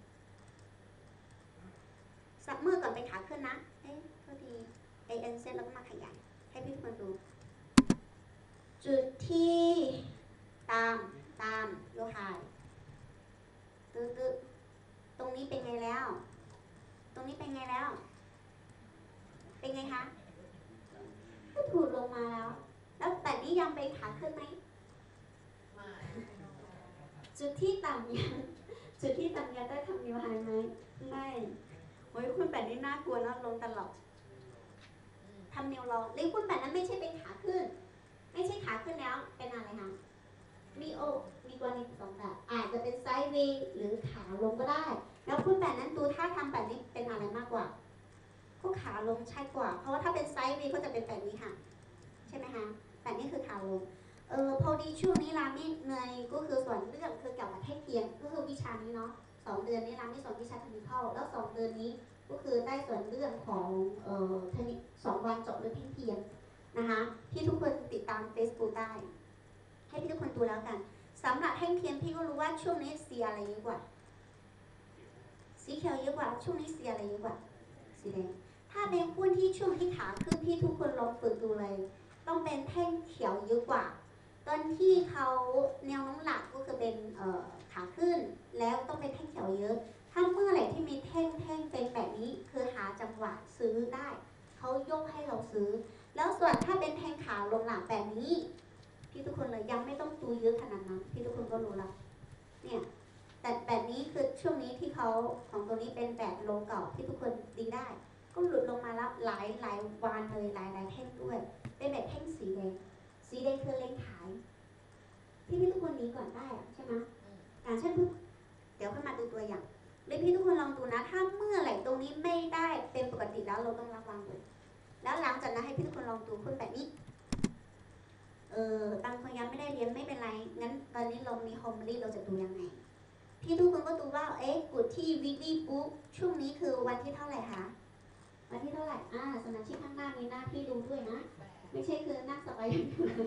สับมือก่อนเป็นขาขึ้นนะเอ๊ะโทษที เอ เอ็น เซตแล้วก็มาขยายให้พี่ทุกคนดูจุดที่ตามตามโยหายตึ๊ดตึ๊ดตรงนี้เป็นไงแล้ว ตรงนี้เป็นไงแล้ว เป็นไงคะก็ถูดลงมาแล้ว แล้วแต่นี้ยังเป็นขาขึ้นไหมมาจุดที่ต่ำยังจุดที่ต่ำยังได้ทำนิวไฮไหมไม่โอ้ยคุณแบบนี้น่ากลัวนะลงตลอดทำนิวลองเลยคุณแบบนั้นไม่ใช่เป็นขาขึ้น ไม่ใช่ขาขึ้นแล้วเป็นอะไรคะมีโอมีกรณีสองแบบอาจจะเป็นไซด์เวย์หรือขาลงก็ได้ แล้วคุณแบบนั้นดูถ้าทำแบบนี้เป็นอะไรมากกว่าก็ขาลงใช่กว่า เพราะว่าถ้าเป็นไซด์เวย์ก็จะเป็นแบบนี้ค่ะใช่ไหมคะแบบนี้คือขาลงเออพอดีช่วงนี้รามิเนยก็คือสอนเรื่องคือเกี่ยวกับแท่งเทียนก็คือวิชานี้เนาะสองเดือนนี้รามิสอนวิชาเทคนิคอลแล้วสองเดือนนี้ก็คือได้สอนเรื่องของเอ่อเทคนิคสองวันเจาะเรื่องแท่งเทียนนะคะที่ทุกคนติดตาม Facebook ได้ ให้พี่ทุกคนดูแล้วกันสำหรับแท่งเทียนพี่ก็รู้ว่าช่วงนี้เสียอะไรเยอะกว่าสีเขียวเยอะกว่าช่วงนี้เสียอะไรเยอะกว่าสีแดงถ้าเป็นหุ้นที่ช่วงที่ขาขึ้นพี่ทุกคนลองฝึกดูเลย ต้องเป็นแท่งเขียวเยอะกว่า ตอนที่เขาแนวโน้มหลักก็คือเป็นขาขึ้น แล้วต้องเป็นแท่งเขียวเยอะ ถ้าเมื่อไหร่ที่มีแท่งแท่งเป็นแบบนี้คือหาจังหวะซื้อได้ เขายกให้เราซื้อ แล้วส่วนถ้าเป็นแท่งขาลงหลักแบบนี้ พี่ทุกคนเลยยังไม่ต้องดูเยอะขนาดนั้น พี่ทุกคนก็รู้แล้วเนี่ยแต่แบบนี้คือช่วงนี้ที่เขาของตัวนี้เป็นแบบโลเก่าที่ทุกคนดีได้ ก็หลุดลงมาแล้วหลายหลายวันเลยหลายหลายแท่งด้วย เป็นแบบแท่งสีแดง สีแดงคือเล็งขาย ที่พี่ทุกคนหนี้ก่อนได้ใช่ไหมอย่างเช่นเดี๋ยวขึ้นมาดูตัวอย่างเลยพี่ทุกคนลองดูนะ ถ้าเมื่อไหร่ตรงนี้ไม่ได้เป็นปกติแล้วเราต้องระวังเลยแล้วหลังจากนั้นให้พี่ทุกคนลองดูคุณแบบนี้ เออบางคนยังไม่ได้เรียนไม่เป็นไร งั้นตอนนี้เรามีโฮมลี่เราจะดูยังไง พี่ทุกคนก็ดูว่า เอ๊ะกดที่วิก l ี บุ๊กช่วงนี้คือวันที่เท่าไหร่คะ วันที่เท่าไหร่ อ่าสมาชิกข้างหน้ามีหน้าที่ดูด้วยนะ ไม่ใช่คือนั่งสบายอย่างเดียว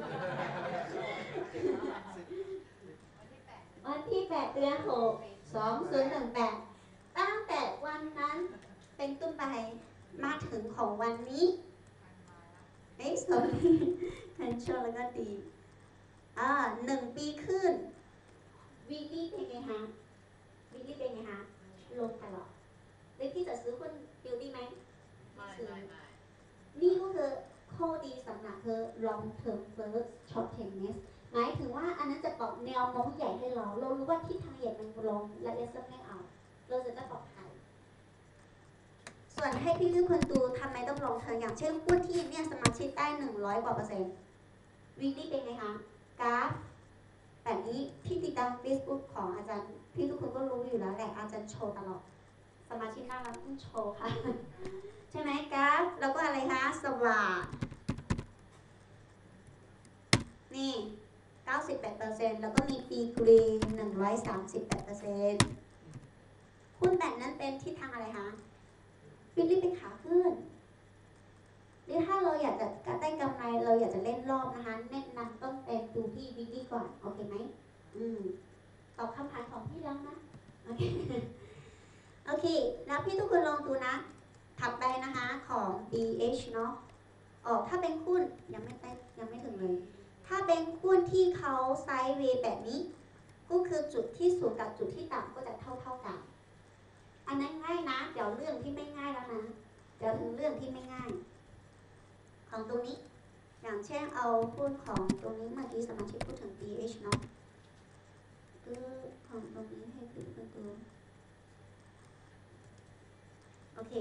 วันที่แปดเดือนหก สองศูนย์หนึ่งแปดตั้งแต่วันนั้นเป็นต้นไปมาถึงของวันนี้เอ๊ะ sorry ทันชั่วแล้วก็ดีอ่าหนึ่งปีขึ้นวีลี่เป็นไงฮะวีลี่เป็นไงฮะลงตลอดเลยที่จะซื้อหุ้นบิวตี้ไหมไม่ซื้อไม่ไม่นี่ก็คือข้อดีสำหรับเธอ long term first short term next หมายถึงว่าอันนั้นจะบอกแนวโน้มใหญ่ให้เรา เรารู้ว่าทิศทางใหญ่มันลงและเอสไม่เอา เราจะได้ปลอดภัยส่วนให้พี่ทุกคนดูทำไมต้องลองเทอมอย่างเช่นหุ้นที่เนี่ยสมาชิกได้หนึ่งร้อยกว่าเปอร์เซ็นต์วีคลี่เป็นไงคะกราฟแบบนี้พี่ติดตาม Facebook ของอาจารย์พี่ทุกคนก็รู้อยู่แล้วแหละอาจารย์โชว์ตลอดสมาชิกน่ารักต้องโชว์ค่ะ ใช่ไหมกราฟแล้วก็อะไรคะสว่างนี่ เก้าสิบแปดเปอร์เซ็นต์ แล้วก็มีปีกรีนหนึ่งร้อยสามสิบแปดเปอร์เซ็นต์ หุ้นแบบนั้นเป็นทิศทางอะไรคะฟิลิปเป็นขาขึ้นหรือถ้าเราอยากจะได้กำไรเราอยากจะเล่นรอบนะคะแนะนำต้องเป็นดูที่วิกกี้ก่อนโอเคไหมอืมตอบคำถามของพี่แล้วนะโอเค โอเคแล้วพี่ทุกคนลองดูนะถัดไปนะคะของ บี เอช เนาะออกถ้าเป็นหุ้นยังไม่ได้ยังไม่ถึงเลยถ้าเป็นหุ้นที่เขาไซด์เวย์แบบนี้ก็คือจุดที่สูงกับจุดที่ต่ำก็จะเท่าเท่ากันอันนั้นง่ายนะเดี๋ยวเรื่องที่ไม่ง่ายแล้วนะเดี๋ยวถึงเรื่องที่ไม่ง่ายของตรงนี้อย่างเช่นเอาหุ้นของตรงนี้เมื่อกี้สมาชิกพูดถึง บี เอช เนาะคือของตรงนี้ให้พี่ทุกคนดูโอเค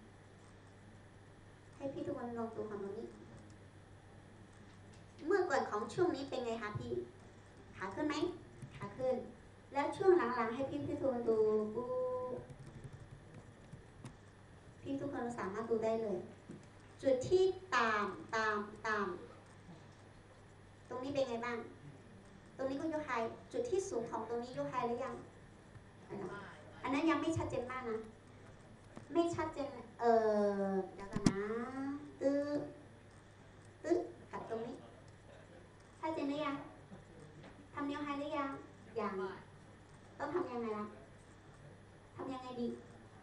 ให้พี่ทุกคนลองดูของตรงนี้เมื่อก่อนของช่วงนี้เป็นไงคะพี่ขาขึ้นไหมขาขึ้นแล้วช่วงหลังๆให้พี่พี่ทุกคนดูพี่ทุกคนสามารถดูได้เลยจุดที่ตามตามตามตรงนี้เป็นไงบ้างตรงนี้ก็ยกไฮจุดที่สูงของตรงนี้ยกไฮหรือยังอันนั้นยังไม่ชัดเจนมากนะไม่ชัดเจนเออเดี๋ยวกันนะตึ๊ดตึ๊ดกับตรงนี้ชัดเจนหรือยังทำเนียวไฮหรือยังยังต้องทำยังไงล่ะทำยังไงดี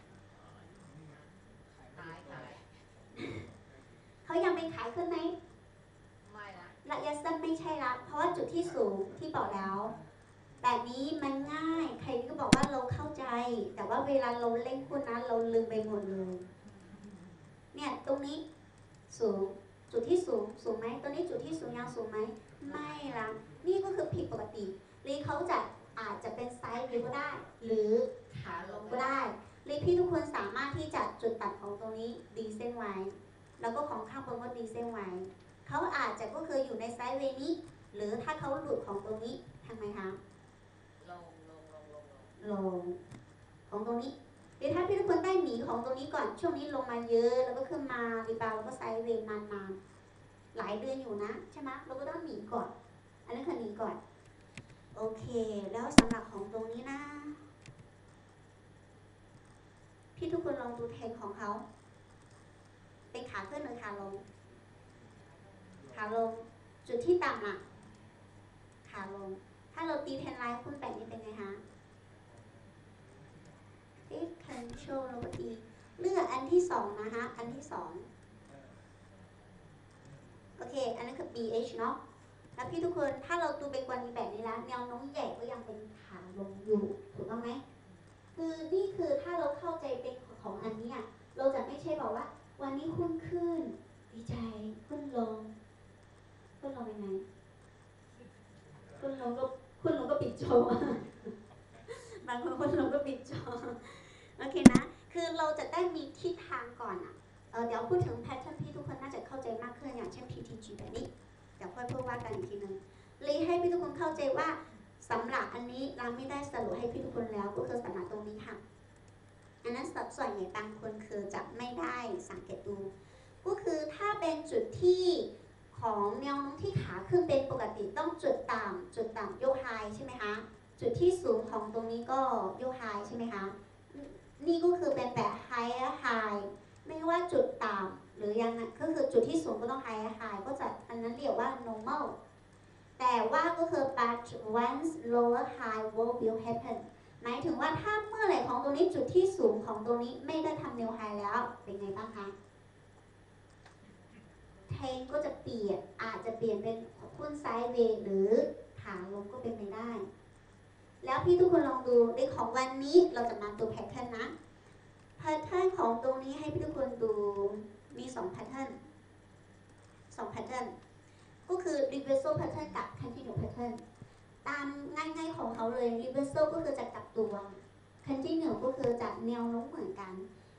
ขายขายเขายังเป็นขายขึ้นไหมไม่ละระยะสั้นไม่ใช่ละเพราะว่าจุดที่สูงที่บอกแล้วแบบนี้มันง่ายใครก็บอกว่าเราเข้าใจแต่ว่าเวลาเราเล่นหุ้นนะเราลืมไปหมดเลยเนี่ยตรงนี้สูงจุดที่สูงสูงไหมตัวนี้จุดที่สูงยังสูงไหมไม่ละนี่ก็คือผิดปกติหรือเขาจะอาจจะเป็นไซด์วิวก็ได้หรือขาลงก็ได้หรือพี่ทุกคนสามารถที่จะจุดตัดของตรงนี้ดีเส้นไว้แล้วก็ของข้างบนก็ดีเส้นไว้เขาอาจจะก็คืออยู่ในไซด์เวย์นี้หรือถ้าเขาหลุดของตรงนี้ทำไมคะลงลงลงลงลงของตรงนี้หรือถ้าพี่ทุกคนได้หนีของตรงนี้ก่อนช่วงนี้ลงมาเยอะแล้วก็ขึ้นมารีบาวแล้วก็ไซด์เวย์นานๆหลายเดือนอยู่นะใช่ไหมเราก็ต้องหนีก่อนอันนั้นคือหนีก่อนโอเคแล้วสำหรับของตรงนี้นะพี่ทุกคนลองดูเทรนของเขาเป็นขาขึ้นหรือขาลงขาลงจุดที่ต่ำอ่ะขาลงถ้าเราตีเทรนไลน์คุณแบบนี้เป็นไงคะเอ๊ะแคนโชว์แล้วก็ตีเลือกอันที่สองนะคะอันที่สองโอเคอันนั้นคือ บี เอช เนาะแล้วพี่ทุกคนถ้าเราดูเป็นกรณีแบบนี้แล้วแนวโน้มใหญ่ก็ยังเป็นขาลงอยู่ถูกต้องไหมคือนี่คือถ้าเราเข้าใจเป็นของอันนี้เราจะไม่ใช่บอกว่าวันนี้หุ้นขึ้นดีใจหุ้นลงหุ้นลงเป็นไงหุ้นลงก็หุ้นลงก็ปิดจอบางคนหุ้นลงก็ปิดจอโอเคนะคือเราจะได้มีทิศทางก่อนอ่ะเออเดี๋ยวพูดถึงแพทเทิร์นพี่ทุกคนน่าจะเข้าใจมากขึ้นอย่างเช่น พี ที จี แบบนี้เดี๋ยวค่อยพูดว่ากันอีกทีนึงเลยให้พี่ทุกคนเข้าใจว่าสำหรับอันนี้เราไม่ได้สรุปให้พี่ทุกคนแล้วก็คือสำหรับตรงนี้ค่ะอันนั้นสัดส่วนใหญ่บางคนคือจะไม่ได้สังเกตดูก็คือถ้าเป็นจุดที่ของแนวโน้มที่ขาขึ้นเป็นปกติต้องจุดต่ำจุดต่ำโยกไฮใช่ไหมคะจุดที่สูงของตรงนี้ก็โยกไฮใช่ไหมคะนี่ก็คือเป็นแบบ higher high ไม่ว่าจุดต่ำหรือยังก็คือจุดที่สูงก็ต้อง higher high ก็จะอันนั้นเรียกว่า normal แต่ว่าก็คือ but once lower high will happen หมายถึงว่าถ้าเมื่อไหร่ของตรงนี้จุดที่สูงของตรงนี้ไม่ได้ทำ new high แล้วเป็นไงบ้างคะเทรนก็จะเปลี่ยนอาจจะเปลี่ยนเป็นหุ้นไซด์เวย์หรือขาลงก็เป็นไปได้แล้วพี่ทุกคนลองดูในของวันนี้เราจะมาดูแพทเทิร์นนะแพทเทิร์นของตรงนี้ให้พี่ทุกคนดูมีสองแพทเทิร์นสองแพทเทิร์นก็คือ reversal pattern กับ continue pattern ตามง่ายๆของเขาเลย reversal ก็คือจะกลับตัว continue ก็คือจะแนวโน้มเหมือนกัน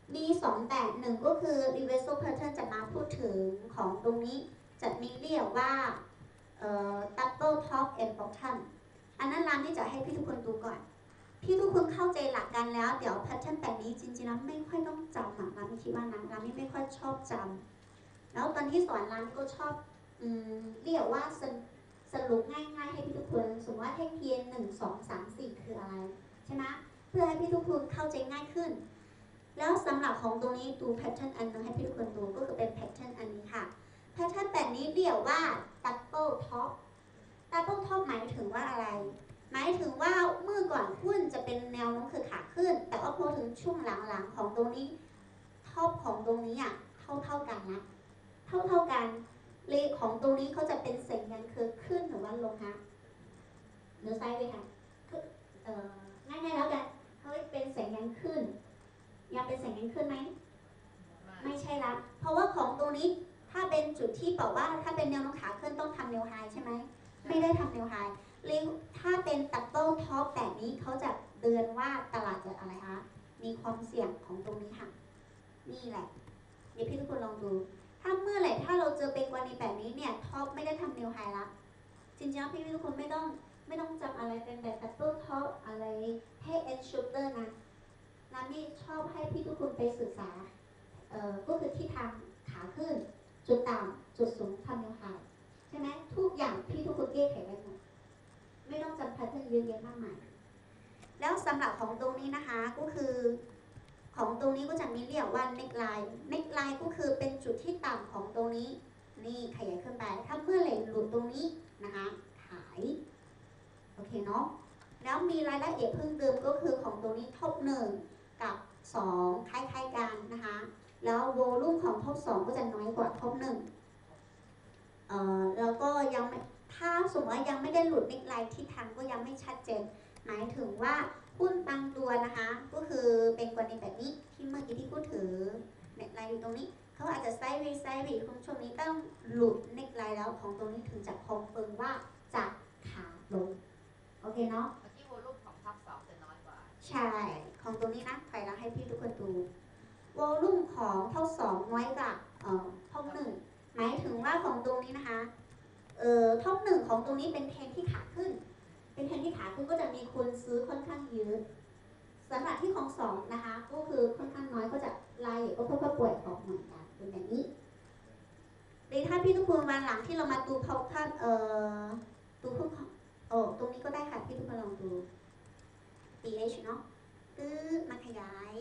มีสองแบบหนึ่งก็คือ reversal pattern จะมาพูดถึงของตรงนี้จะมีเรียกว่าเอ่อ double top and bottom อันนั้นรามนี่จะให้พี่ทุกคนดูก่อน พี่ทุกคนเข้าใจหลักกันแล้ว เดี๋ยว pattern แบบนี้จริงๆแล้วไม่ค่อยต้องจำอะรามคิดว่านะรามนี่ไม่ค่อยชอบจำแล้วตอนที่สอนรามก็ชอบอืมเรียกว่าสรุปสรุปง่ายๆให้พี่ทุกคนสมมติว่าเทคเทียนหนึ่งสองสามสี่คืออะไรใช่ไหมเพื่อให้พี่ทุกคนเข้าใจง่ายขึ้น แล้วสำหรับของตรงนี้ดูแพทเทิร์นอันนึงให้พี่ทุกคนดูก็คือเป็นแพทเทิร์นอันนี้ค่ะแพทเทิร์นแบบนี้เรียกว่า double top double top หมายถึงว่าอะไร หมายถึงว่าเมื่อก่อนหุ้นจะเป็นแนวโน้มคือขาขึ้น แต่ว่าพอถึงช่วงหลังๆของตรงนี้ท็อปของตรงนี้อ่ะเท่าเท่ากันนะเท่าเท่ากันเลขของตรงนี้เขาจะเป็นสัญญาณคือขึ้นหรือว่าลงคะหรือไซด์เลยค่ะเอ่อง่ายๆแล้วกันเขาเป็นสัญญาณขึ้นยังเป็นสัญญาณขึ้นไหมไม่ใช่ละเพราะว่าของตรงนี้ถ้าเป็นจุดที่บอกว่าถ้าเป็นแนวโน้มขาขึ้นต้องทำแนวไฮใช่ไหมไม่ได้ทำแนวไฮเลยถ้าเป็นดับเบิลท็อปแบบนี้เขาจะเตือนว่าตลาดจะอะไรคะมีความเสี่ยงของตรงนี้ค่ะนี่แหละเดี๋ยวพี่ทุกคนลองดูถ้าเมื่อไหร่ถ้าเราเจอเป็นกรณีแบบนี้เนี่ยท็อปไม่ได้ทำแนวไฮละจริงๆพี่ทุกคนไม่ต้องไม่ต้องจำอะไรเป็นแบบดับเบิลท็อปอะไรให้เอ็นชูเตอร์นะน้ำนี่ชอบให้พี่ทุกคนไปศึกษาเอ่อก็คือที่ทางขาขึ้นจุดต่ำจุดสูงทำแนวไฮใช่ไหมทุกอย่างพี่ทุกคนแก้ไขได้หมดไม่ต้องจำแพทเทิร์นเยอะแยะมากมายแล้วสำหรับของตรงนี้นะคะก็คือของตรงนี้ก็จะมีเรียกว่า neckline neckline ก็คือเป็นจุดที่ต่ำของตรงนี้นี่ขยายขึ้นไปถ้าเมื่อไหร่หลุดตรงนี้นะคะขายโอเคเนาะแล้วมีรายละเอียดเพิ่มเติมก็คือของตรงนี้ท็อปหนึ่งกับสองคล้ายๆกันนะคะแล้วโวลูมของท็อปสองก็จะน้อยกว่าท็อปหนึ่งเอ่อแล้วก็ยังไม่ถ้าสมมติว่ายังไม่ได้หลุดเน็กไลน์ที่ทางก็ยังไม่ชัดเจนหมายถึงว่าหุ้นบางตัวนะคะก็คือเป็นกรณีแบบนี้ที่เมื่อกี้ที่พูดถึงเน็กไลน์อยู่ตรงนี้เขาอาจจะไซด์เวย์ไซด์เวย์ช่วงนี้ต้องหลุดเน็กไลน์แล้วของตรงนี้ถึงจะคอนเฟิร์มว่าจะขาลงโอเคเนาะเมื่อกี้วอลลุ่มของท็อปสองจะน้อยกว่าใช่ของตรงนี้นะใครเราให้พี่ทุกคนดูวอลลุ่มของท็อปสองน้อยกว่าเอ่อท็อปหนึ่งหมายถึงว่าของตรงนี้นะคะเอ่อท็อปหนึ่งของตรงนี้เป็นเทรนที่ขาขึ้นเป็นเทรนที่ขาขึ้นก็จะมีคนซื้อค่อนข้างเยอะสำหรับที่ของสองนะคะก็คือค่อนข้างน้อยก็จะรายก็ค่อยๆป่วยออกเหมือนกันเป็นแบบนี้หรือถ้าพี่ทุกคนวันหลังที่เรามาดูเขาท่านเอ่อดูพวกโอ้ตรงนี้ก็ได้ค่ะพี่ทุกคนลองดู พี เอช เนาะตื้อมาขยาย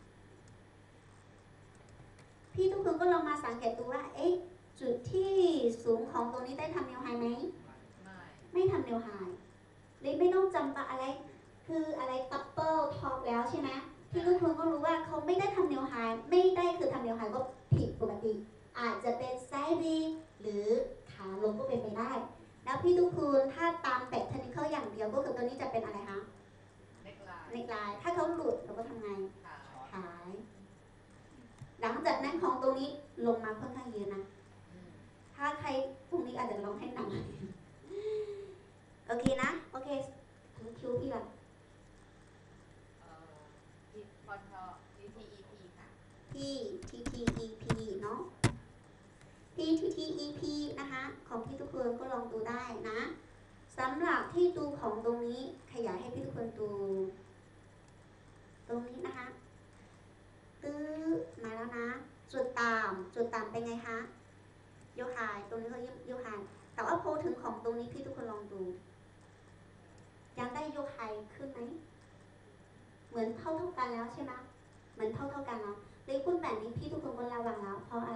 พี่ทุกคนก็ลองมาสังเกตดูว่าเอ๊ะจุดที่สูงของตรงนี้ได้ทำแนวไฮไหมไม่ไม่ทำแนวไฮเลยไม่ต้องจำว่าอะไรคืออะไรดับเบิลท็อปแล้วใช่ไหมพี่ทุกคนก็รู้ว่าเขาไม่ได้ทำแนวไฮไม่ได้คือทำแนวไฮก็ผิดปกติ อาจจะเป็นไซด์เวย์หรือขาลงก็เป็นไปได้ แล้วพี่ทุกคนถ้าตามแบบเทคนิคอย่างเดียวก็คือตัวนี้จะเป็นอะไรคะเน็กไลน์ในลายถ้าเขาหลุดเราก็ทำไงขายขาย หลังจากนั้นของตรงนี้ลงมาค่อนข้างเยอะนะอืมถ้าใครพรุ่งนี้อาจจะลองให้หนักโอเคนะ โอเคถึงคิวพี่ละเอ่อที่พอทอ ที ที อี พี ค่ะพี่ ที ที อี พี เนาะพี่ ที ที อี พี นะคะ ของพี่ทุกคนก็ลองดูได้นะสำหรับที่ดูของตรงนี้ขยายให้พี่ทุกคนดู ตรงนี้นะคะ ตื้อมาแล้วนะ จุดต่ำจุดต่ำเป็นไงคะโยกหายตรงนี้เขาโยกหายแต่ว่าโพถึงของตรงนี้พี่ทุกคนลองดู ยังได้โยกหายขึ้นไหมเหมือนเท่าเท่ากันแล้วใช่ไหมเหมือนเท่าเท่ากันแล้วเลยคุณแบบนี้พี่ทุกคนก็ระวังแล้วเพราะอะไร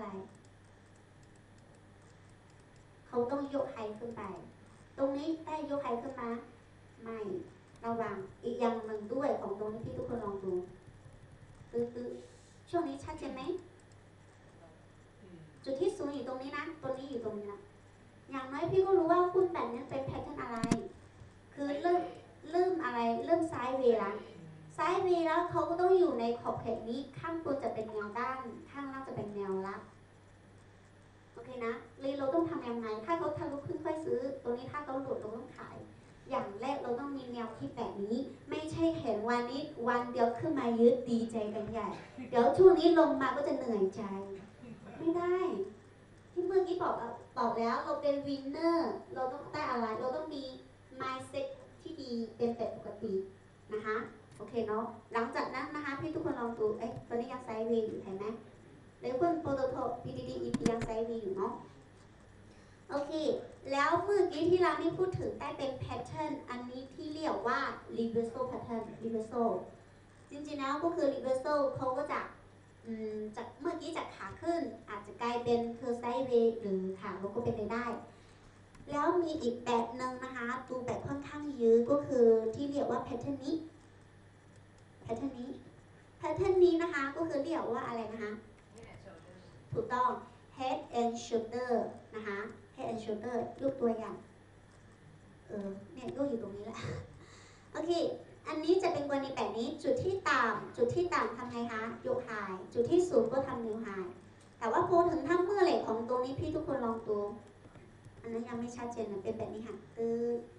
เขาต้องโยกหายขึ้นไป ตรงนี้ได้โยกหายขึ้นมาไม่ระวังอีกอย่างหนึ่งด้วยของตรงนี้พี่ทุกคนลองดูตื้อๆช่วงนี้ชัดเจนไหมอืมจุดที่สูงอยู่ตรงนี้นะตัวนี้อยู่ตรงนี้นะอย่างน้อยพี่ก็รู้ว่าหุ้นแบบนี้เป็นแพทเทิร์นอะไร คือเริ่มเริ่มอะไรเริ่มซ้ายเวย์ละซ้ายเวย์แล้วเขาก็ต้องอยู่ในขอบเขตนี้ข้างบนจะเป็นแนวด้านข้างล่างจะเป็นแนวรับโอเคนะเลยเราต้องทำยังไงถ้าเขาทะลุขึ้นค่อยซื้อตรงนี้ถ้าเขาหลุดเราต้องขายอย่างแรกเราต้องมีแนวคิดแบบนี้ ไม่ใช่เห็นวันนี้วันเดียวขึ้นมายึดดีใจกันใหญ่ เดี๋ยวช่วงนี้ลงมาก็จะเหนื่อยใจ ไม่ได้ ที่เมื่อกี้บอกบอกแล้วเราเป็นวินเนอร์เราต้องได้อะไร เราต้องมี mindset ที่ดีเป็นแบบปกตินะคะโอเคเนาะหลังจากนั้นนะคะพี่ทุกคนลองดูเอ๊ะตอนนี้ยังไซด์เวย์อยู่เห็นไหมแล้วคุณโปรโตโท พี ดี ดี อี พี ยังไซด์เวย์อยู่เนาะโอเคแล้วเมื่อกี้ที่เราไม่พูดถึงได้เป็น pattern อันนี้ที่เรียกว่า reversal pattern reversal จริงๆแล้วก็คือ reversal เขาก็จะจากเมื่อกี้จากขาขึ้นอาจจะกลายเป็นคือไซด์เวย์หรือขาลงก็เป็นไปได้แล้วมีอีกแบบหนึ่งนะคะดูแบบค่อนข้างยืดก็คือที่เรียกว่า pattern นี้ pattern นี้ pattern นี้นะคะก็คือเรียกว่าอะไรนะคะถูกต้อง head and shoulder นะคะ head and shoulder ยกตัวอย่างเออเนี่ยก็อยู่ตรงนี้แหละโอเคอันนี้จะเป็นกรณีแบบนี้จุดที่ต่ำจุดที่ต่ำทำไงคะยก high จุดที่สูงก็ทำ new high แต่ว่าพอถึงถ้าเมื่อไหร่ของตรงนี้พี่ทุกคนลองดูอันนั้นยังไม่ชัดเจนนะเป็นแบบนี้ค่ะคือ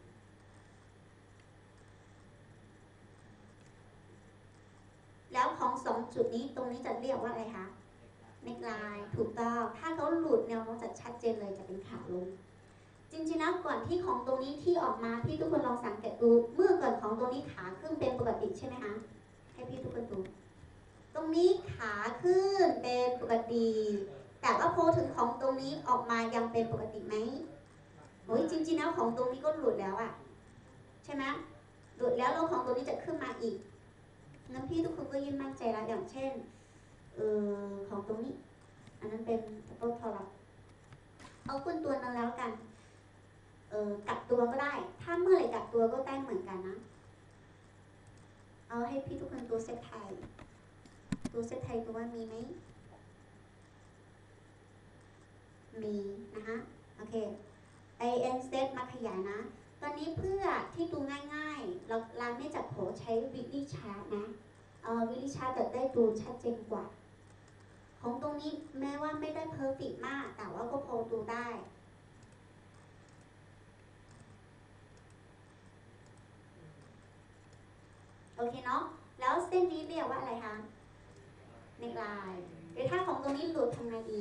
แล้วของสองจุดนี้ตรงนี้จะเรียกว่าอะไรคะเน็กไลน์ถูกต้องถ้าเขาหลุดแนวโน้มจะชัดเจนเลยจะเป็นขาลงจริงๆแล้วก่อนที่ของตรงนี้ที่ออกมาพี่ทุกคนลองสังเกตดูเมื่อก่อนของตรงนี้ขาขึ้นเป็นปกติใช่ไหมคะให้พี่ทุกคนดูตรงนี้ขาขึ้นเป็นปกติแต่ว่าพอถึงของตรงนี้ออกมายังเป็นปกติไหมโอ้ยจริงๆแล้วของตรงนี้ก็หลุดแล้วอะใช่ไหมหลุดแล้วแล้วของตรงนี้จะขึ้นมาอีกงั้นพี่ทุกคนก็ยิ่งมั่นใจแล้วอย่างเช่นเออของตรงนี้อันนั้นเป็นต้นทอร์เอาขึ้นตัวนั้นแล้วกันเออกลับตัวก็ได้ถ้าเมื่อไหร่กลับตัวก็ได้เหมือนกันนะเอาให้พี่ทุกคนตัวเซตไทยตัวเซตไทยตัวว่ามีไหมมีนะคะโอเค in set มาขยายนะตอนนี้เพื่อที่ดูง่ายๆเราเราไม่จับโผใช้ weekly chart นะเอ่อ weekly chart จะได้ดูชัดเจนกว่าของตรงนี้แม้ว่าไม่ได้ perfect มากแต่ว่าก็พอดูได้โอเคเนาะแล้วเส้นนี้เรียกว่าอะไรคะเน็กไลน์หรือถ้าของตรงนี้หลุดทำไงดี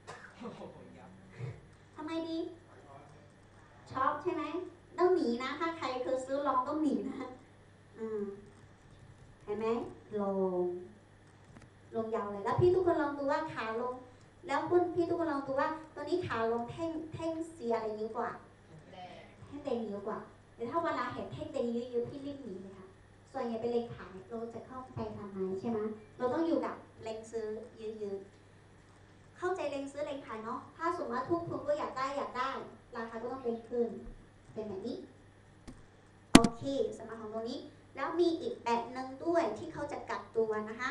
ทำไงดีช็อปใช่ไหมต้องหนีนะถ้าใครเคยซื้อลองต้องหนีนะอืมเห็นไหมลงลงยาวเลยแล้วพี่ทุกคนลองดูว่าขาลงแล้วคุณพี่ทุกคนลองดูว่าตัวนี้ขาลงแท่งแท่งสีอะไรเยอะกว่าแท่งแดงเยอะกว่าเดี๋ยวถ้าเวลาเห็นแท่งแดงเยอะๆพี่รีบหนีเลยค่ะส่วนใหญ่เป็นเลขขายเราจะเข้าไปทำไมใช่ไหมเราต้องอยู่กับเลงซื้อยืนๆเข้าใจเลงซื้อเลงขายเนาะถ้าสมมติว่าทุกคนก็อยากได้อยากได้ราคาก็ต้องเป็นขึ้นเป็นแบบนี้โอเคสมการของตรงนี้แล้วมีอีกแบบหนึ่งด้วยที่เขาจะกลับตัวนะคะ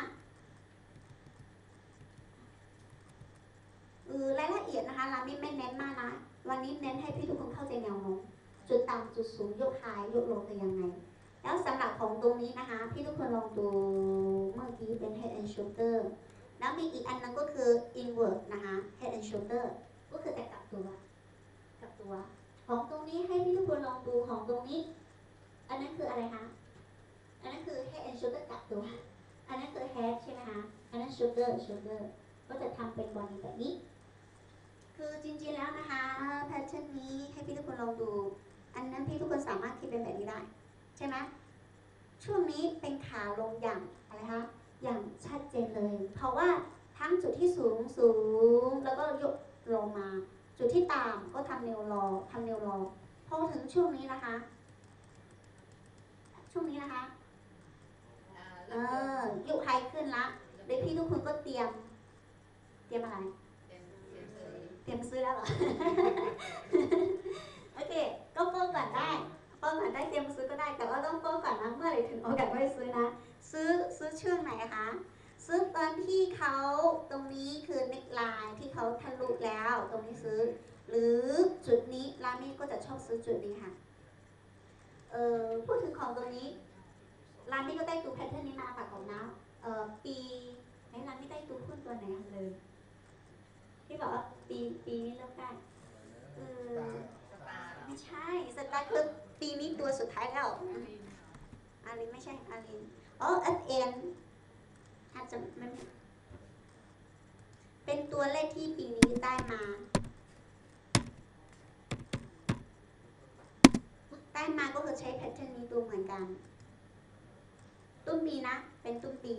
เออรายละเอียดนะคะเราไม่ไม่เน้นมากนะวันนี้เน้นให้พี่ทุกคนเข้าใจแนวโน้มจุดต่ำจุดสูงยกไฮยกโลจะยังไงแล้วสำหรับของตรงนี้นะคะพี่ทุกคนลองดูเมื่อกี้เป็น head and shoulder แล้วมีอีกอันนึงก็คือ invert นะคะ head and shoulder ก็คือแต่กลับตัวกลับตัวของตรงนี้ให้พี่ทุกคนลองดูของตรงนี้อันนั้นคืออะไรคะอันนั้นคือ head and shoulder กลับตัวอันนั้นคือ head ใช่ไหมคะอันนั้น shoulder shoulder ก็จะทำเป็นบอดี้แบบนี้คือจริงๆแล้วนะคะแพทเทิร์นนี้ให้พี่ทุกคนลองดูอันนั้นพี่ทุกคนสามารถคิดเป็นแบบนี้ได้ใช่ไหมช่วงนี้เป็นขาลงอย่างอะไรคะอย่างชัดเจนเลยเพราะว่าทั้งจุดที่สูงสูงแล้วก็ยกลงมาจุดที่ต่ำก็ทำเนวรอทำเนวรอพอถึงช่วงนี้นะคะช่วงนี้นะคะเออยกไฮขึ้นละเดี๋ยวพี่ทุกคนก็เตรียมเตรียมอะไรเตรียมซื้อแล้วเหรอ โอเคก็โป้ก่อนได้โป้ก่อนได้เตรียมซื้อก็ได้แต่ว่าต้องโป้ก่อนนะเมื่อไหร่ถึงโอกาสไม่ซื้อนะซื้อซื้อช่วงไหนคะซื้อตอนที่เขาตรงนี้คือเน็กไลน์ที่เขาทะลุแล้วตรงนี้ซื้อหรือจุดนี้ร้านนี้ก็จะชอบซื้อจุดนี้ค่ะเออพูดถึงของตรงนี้ร้านนี้ก็ได้ดูแพทเทิร์นนี้มาค่ะของน้าเออปีไหนร้านนี้ได้ดูหุ้นตัวไหนเลยที่บอกว่าปีปีนี้เริ่มได้เออไม่ใช่สตาร์คือปีนี้ตัวสุดท้ายแล้ว อารินไม่ใช่อารินอ๋อเอฟเอ็นอาจจะมันเป็นตัวเลขที่ปีนี้ได้มาได้มาก็คือใช้แพทเทิร์นนี้ตัวเหมือนกันต้นปีนะเป็นต้นปี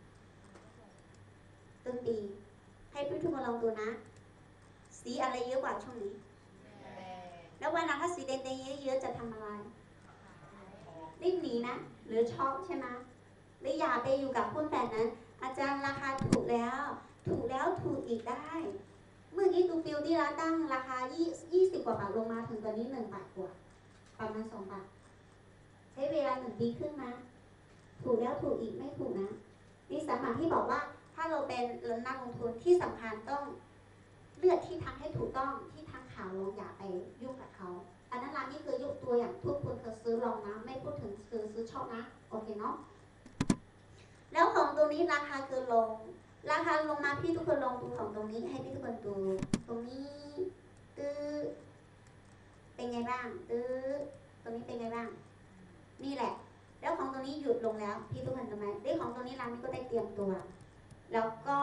ต้นปีให้พี่ทุกคนลองดูนะสีอะไรเยอะกว่าช่วงนี้แล้ววันนั้นถ้าสีแดงๆเยอะๆจะทำอะไรรีบหนีนะหรือช็อกใช่ไหมหรืออย่าไปอยู่กับหุ้นแบบนั้น อาจารย์ราคาถูกแล้วถูกแล้วถูกอีกได้ เมื่อกี้ดูฟิลที่ร้านตั้งราคายี่สิบกว่าบาทลงมาถึงตอนนี้หนึ่งบาทกว่าประมาณสองบาทใช้เวลาหนึ่งปีครึ่งนะถูกแล้วถูกอีกไม่ถูกนะนี่สามารถที่บอกว่าถ้าเราเป็นนักลงทุนที่สำคัญต้องเลือกที่ทางให้ถูกต้องที่ทางข่าวลงอย่าไปยุ่งกับเขาอันนั้นร้านนี้คือยกตัวอย่างทุกคนเคยซื้อลองนะไม่พูดถึงซื้อซื้อชอบนะโอเคเนาะแล้วของตัวนี้ราคาคือลงราคาลงมาพี่ทุกคนลองดูของตรงนี้ให้พี่ทุกคนดูตรงนี้ตื้อเป็นไงบ้างตื้อตรงนี้เป็นไงบ้างนี่แหละแล้วของตรงนี้หยุดลงแล้วพี่ทุกคนทำไมด้วยของตรงนี้ร้านนี้ก็ได้เตรียมตัวแล้วก็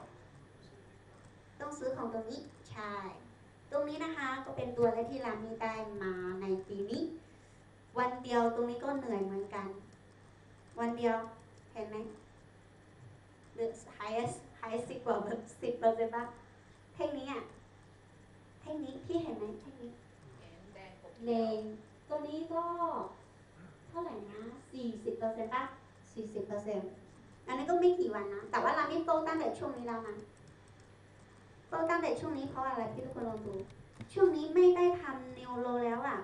ต้องซื้อของตรงนี้ใช่ตรงนี้นะคะก็เป็นตัวแรกที่ร้านนี้ได้มาในปีนี้วันเดียวตรงนี้ก็เหนื่อยเหมือนกันวันเดียวเห็นไหมหรือ highest highest สิบกว่าสิบเปอร์เซ็นต์ป่ะเท่งนี้อ่ะเท่งนี้พี่เห็นไหมเท่งนี้แดงตัวนี้ก็เท่าไหร่นะสี่สิบเปอร์เซ็นต์ป่ะสี่สิบเปอร์เซ็นต์อันนี้ก็ไม่กี่วันนะแต่ว่าเราไม่โตตั้งแต่ช่วงนี้แล้วนะโตตั้งแต่ช่วงนี้เพราะอะไรพี่ทุกคนลองดูช่วงนี้ไม่ได้ทำนิวโลแล้วอ่ะ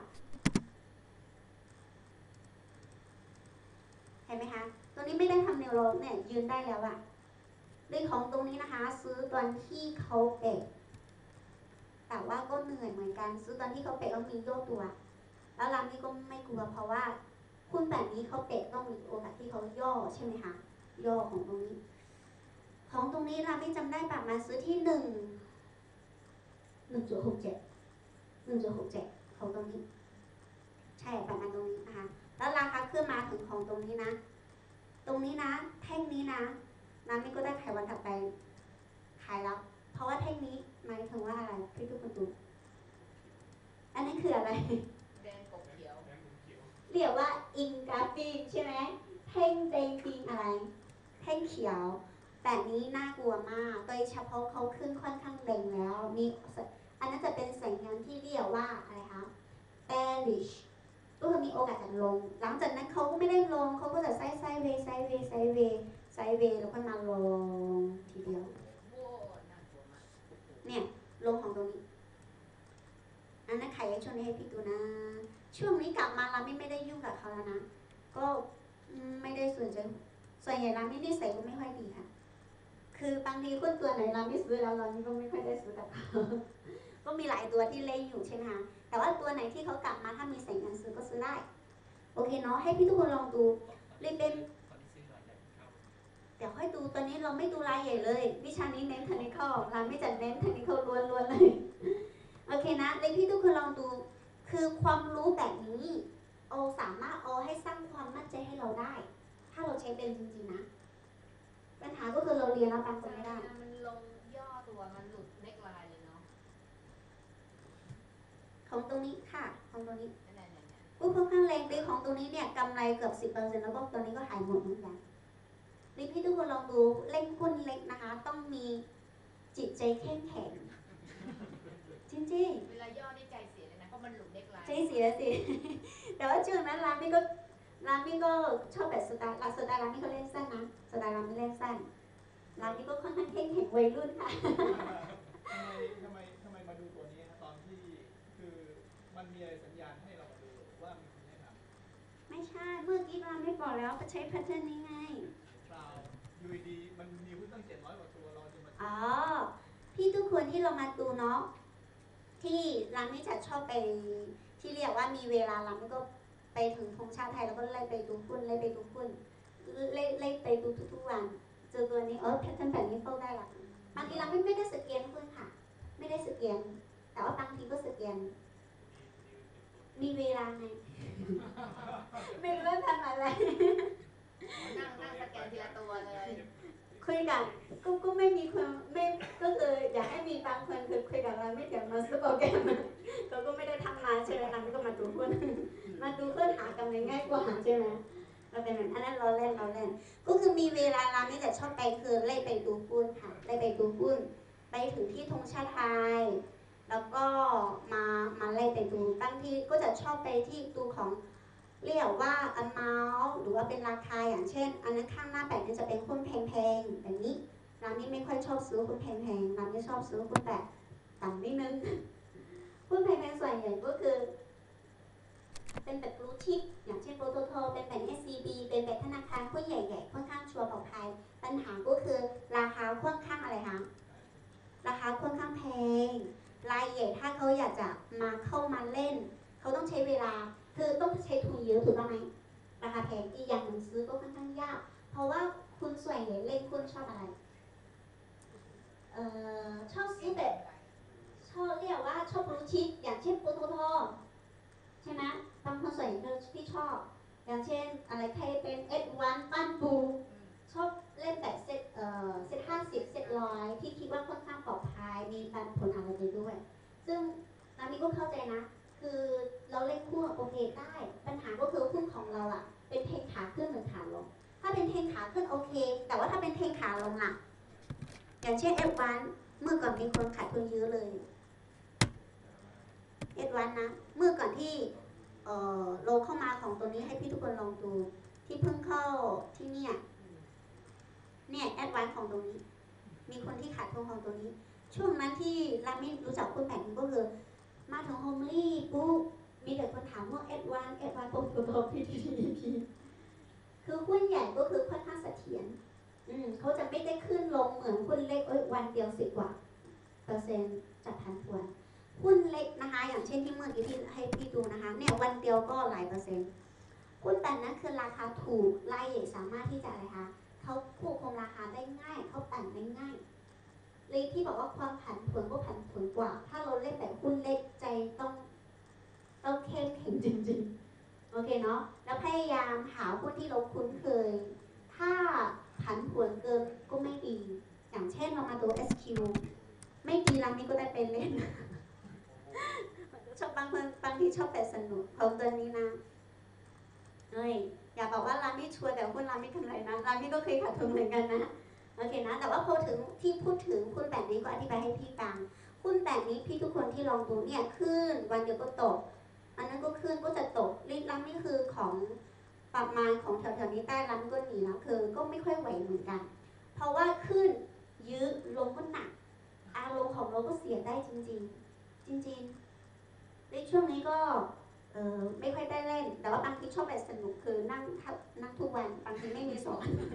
เห็นไหมคะตัวนี้ไม่ได้ทำนิวโรเนี่ยยืนได้แล้วอะด้วยของตรงนี้นะคะซื้อตอนที่เขาเปะแต่ว่าก็เหนื่อยเหมือนกันซื้อตอนที่เขาเปะก็มีโยกตัวแล้วร้านนี้ก็ไม่กลัวเพราะว่าหุ้นแบบนี้เขาเปะต้องมีโอกาสที่เขาย่อใช่ไหมคะย่อของตรงนี้ของตรงนี้ร้านนี้จำได้ประมาณซื้อที่หนึ่งหนึ่งจุดหกเจ็ดหนึ่งจุดหกเจ็ดของตรงนี้ใช่ประมาณตรงนี้นะคะแล้วราคาขึ้นมาถึงของตรงนี้นะตรงนี้นะแท่งนี้นะน้ำนี่ก็ได้ขายวันถัดไปขายแล้วเพราะว่าแท่งนี้หมายถึงว่าอะไรพี่ทุกคนดูอันนี้คืออะไรแดงกบเขียวเรียกว่าอิงกราฟิกใช่ไหมแท่งแดงปิงอะไรแท่งเขียวแต่นี้น่ากลัวมากโดยเฉพาะเขาขึ้นค่อนข้างแรงแล้วมีอันนั้นจะเป็นสัญญาณที่เรียกว่าอะไรคะ bearishก็คือมีโอกาสจะลงหลังจากนั้นเขาก็ไม่ได้ลงเขาก็จะไซด์ไซด์เวย์ไซด์เวย์ไซด์เวย์ไซด์เวย์แล้วก็มาลงทีเดียวเนี่ยลงของตรงนี้อันนั้นขายช่วงนี้ให้พี่ดูนะช่วงนี้กลับมาเราไม่ไม่ได้ยุ่งกับเขาแล้วนะก็ไม่ได้สนใจส่วนใหญ่เราไม่นิสัยก็ไม่ค่อยดีค่ะคือบางทีคนตัวไหนเราไม่ซื้อแล้วเรานี่ก็ไม่ค่อยได้ซื้อกับเขาก็มีหลายตัวที่เล่นอยู่ใช่ไหมคะแต่ว่าตัวไหนที่เขากลับมาถ้ามีสัญญาณซื้อก็ซื้อได้โอเคเนาะให้พี่ทุกคนลองดูเลยเป็นเดี๋ยวค่อยดูตอนนี้เราไม่ดูรายใหญ่เลยวิชานี้เน้นเทคนิคอลเราไม่จัดเน้นเทคนิคอลล้วนๆเลยโอเคนะเลยพี่ทุกคนลองดูคือความรู้แบบนี้โอสามารถเอาให้สร้างความมั่นใจให้เราได้ถ้าเราใช้เป็นจริงๆนะปัญหาก็คือเราเรียนแล้วบางคนไม่ได้มันลงย่อตัวมันหลุดเน็กไลน์เลยเนาะของตรงนี้ค่ะของตรงนี้ผู้ค่อนข้างแรงตีของตรงนี้เนี่ยกำไรเกือบสิบเปอร์เซ็นต์แล้วก็ตัวนี้ก็หายหมดเหมือนกันรีพี่ทุกคนลองดูเล่นหุ้นเล็กนะคะต้องมีจิตใจเข้มแข็งจริงๆเวลาย่อนี่ใจเสียเลยนะเพราะมันหลุดเน็กไลน์ใจเสียสิแต่ว่าช่วงนั้นร้านนี้ก็ร้านนี้ก็ชอบแบบสไตล์ร้านสไตล์ร้านนี้เขาเล่นสั้นนะสไตล์ร้านนี้เล่นสั้นร้านนี้ก็ค่อนข้างเข้มแข็งวัยรุ่นค่ะทำไมทำไมมาดูตัวนี้ตอนที่คือมันมีอะไรสัญญาณให้เรามาดูว่ามีคนแนะนำไม่ใช่เมื่อกี้ร้านไม่บอกแล้วใช้แพทเทิร์นนี้ไงเปล่ายูดีมันมีหุ้นตั้งเจ็ดร้อยกว่าตัวเราจะมาอ๋อพี่ทุกคนที่เรามาดูเนาะที่ร้านนี้จะชอบไปที่เรียกว่ามีเวลาร้านนี้ก็ไปถึงธงชาติไทยแล้วก็ไล่ไปดูหุ้นไล่ไปดูหุ้นไล่ไล่ไปดูทุกๆวันเจอตัวนี้เออแพทเทิร์นแบบนี้เข้าได้หรอบางทีเราไม่ไม่ได้สแกนหุ้นค่ะไม่ได้สแกนแต่ว่าบางทีก็สแกนมีเวลาไง ไม่รู้ว่าทำอะไรนั่งนั่งสแกนทีละตัวเลยคุยกันก็ก็ไม่มีคนไม่ก็คืออยากให้มีบางคนคือคุยกับเราไม่เดี๋ยวมาซื้อโปรแกรมเราก็ไม่ได้ทำงานใช่ไหมเราก็มาดูหุ้น มาดูเพื่อนหากำไรง่ายกว่าใช่ไหมเราเป็นแบบอันนั้นเราเล่นเราเล่นก็คือมีเวลาเราไม่แต่ชอบไปคือเล่ไปดูหุ้นค่ะเล่ไปดูหุ้นไปถึงที่ธงชาติไทยแล้วก็มามาเล่ไปดูบางทีก็จะชอบไปที่ดูของเรียกว่า amount หรือว่าเป็นราคาอย่างเช่นอันนั้นข้างหน้าแปดนี่จะเป็นหุ้นแพงๆแบบนี้เรานี่ไม่ค่อยชอบซื้อหุ้นแพงๆเราไม่ชอบซื้อหุ้นแบบต่ำนิดนึงหุ้นแพงๆส่วนใหญ่ก็คือเป็นแบบบลูชิปอย่างเช่นโปรโตโทเป็นแบบ เอส ซี บี เป็นแบบธนาคารหุ้นใหญ่ๆค่อนข้างชัวร์ปลอดภัยปัญหาก็คือราคาค่อนข้างอะไรคะราคาค่อนข้างแพงรายใหญ่ถ้าเขาอยากจะมาเข้ามาเล่นเขาต้องใช้เวลาคือต้องใช้ทุนเยอะถูกต้องไหมราคาแพงอีกอย่างหนึ่งซื้อก็ค่อนข้างยากเพราะว่าคุณส่วนใหญ่เล่นคุณชอบอะไรเอ่อชอบซื้อแบบชอบเรียกว่าชอบบลูชิปอย่างเช่นโปรโตโทใช่ไหมบางคนส่วนใหญ่ที่ชอบอย่างเช่นอะไรใครเป็น เอส วัน ปั้นปูชอบเล่นแบบเซตเอ่อเซตห้าสิบเซตร้อยที่คิดว่าค่อนข้างปลอดภัยมีปันผลอะไรไปด้วยซึ่งตอนนี้ก็เข้าใจนะคือเราเล่นคู่โอเคได้ปัญหาก็คือหุ้นของเราอ่ะเป็นเทรนขาขึ้นหรือขาลงถ้าเป็นเทรนขาขึ้นโอเคแต่ว่าถ้าเป็นเทรนขาลงล่ะอย่างเช่น เอฟ วัน เมื่อก่อนมีคนขาดทุนเยอะเลย เอฟ วัน นะเมื่อก่อนที่เอ่อโลเข้ามาของตัวนี้ให้พี่ทุกคนลองดูที่เพิ่งเข้าที่เนี่ยเนี่ยแอดวานของตรงนี้มีคนที่ขาดทุนของตัวนี้ช่วงนั้นที่รามิรู้จักคุณแบบนี้ก็คือมาถึงโฮมลี่ปุ๊บมีแต่คนถามว่าแอดวานแอดวานปุ๊บปุ๊บปุ๊บพีทีพีคือหุ้นใหญ่ก็คือค่อนข้างเสถียรอืมเขาจะไม่ได้ขึ้นลงเหมือนหุ้นเล็กเอ้ยวันเดียวสิบกว่าเปอร์เซ็นต์จากพันทวนหุ้นเล็กนะคะอย่างเช่นที่เมื่อกี้ที่ให้พี่ดูนะคะเนี่ยวันเดียวก็หลายเปอร์เซ็นต์หุ้นแต่นั้นคือราคาถูกรายใหญ่สามารถที่จะอะไรคะเขาควบคุมราคาได้ง่ายเขาปั่นได้ง่ายเลยที่บอกว่าความผันผวนก็ผันผวนกว่าถ้าเราเล่นแบบหุ้นเล็กใจต้องต้องเข้มแข็งจริงๆโอเคเนาะแล้วพยายามหาหุ้นที่เราคุ้นเคยถ้าผันผวนเกินก็ไม่ดีอย่างเช่นเรามาดู เอส คิว ไม่ดีแล้วนี่ก็ได้เป็นเล่น ชอบบางคนบางทีชอบแต่สนุกของตัวนี้นะเอ้ยอย่าบอกว่าร้านนี้ชัวร์แต่หุ้นร้านนี้กำไรนะร้านนี้ก็เคยขาดทุนเหมือนกันนะโอเคนะแต่ว่าพอถึงที่พูดถึงหุ้นแบบนี้ก็อธิบายให้พี่ฟังหุ้นแบบนี้พี่ทุกคนที่ลองดูเนี่ยขึ้นวันเดียวก็ตกอันนั้นก็ขึ้นก็จะตกรีดร้านนี้คือของประมาณของแถวๆนี้ใต้ร้านก็หนีแล้วคือก็ไม่ค่อยไหวเหมือนกันเพราะว่าขึ้นยื้อลงก็หนักอารมณ์ของเราก็เสียได้จริงๆจริงๆในช่วงนี้ก็เออไม่ค่อยได้เล่นแต่ว่าบางทีชอบแบบสนุกคือนั่งนั่งทุกวันบางทีไม่มีสอน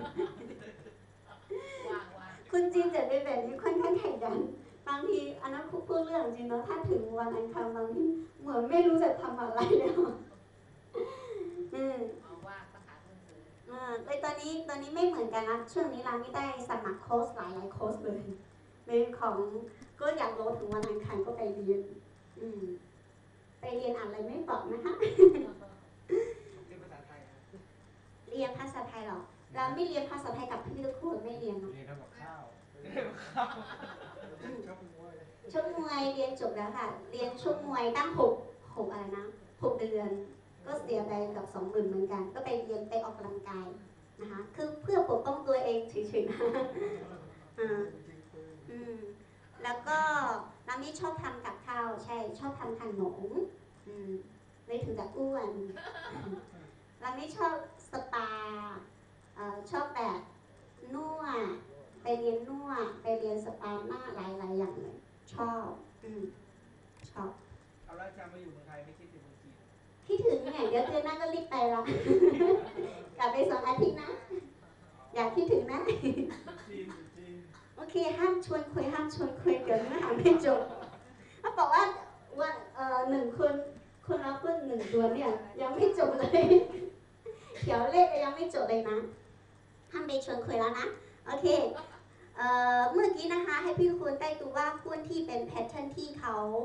ว่างว่างคุณจีนจะเป็นแบบนี้ค่อนข้างแข่งกันบางทีอันนั้นพูดเรื่องจริงเนาะถ้าถึงวันอังคารบางทีเหมือนไม่รู้จะทำอะไรแล้วอืมเอาว่างต้องหาเงินซื้ออ่าเลยตอนนี้ตอนนี้ไม่เหมือนกันนะช่วงนี้เราไม่ได้สมัครโค้ชหลายหลายโค้ชเลยเลยของก็อยากรู้ถึงวันอังคารก็ไปเรียนอืมไปเรียนอะไรไม่บอกนะคะเรียนภาษาไทยครับเรียนภาษาไทยหรอเราไม่เรียนภาษาไทยกับพี่ทุกคนไม่เรียนเนาะเรียนทำกับข้าวเรียนกับข้าวชอบมวยชกมวยเรียนจบแล้วค่ะเรียนชกมวยตั้งหกหกอะไรนะหกเดือนก็เสียไปกับสองหมื่นเหมือนกันก็ไปเรียนไปออกกำลังกายนะคะคือเพื่อปกป้องตัวเองเฉยๆนะอ่าอืมแล้วก็น้ำนี่ชอบทำกับข้าวใช่ชอบทำขนมอืมเลยถึงจะอ้วนเราไม่ชอบสปาเอ่อชอบแบบนวดไปเรียนนวดไปเรียนสปาหน้าหลายๆอย่างเลยชอบอืมชอบเอาแล้วจะมาอยู่เมืองไทยไม่คิดถึงเมืองจีนคิดถึงเนี่ยเดี๋ยวเดือนหน้าก็รีบไปละ กลับไปสองอาทิตย์นะ อยากคิดถึงนะจีนจีนโอเคห้ามชวนคุยห้ามชวนคุยเดี๋ยวเนื้อหาไม่จบเขาบอกว่าวันเอ่อหนึ่งคนคนรับเพื่อนหนึ่งตัวเนี่ยยังไม่จบเลย เขียวเลขก็ยังไม่จบเลยนะห้ามไปชวนคุยแล้วนะโอเคเอ่อเมื่อกี้นะคะให้พี่คุณได้ดูว่าหุ้นที่เป็นแพทเทิร์นที่เขาเอ่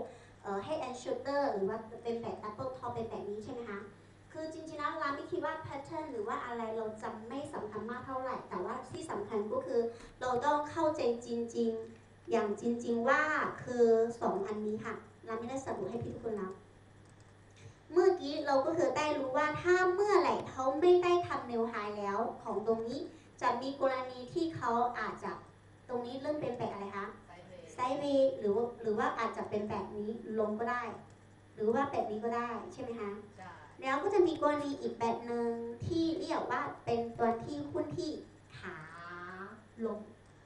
อ head and shoulder หรือว่าเป็นแบบ double top เป็นแบบนี้ใช่ไหมคะคือจริงๆแล้วเราไม่คิดว่า pattern หรือว่าอะไรเราจำไม่สำคัญมากเท่าไหร่แต่ว่าที่สำคัญก็คือเราต้องเข้าใจจริงๆอย่างจริงๆว่าคือสองอันนี้ค่ะเราไม่ได้สรุปให้พี่ทุกคนแล้วเมื่อกี้เราก็คือได้รู้ว่าถ้าเมื่อไหร่เขาไม่ได้ทำ nail high แล้วของตรงนี้จะมีกรณีที่เขาอาจจะตรงนี้เริ่มเป็นแบบอะไรคะไซด์เวย์หรือว่าหรือว่าอาจจะเป็นแบบนี้ลงก็ได้หรือว่าแบบนี้ก็ได้ใช่ไหมคะแล้วก็จะมีกรณีอีกแบบหนึ่งที่เรียกว่าเป็นตัวที่หุ้นที่ขาลง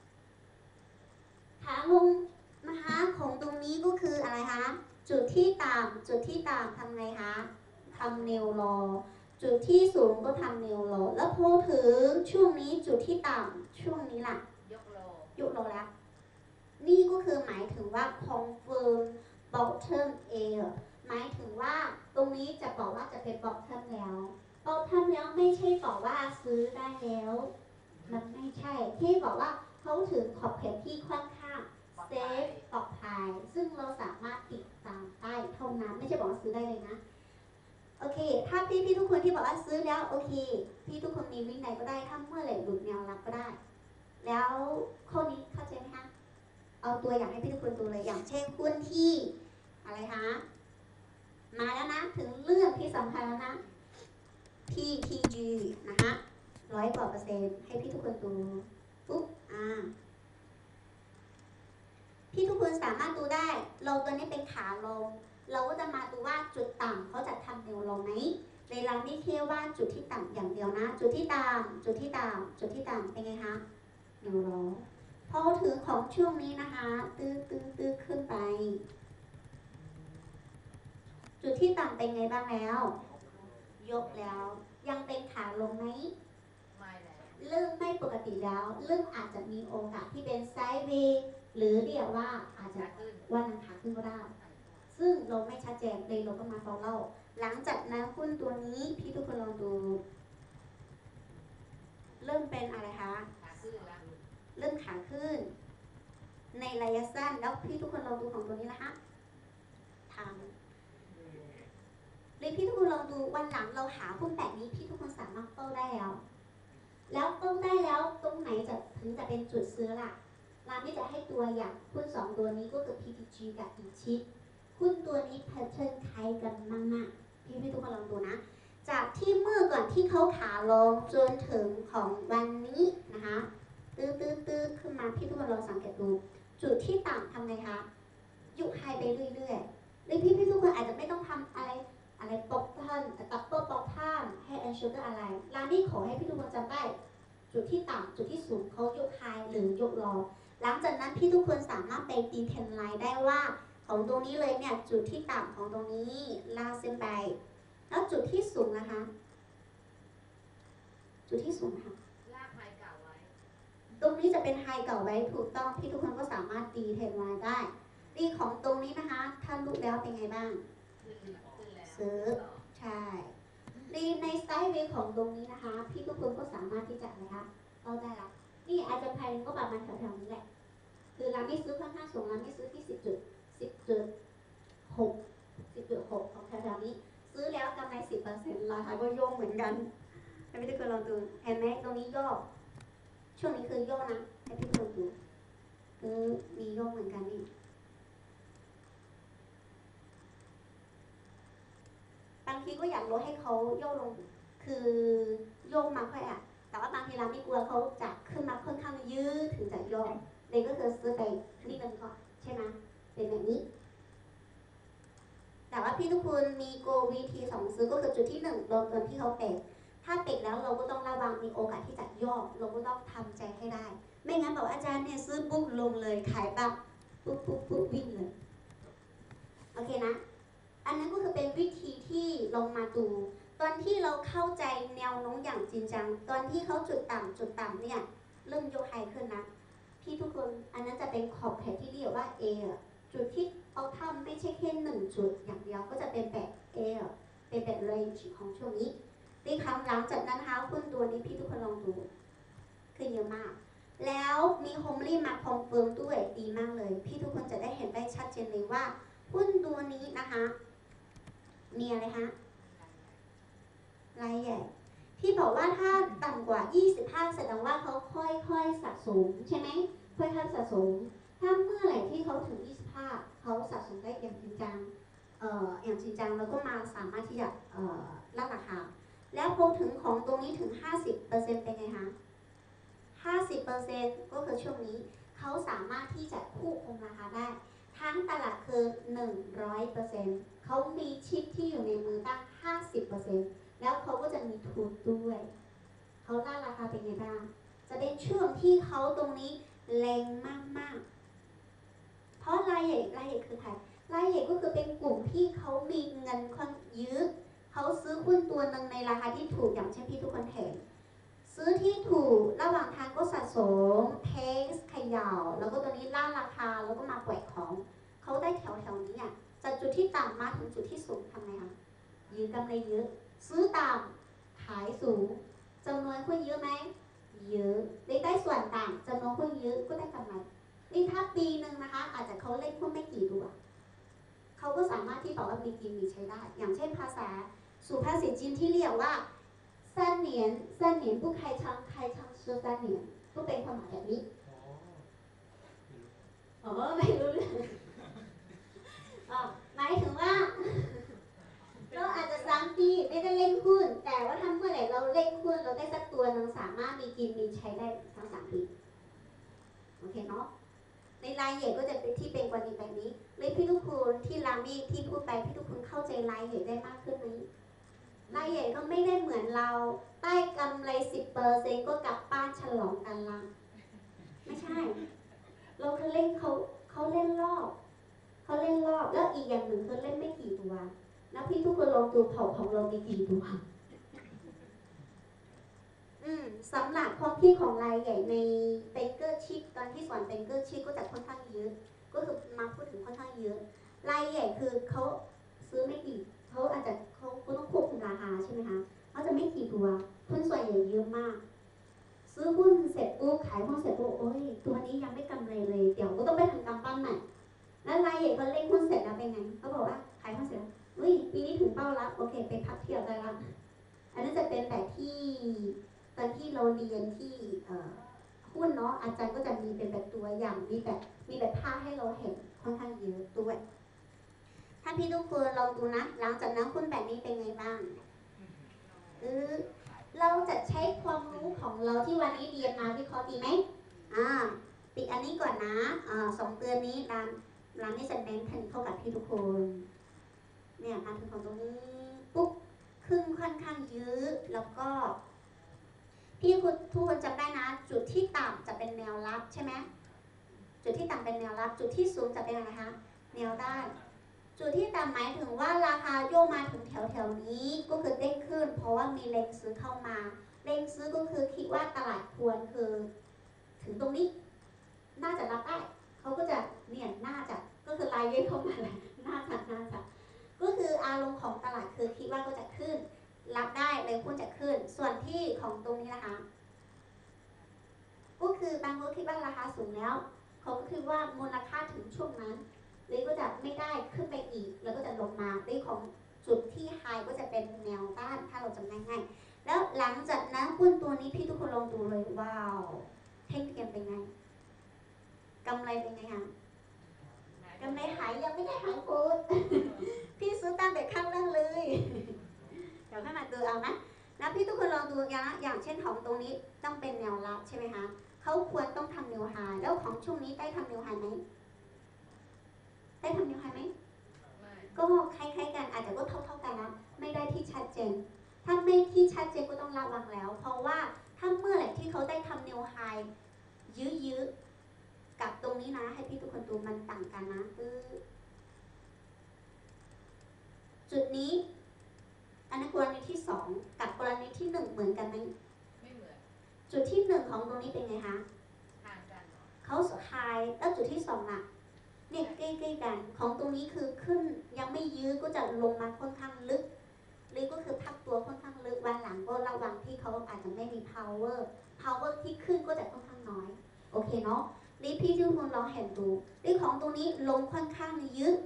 ขาลงนะคะของตรงนี้ก็คืออะไรคะจุดที่ต่ำจุดที่ต่ำทำไงคะทำเนวรอจุดที่สูงก็ทำเนวรอแล้วพอถึงช่วงนี้จุดที่ต่ำช่วงนี้ล่ะยกโลยกโลแล้วนี่ก็คือหมายถึงว่า confirm bottom A หมายถึงว่าตรงนี้จะบอกว่าจะเป็น bottom แล้ว bottom แล้วไม่ใช่บอกว่าซื้อได้แล้วมันไม่ใช่ที่บอกว่าเขาถึงขอบเขตที่ค่อนข้างเซฟปลอดภัยซึ่งเราสามารถติดตามได้เท่านั้นไม่ใช่บอกว่าซื้อได้เลยนะโอเคถ้าพี่พี่ทุกคนที่บอกว่าซื้อแล้วโอเคพี่ทุกคนมีวิ่งไหนก็ได้ถ้าเมื่อไหร่หลุดแนวรับก็ได้แล้วข้อนี้เข้าใจไหมคะเอาตัวอย่างให้พี่ทุกคนดูเลยอย่างเช่นหุ้นที่อะไรคะมาแล้วนะถึงเรื่องที่สำคัญแล้วนะ พี ที จี นะคะร้อยกว่าเปอร์เซ็นต์ให้พี่ทุกคนดูปุ๊บอ่าพี่ทุกคนสามารถดูได้เราตัวนี้เป็นขาลงเราก็จะมาดูว่าจุดต่ำเขาจะทำแนวลงไหมเวลาไม่แค่ว่าจุดที่ต่ำอย่างเดียวนะจุดที่ต่ำจุดที่ต่ำจุดที่ต่ำเป็นไงคะแนวลงพอถึงของช่วงนี้นะคะตื้อตื้อตื้อขึ้นไปจุดที่ต่ำเป็นไงบ้างแล้วยกแล้วยังเป็นขาลงไหมไม่แล้วเรื่องไม่ปกติแล้วเรื่องอาจจะมีโอกาสที่เป็นไซด์เวย์หรือเรียกว่าอาจจะวันนังขาขึ้นก็ได้ซึ่งเราไม่ชัดเจนเลยเราก็มาฟอลโล่หลังจากนั้นหุ้นตัวนี้พี่ทุกคนลองดูเริ่มเป็นอะไรคะขาขึ้นแล้วเริ่มขาขึ้นในระยะสั้นแล้วพี่ทุกคนลองดูของตัวนี้นะคะทำเลยพี่ทุกคนลองดูวันหลังเราหาหุ้นแบบนี้พี่ทุกคนสามารถเฝ้าได้แล้วแล้วเฝ้าได้แล้วตรงไหนจะถึงจะเป็นจุดซื้อล่ะเราไม่จะให้ตัวอย่างหุ้นสองตัวนี้ก็คือ พี ที จี กับ อี ชิ หุ้นตัวนี้แพทเทิร์นคล้ายกันมากๆพี่พี่ทุกคนลองดูนะจากที่เมื่อก่อนที่เขาขาลงจนถึงของวันนี้นะคะตื้อตื้อตื้อขึ้นมาพี่ทุกคนลองสังเกตดูจุดที่ต่ำทำไงคะยุบไฮไปเรื่อยๆเลยพี่พี่ทุกคนอาจจะไม่ต้องทำอะไรอะไรปกท่านตับเปิลปกท่านให้แอนชูเตอร์อะไรร้านนี้ขอให้พี่ทุกคนจำได้จุดที่ต่ำจุดที่สูงเขายกไฮหรือยกรอหลังจากนั้นพี่ทุกคนสามารถไปตีเทรนไลน์ได้ว่าของตรงนี้เลยเนี่ยจุดที่ต่ำของตรงนี้ลากเส้นไปแล้วจุดที่สูงนะคะจุดที่สูงค่ะลากไฮเก่าไว้ตรงนี้จะเป็นไฮเก่าไว้ถูกต้องพี่ทุกคนก็สามารถตีเทรนไลน์ได้ดีของตรงนี้นะคะถ้าลุกแล้วเป็นไงบ้างซื้อใช่ดีในไซด์เวย์ของตรงนี้นะคะพี่ทุกคนก็สามารถที่จะอะไรคะเข้าได้ละนี่อาจจะภายในก็ประมาณแถวๆนี้แหละคือเราไม่ซื้อค่อนข้างสูงเราไม่ซื้อที่สิบจุดสิบจุดหกสิบจุดหกของแถวๆนี้ซื้อแล้วกำไรสิบเปอร์เซ็นต์ราคาก็โยกเหมือนกันให้พี่ทุกคนลองดูเห็นไหมตรงนี้โยกช่วงนี้คือโยกนะให้พี่ทุกคนดูคือมีโยกเหมือนกันนี่บางทีก็อยากลดให้เขาโยกลงคือโยกมาค่อยอ่ะแต่ว่าบางทีเราไม่กลัวเขาจะขึ้นมาค่อนข้างยืดถึงจะโยกเลยก็คือซื้อไปนิดนึงก่อนใช่ไหมเป็นแบบนี้แต่ว่าพี่ทุกคนมีโกวิธีสองซื้อก็คือจุดที่หนึ่งลงเกินที่เขาเตะถ้าเตะแล้วเราก็ต้องระวังมีโอกาสที่จะย่อเราก็ต้องทำใจให้ได้ไม่งั้นบอกอาจารย์เนี่ยซื้อปุ๊บลงเลยขายปั๊บปุ๊บปุ๊บปุ๊บวิ่งเลยโอเคนะอันนั้นก็คือเป็นวิธีที่ลงมาดูตอนที่เราเข้าใจแนวโน้มอย่างจริงจังตอนที่เขาจุดต่ำจุดต่ำเนี่ยเริ่มยกไฮขึ้นนะพี่ทุกคนอันนั้นจะเป็นขอบเขตที่เรียกว่า A จุดที่เขาทำไม่ใช่แค่หนึ่งจุดอย่างเดียวก็จะเป็นแบบ A เป็นแบบ range ของช่วงนี้ในครั้งหลังจากนั้นนะคะหุ้นตัวนี้พี่ทุกคนลองดูขึ้นเยอะมากแล้วมีโฮมลี่มาคอนเฟิร์มด้วยดีมากเลยพี่ทุกคนจะได้เห็นได้ชัดเจนเลยว่าหหุ้นตัวนี้นะคะมีอะไรคะรายใหญ่พี่บอกว่าถ้าต่ำกว่ายี่สิบห้าแสดงว่าเขาค่อยๆสะสมใช่ไหมค่อยๆสะสมถ้าเมื่อไหร่ที่เขาถึงยี่สิบห้าเขาสะสมได้อย่างจริงจังเอ่ออย่างจริงจังแล้วก็มาสามารถที่จะเอ่อลดราคาแล้วพอถึงของตรงนี้ถึง ห้าสิบเปอร์เซ็นต์ เป็นไงคะห้าสิบเปอร์เซ็นต์ ก็คือช่วงนี้เขาสามารถที่จะควบคุมราคาได้ทั้งตลาดคือ หนึ่งร้อยเปอร์เซ็นต์ เขามีชิปที่อยู่ในมือตั้ง ห้าสิบเปอร์เซ็นต์ แล้วเขาก็จะมีทุนด้วยเขาล่าราคาเป็นไงบ้างจะเป็นช่วงที่เขาตรงนี้แรงมากๆเพราะรายใหญ่รายใหญ่คือใครรายใหญ่ก็คือเป็นกลุ่มที่เขามีเงินค่อนเยอะเขาซื้อหุ้นตัวหนึ่งในราคาที่ถูกอย่างเช่นพี่ทุกคนเห็นซื้อที่ถูกระหว่างทางก็สะสมเทสขยาวแล้วก็ตัวนี้ล่าราคาแล้วก็มาแกว่งของเขาได้แถวแถวนี้อ่ะจากจุดที่ต่ำมาถึงจุดที่สูงทำไงคะยืมกำไรเยอะซื้อต่ำขายสูงจำนวนหุ้นเยอะไหมเยอะได้ได้ส่วนต่างจำนวนหุ้นเยอะก็ได้กำไรนี่ถ้าปีหนึ่งนะคะอาจจะเขาเล่นหุ้นไม่กี่ตัวเขาก็สามารถที่บอกว่ามีกินมีใช้ได้อย่างเช่นภาษาสุภาษิตจีนที่เรียกว่า三年三年不开仓开仓说三年ก็เป็นความหมายแบบนี้อ๋อไม่รู้เรื่องอ๋อหมายถึงว่าเราอาจจะสามปีไม่ได้เล่นหุ้นแต่ว่าถ้าเมื่อไหร่เราเล่นหุ้นเราได้สักตัวหนึงสามารถมีกินมีใช้ได้ทั้งสามปีโอเคเนาะในรายใหญ่ก็จะเป็นที่เป็นกรณีแบบนี้เลยพี่ทุกคนที่รามีที่พูดไปพี่ทุกคนเข้าใจรายใหญ่ได้มากขึ้นไหมรายใหญ่ก็ไม่ได้เหมือนเราได้กำไรสิบเปอร์เซ็นต์ก็กลับบ้านฉลองกันละไม่ใช่เราคือเล่นเขาเขาเล่นรอบเขาเล่นรอบแล้วอีกอย่างหนึ่งคือเล่นไม่กี่ตัวแล้วพี่ทุกคนลองดูเผ่าของเรามีกี่ตัวอืมสำหรับความคิดของรายใหญ่ในเบเกอร์ชิพตอนที่สอนเบเกอร์ชิพก็จะค่อนข้างเยอะก็คือมาพูดถึงค่อนข้างเยอะรายใหญ่คือเขาซื้อไม่กี่เขาอาจจะเขาเขาต้องควบคุมราคาใช่ไหมคะเขาจะไม่กี่ตัวหุ้นส่วนใหญ่เยอะมากซื้อหุ้นเสร็จปุ๊บขายหุ้นเสร็จปุ๊บโอ้ยตัวนี้ยังไม่กำไรเลยเดี๋ยวก็ต้องไปทำกำปั้นใหม่แล้วรายใหญ่เขาเล่นหุ้นเสร็จแล้วเป็นไงเขาบอกว่าขายหุ้นเสร็จแล้วเฮ้ยปีนี้ถึงเป้าแล้วโอเคไปพักเที่ยวได้ละอันนั้นจะเป็นแบบที่ตอนที่เราเรียนที่หุ้นเนาะอาจารย์ก็จะมีเป็นแบบตัวอย่างมีแบบมีแบบภาพให้เราเห็นค่อนข้างเยอะด้วยถ้าพี่ทุกคนลองดูนะหลังจากนั้นหุ้นแบบนี้เป็นไงบ้างเออเราจะใช้ความรู้ของเราที่วันนี้เรียนมาวิเคราะห์ดีไหมอ่าปิดอันนี้ก่อนนะอ่าสองเดือนนี้ร้านร้านนี้จะเน้นทันเข้ากับพี่ทุกคนเนี่ยมาถึงของตรงนี้ปุ๊บครึ่งค่อนข้างเยอะแล้วก็พี่คุณทุกคนจำได้นะจุดที่ต่ำจะเป็นแนวรับใช่ไหมจุดที่ต่ำเป็นแนวรับจุดที่สูงจะเป็นอะไรคะแนวด้านจุดที่ต่ำหมายถึงว่าราคาโยกมาถึงแถวแถวนี้ก็คือเด้งขึ้นเพราะว่ามีแรงซื้อเข้ามาแรงซื้อก็คือคิดว่าตลาดควรคือถึงตรงนี้น่าจะรับได้เขาก็จะเนี่ยน่าจะก็คือรายย่อยเข้ามาเลยน่าจะน่าจะก็คืออารมณ์ของตลาดคือคิดว่าก็จะขึ้นรับได้เลยควรจะขึ้นส่วนที่ของตรงนี้นะคะก็คือบางคนคิดว่าราคาสูงแล้วเขาก็คิดว่ามูลค่าถึงช่วงนั้นเลยก็จะไม่ได้ขึ้นไปอีกแล้วก็จะลงมาด้วยของจุดที่ไฮก็จะเป็นแนวต้านถ้าเราจำง่ายๆแล้วหลังจากนั้นหุ้นตัวนี้พี่ทุกคนลองดูเลยว้าวเท่งเทียมเป็นไงกำไรเป็นไงคะกำไรหายยังไม่ได้หายโกด พี่ซื้อตั้งแต่ข้างล่างเลยเดี๋ยวให้มาดูเอานะแล้วพี่ทุกคนลองดูนะอย่างเช่นของตรงนี้ต้องเป็นแนวรับใช่ไหมคะเขาควรต้องทำแนวไฮแล้วของช่วงนี้ได้ทำแนวไฮไหมได้ทำแนวไฮไหมก็คล้ายๆกันอาจจะก็เท่าๆกันนะไม่ได้ที่ชัดเจนถ้าไม่ที่ชัดเจนก็ต้องระวังแล้วเพราะว่าถ้าเมื่อไหร่ที่เขาได้ทำแนวไฮยื้อๆกับตรงนี้นะให้พี่ทุกคนดูมันต่างกันนะคือจุดนี้อันนั้นกรณีที่สองกับกรณีที่หนึ่งเหมือนกันไหมไม่เหมือนจุดที่หนึ่งของตรงนี้เป็นไงคะห่างกันเขาไฮแล้วจุดที่สองล่ะเนี่ยใกล้ๆกันของตรงนี้คือขึ้นยังไม่ยื้อก็จะลงมาค่อนข้างลึกหรือก็คือพักตัวค่อนข้างลึกวันหลังก็ระวังที่เขาอาจจะไม่มี power power ที่ขึ้นก็จะค่อนข้างน้อยโอเคเนาะนี่พี่ทุกคนลองเห็นดูนี่ของตรงนี้ลงค่อนข้างยื้อ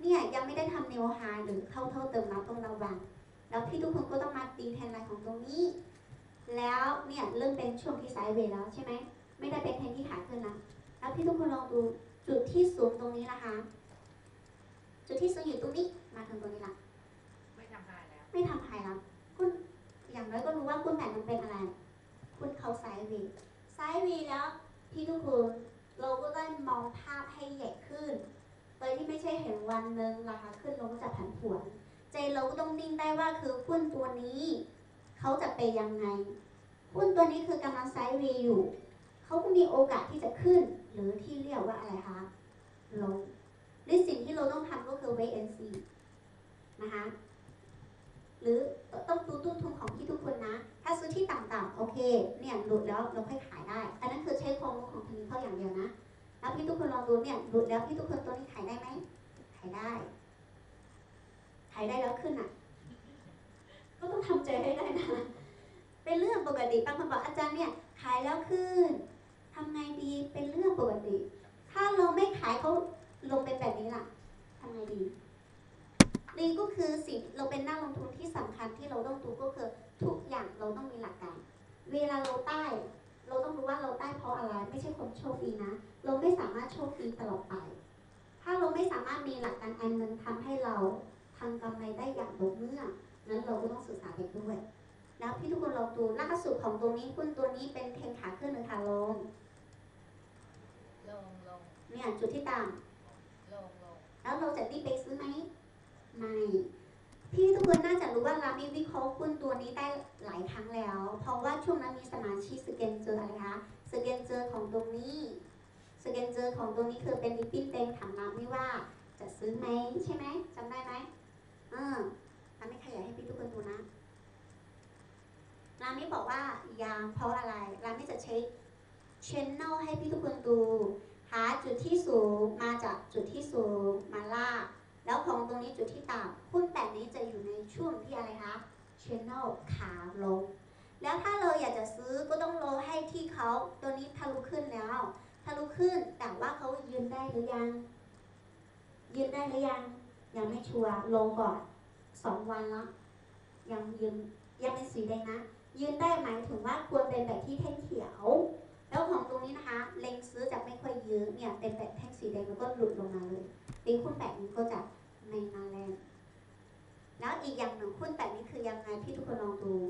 เนี่ยยังไม่ได้ทำ new high หรือเข้าเท่าเติมรับต้องระวังแล้วพี่ทุกคนก็ต้องมาตีแทนไลน์ของตรงนี้แล้วเนี่ยเริ่มเป็นช่วงที่ไซด์เวย์แล้วใช่ไหมไม่ได้เป็นแทนที่ขาขึ้นแล้วแล้วพี่ทุกคนลองดูจุดที่สูงตรงนี้นะคะ จุดที่สูงอยู่ตรงนี้มาถึงตรงนี้ละไม่ทำหายแล้วไม่ทำหายแล้วคุณอย่างน้อยก็รู้ว่าคุณแผ่นมันเป็นอะไร คุณเขาไซด์เวย์ไซด์เวย์แล้วพี่ทุกคนเราก็ได้มองภาพให้ใหญ่ขึ้นโดยที่ไม่ใช่เห็นวันหนึ่งราคาขึ้นลงก็จะผันผวนใจเราก็ต้องนิ่งได้ว่าคือหุ้นตัวนี้เขาจะไปยังไงหุ้นตัวนี้คือกำลังไซด์เวย์อยู่เขาก็มีโอกาสที่จะขึ้นหรือที่เรียกว่าอะไรคะลงหรือสิ่งที่เราต้องทำก็คือ wait and see นะคะหรือต้องดูต้นทุนของที่ทุกคนนะถ้าซื้อที่ต่ำๆโอเคเนี่ยหลุดแล้วเราค่อยขายได้อันนั้นคือใช้ความรู้ของทีมเขาอย่างเดียวนะแล้วพี่ทุกคนลองดูเนี่ยหลุดแล้วพี่ทุกคนตัวนี้ขายได้ไหมขายได้ขายได้แล้วขึ้นอ่ะก็ต้องทำใจให้ได้นะเป็นเรื่องปกติบางคนบอกอาจารย์เนี่ยขายแล้วขึ้นทำไงดีเป็นเรื่องปกติถ้าเราไม่ขายเขาลงเป็นแบบนี้ล่ะทำไงดีนี่ก็คือสิ่งเราเป็นนักลงทุนที่สำคัญที่เราต้องดูก็คือทุกอย่างเราต้องมีหลักการเวลาเราใต้เราต้องรู้ว่าเราใต้เพราะอะไรไม่ใช่ความโชคดีนะเราไม่สามารถโชคดีตลอดไปถ้าเราไม่สามารถมีหลักการอันนึงทำให้เราทำกำไรได้อย่างต่อเนื่องนั้นเราก็ต้องศึกษาไปด้วยแล้วพี่ทุกคนลองดูล่าสุดของตัวนี้หุ้นตัวนี้เป็นเทรนขาขึ้นหรือขาลงลงลงเนี่ยจุดที่ต่ำลงลงแล้วเราจะรีบไปซื้อไหมไม่พี่ทุกคนน่าจะรู้ว่ารามิวิเคราะห์หุ้นตัวนี้ได้หลายครั้งแล้ว เพราะว่าช่วงนั้นมีสมาชิกสแกนเจออะไรคะสแกนเจอของตรงนี้สแกนเจอของตรงนี้คือเป็นลิปปิ้นเต็งถามรามิว่าจะซื้อไหมใช่ไหมจำได้ไหมเออรามิขยายให้พี่ทุกคนดูนะรามิบอกว่ายางเพราะอะไรรามิจะใช้channel ให้พี่ทุกคนดูหาจุดที่สูงมาจากจุดที่สูงมาลากแล้วของตรงนี้จุดที่ต่ำหุ้นแบบนี้จะอยู่ในช่วงที่อะไรคะ channel ขาลงแล้วถ้าเราอยากจะซื้อก็ต้องรอให้ที่เขาตัวนี้ทะลุขึ้นแล้วทะลุขึ้นแต่ว่าเขายืนได้หรือยังยืนได้หรือยังยังไม่ชัวร์ลงก่อนสองวันแล้วยังยืนยังเป็นสีแดงนะยืนได้หมายถึงว่าควรเป็นแบบที่แท่งเขียวแล้วของตรงนี้นะคะเล็งซื้อจะไม่ค่อยยืนเนี่ยเป็นแบบแท่งสีแดงแล้วก็หลุดลงมาเลยตีหุ้นแบบนี้ก็จะไม่มาแรงแล้วอีกอย่างหนึ่งหุ้นแบบนี้คือยังไงพี่ทุกคนลองดู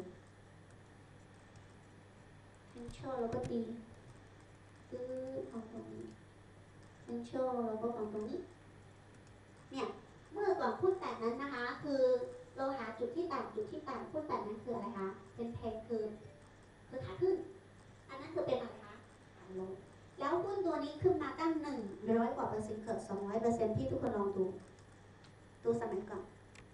เทนโชแล้วก็ตีซื้อของตรงนี้เทนโชแล้วก็ของตรงนี้เนี่ยเมื่อก่อนหุ้นแบบนั้นนะคะคือเราหาจุดที่ต่ำจุดที่ต่ำหุ้นแบบนั้นคืออะไรคะเป็นแพงคือคือขาขึ้นอันนั้นคือเป็นอะไรคะขาลงแล้วหุ้นตัวนี้ขึ้นมาตั้งหนึ่งร้อยกว่าเปอร์เซ็นต์เกือบสองร้อยเปอร์เซ็นต์พี่ทุกคนลองดูดูสมัยก่อน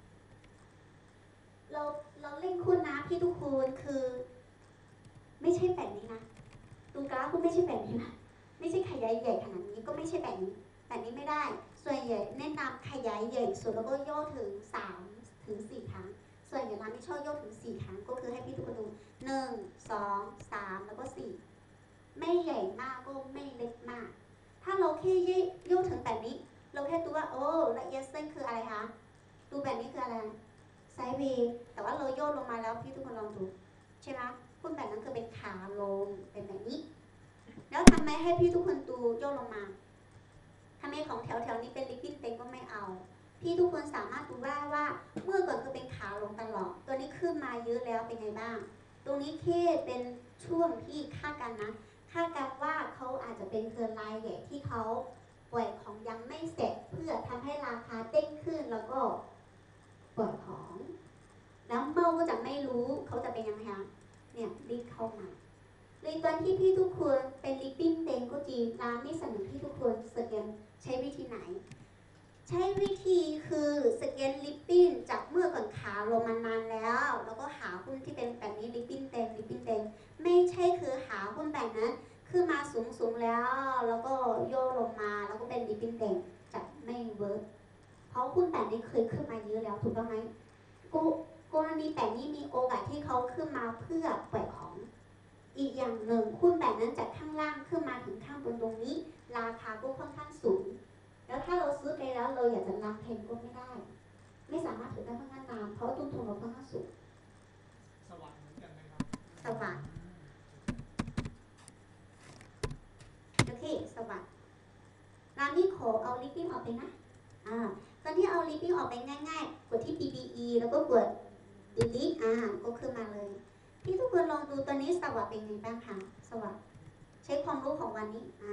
เราเราเล่นหุ้นนะพี่ทุกคนคือไม่ใช่แบบนี้นะดูกราฟก็ไม่ใช่แบบนี้นะไม่ใช่ขยายใหญ่ขนาดนี้ก็ไม่ใช่แบบนี้แบบนี้ไม่ได้ส่วนใหญ่แนะนำขยายใหญ่สุดแล้วก็ย่อถึงสามถึงสี่ครั้งส่วนใหญ่ร้านไม่ชอบย่อถึงสี่ครั้งก็คือให้พี่ทุกคนดูหนึ่งสองสามแล้วก็สี่ไม่ใหญ่มากก็ไม่เล็กมากถ้าเราแค่ย่อถึงแบบนี้เราแค่ดูว่าโอ้ละเอียดเส้นคืออะไรคะดูแบบนี้คืออะไรไซด์เวย์แต่ว่าเราย่อลงมาแล้วพี่ทุกคนลองดูใช่ไหมหุ้นแบบนั้นคือเป็นขาลงเป็นแบบนี้แล้วทำไมให้พี่ทุกคนดูย่อลงมาทำไมของแถวแถวนี้เป็นลิควิดเต็งก็ไม่เอาพี่ทุกคนสามารถดูได้ว่าเมื่อก่อนคือเป็นขาลงตลอดตัวนี้ขึ้นมาเยอะแล้วเป็นไงบ้างตรงนี้แค่เป็นช่วงที่คาดกันนะคาดกันว่าเขาอาจจะเป็นเกินรายใหญ่ที่เขาปล่อยของยังไม่เสร็จเพื่อทำให้ราคาเด้งขึ้นแล้วก็ปล่อยของแล้วเมาก็จะไม่รู้เขาจะเป็นยังไงคะเนี่ยรีบเข้ามาเลยตอนที่พี่ทุกคนเป็นลิปปิ้งเต็งก็จริงร้านไม่เสนอพี่ทุกคนสแกนใช้วิธีไหนใช้วิธีคือสแกนลิปปิ้นจากเมื่อก่อนขาลงมานานแล้วแล้วก็หาหุ้นที่เป็นแบบนี้ลิปปิ้นเต็งลิปปิ้นเต็งไม่ใช่คือหาหุ้นแบบนั้นขึ้นมาสูงสูงแล้วแล้วก็โยกลงมาแล้วก็เป็นลิปปิ้นเต็งจะไม่เวิร์กเพราะหุ้นแบบนี้เคยขึ้นมาเยอะแล้วถูกต้องไหมกูกรณีแบบนี้มีโอกาสที่เขาขึ้นมาเพื่อปล่อยของอีกอย่างหนึ่งหุ้นแบบนั้นจากข้างล่างขึ้นมาถึงข้างบนตรงนี้ราคาก็ค่อนข้างสูงแแล้วถ้าเราซื้อไปแล้วเราอยากจะนำเทนก็ไม่ได้ ไม่สามารถถือได้ค่อนข้างนานเพราะต้นทุนเราค่อนข้างสูงสว่างเหมือนกันไหมครับสว่างโอเคสว่างร้านนี้ขอเอาลิปปิ้งออกไปนะอ่าตอนที่เอาลิปปิ้งออกไปง่ายๆกดที่ บี บี อี แล้วก็กด delete อ่าก็ขึ้นมาเลยพี่ทุกคนลองดูตอนนี้สว่างเป็นไงบ้างคะสว่างใช้ความรู้ของวันนี้อ่า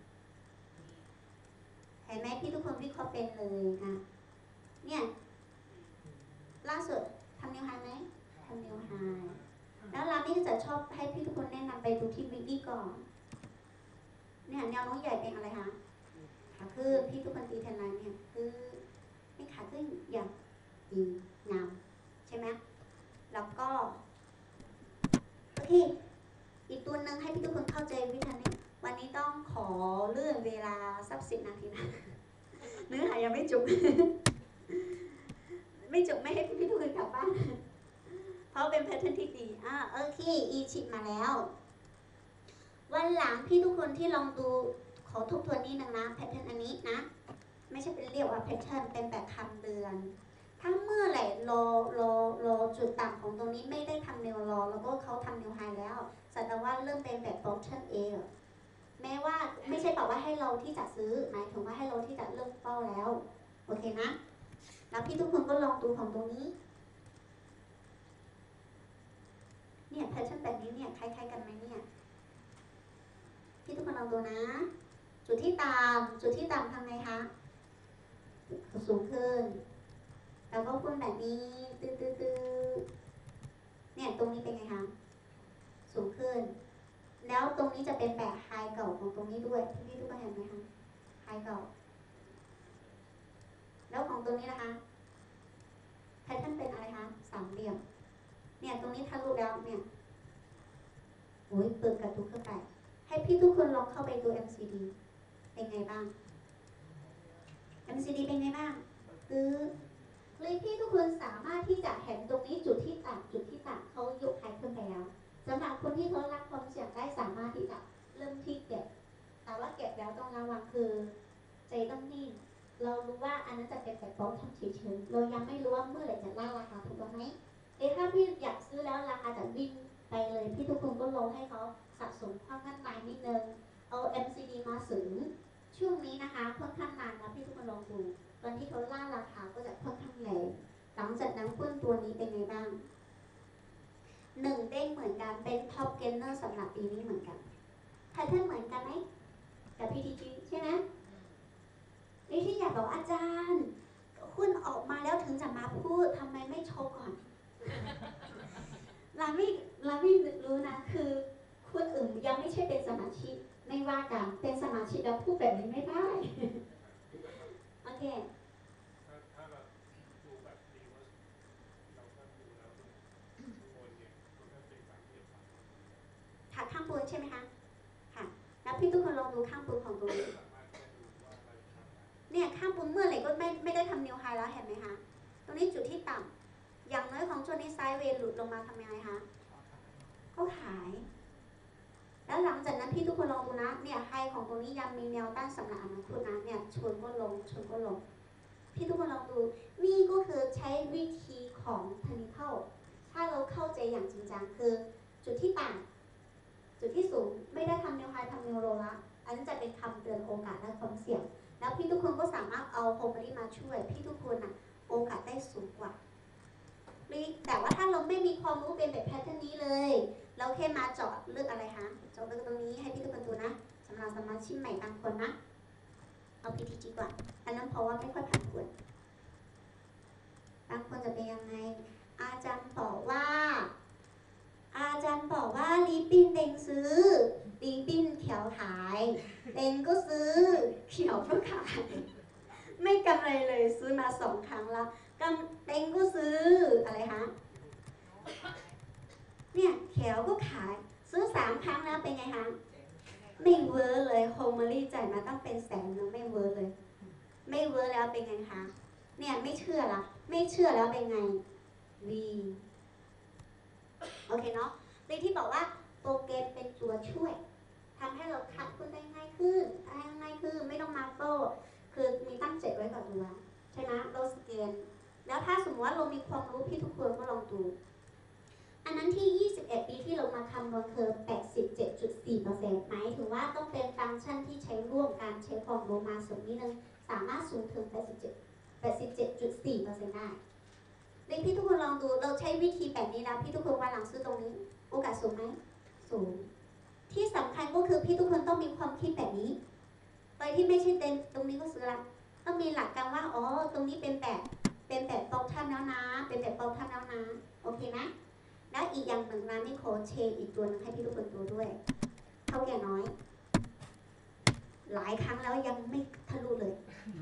เห็นไหมพี่ทุกคนวิเคราะห์เป็นเลยอ่ะเนี่ยล่าสุดทำนิวไฮไหมทำนิวไฮแล้วร้านนี้จะชอบให้พี่ทุกคนแนะนำไปดูที่วิดีก่อนเนี่ยแนวโน้มใหญ่เป็นอะไรคะขาขึ้นพี่ทุกคนตีแทนไลน์เนี่ยคือให้ขาขึ้นอย่างดีงามใช่ไหมแล้วก็โอเคอีกตัวหนึ่งให้พี่ทุกคนเข้าใจวิธีนี้วันนี้ต้องขอเลื่อนเวลาสักสิบนาทีนะเนื้อหายังไม่จบ ไม่จบไม่ให้พี่ทุกคนกลับบ้านเพราะเป็นแพทเทิร์นที่ดีอ่าโอเคอีชิปมาแล้ววันหลังพี่ทุกคนที่ลองดูขอทบทวนนิดนึงนะแพทเทิร์นอันนี้นะไม่ใช่เป็นเรียกว่าแพทเทิร์นเป็นแบบคำเตือนถ้าเมื่อไหร่รอรอรอจุดต่ำของตรงนี้ไม่ได้ทำเนวรอแล้วก็เขาทำเนวไฮแล้วแสดงว่าเริ่มเป็นแบบ bottom A แม้ว่าไม่ใช่บอกว่าให้เราที่จะซื้อหมายถึงว่าให้เราที่จะเริ่มเป้าแล้วโอเคนะแล้วพี่ทุกคนก็ลองดูของตรงนี้เนี่ยแพทเทิร์นแบบนี้เนี่ยคล้ายๆกันไหมเนี่ยพี่ทุกคนลองดูนะจุดที่ต่ำจุดที่ต่ำทำไงคะสูงขึ้นแล้วก็พุ่นแบบนี้ตื้อๆเนี่ยตรงนี้เป็นไงคะสูงขึ้นแล้วตรงนี้จะเป็นแบบไฮเก่าของตรงนี้ด้วยพี่ทุกคนเห็นไหมคะไฮเก่าแล้วของตรงนี้นะคะแพทเทิร์นเป็นอะไรคะสามเหลี่ยมเนี่ยตรงนี้ทะลุแล้วเนี่ยโอ้ยเปิดกระตุกเข้าไปให้พี่ทุกคนลองเข้าไปดู เอ็ม ซี ดี เป็นไงบ้าง เอ็ม ซี ดี เป็นไงบ้างคือเลยพี่ทุกคนสามารถที่จะเห็นตรงนี้จุดที่ต่ำจุดที่ต่ำเขายกไฮขึ้นไปแล้วสำหรับคนที่เขารักความเสี่ยงได้สามารถที่จะเริ่มที่เก็บแต่ว่าเก็บแล้วต้องระวังคือใจต้องนิ่งเรารู้ว่าอันนั้นจะเป็นแบบบอลทำเฉยๆเรายังไม่รู้ว่าเมื่อไหร่จะล่าราคาถูกต้องไหมเอ้ถ้าพี่อยากซื้อแล้วราคาจะวิ่งไปเลยพี่ทุกคนก็ลงให้เขาสะสมความง่ายนิดนึงเอา เอ็ม ซี ดี มาเสริมช่วงนี้นะคะค่อนข้างนานนะพี่ทุกคนลองดูตอนที่เขาล่าราคาก็จะค่อนข้างแรงหลังจากนั้นหุ้นตัวนี้เป็นไงบ้างหนึ่งเด้งเหมือนกันเป็นท็อปเกนเนอร์สำหรับปีนี้เหมือนกันแพทเทิร์นเหมือนกันไหมกับ พี ที จี ใช่ไหมนี่ที่อยากบอกอาจารย์หุ้นออกมาแล้วถึงจะมาพูดทำไมไม่โชว์ก่อน เราไม่เราไม่รู้นะคือคนอื่นยังไม่ใช่เป็นสมาชิกไม่ว่ากันเป็นสมาชิกแล้วพูดแบบนี้ไม่ได้ โอเคถ้าถ้าเราดูแบบรีเวิร์สเราก็ดูแล้วข้างบนเนี่ยมันก็เป็นสามเหลี่ยมค่ะข้างบนใช่ไหมคะค่ะแล้วพี่ทุกคนลองดูข้างบนของตัวนี้เนี่ยข้างบนเมื่อไหร่ก็ไม่ไม่ได้ทำนิวไฮแล้วเห็นไหมคะตรงนี้จุดที่ต่ำอย่างน้อยของช่วงนี้ไซด์เวย์หลุดลงมาทำยังไงคะก็ขายแล้วหลังจากนั้นพี่ทุกคนลองดูนะเนี่ยไฮของตรงนี้ยังมีแนวต้านสำหรับอนาคตนะเนี่ยชนก็ลงชนก็ลงพี่ทุกคนลองดูนี่ก็คือใช้วิธีของเทคนิคถ้าเราเข้าใจอย่างจริงจังคือจุดที่ต่ำจุดที่สูงไม่ได้ทำนิวไฮทำนิวโลละอันนั้นจะเป็นคำเตือนโอกาสและความเสี่ยงแล้วพี่ทุกคนก็สามารถเอาโฮมบริมาช่วยพี่ทุกคนนะโอกาสได้สูงกว่าแต่ว่าถ้าเราไม่มีความรู้เป็นแบบแพทเทิร์นนี้เลยเราแค่มาเจาะเลือกอะไรคะเจาะเลือกตรงนี้ให้พี่ทุกคนดูนะสำหรับสมาชิกใหม่บางคนนะเอา พี ที จี ก่อนอันนั้นเพราะว่าไม่ค่อยผ่านผลบางคนจะเป็นยังไงอาจารย์บอกว่าอาจารย์บอกว่าลีปิ้นเต็งซื้อลีปิ้นเขียวขายเต็งก็ซื้อเขียวก็ขายไม่กำไรเลยซื้อมาสองครั้งแล้วกำเต็งก็ซื้ออะไรคะเนี่ยเขียวก็ขายซื้อสามครั้งแล้วเป็นไงคะไม่เวอร์เลยโฮมอรี่จ่ายมาต้องเป็นแสนนะไม่เวอร์เลยไม่เวอร์แล้วเป็นไงคะเนี่ยไม่เชื่อละไม่เชื่อแล้วเป็นไงวีโอเคเนาะเลยที่บอกว่าโปรแกรมเป็นตัวช่วยทำให้เราคัดคุณได้ง่ายขึ้นได้ง่ายขึ้นไม่ต้องมาโต้คือมีว่าเรามีความรู้พี่ทุกคนก็ลองดูอันนั้นที่ยี่สิบเอ็ดปีที่เรามาคำนวณคือ แปดสิบเจ็ดจุดสี่เปอร์เซ็นต์ หมายถึงว่าต้องเป็นฟังก์ชันที่ใช้ร่วมกันใช้ความรู้มาสูงนิดนึงสามารถสูงถึง แปดสิบเจ็ด แปดสิบเจ็ดจุดสี่เปอร์เซ็นต์ ได้เด็กพี่ทุกคนลองดูเราใช้วิธีแบบนี้แล้วพี่ทุกคนวันหลังซื้อตรงนี้โอกาสสูงไหมสูงที่สำคัญก็คือพี่ทุกคนต้องมีความคิดแบบนี้โดยที่ไม่ใช่เต็มตรงนี้ก็ซื้อละต้องมีหลักการว่าอ๋อตรงนี้เป็นแบบเป็นแบบเป่าท่าแล้วนะเป็นแบบเป่าท่าแล้วนะโอเคนะแล้วอีกอย่างหนึ่งร้านนี่ขอเชร์อีกตัวหนึงให้พี่ทุกคนดูด้วยเท่าแก่น้อย หลายครั้งแล้วยังไม่ทะลุเลย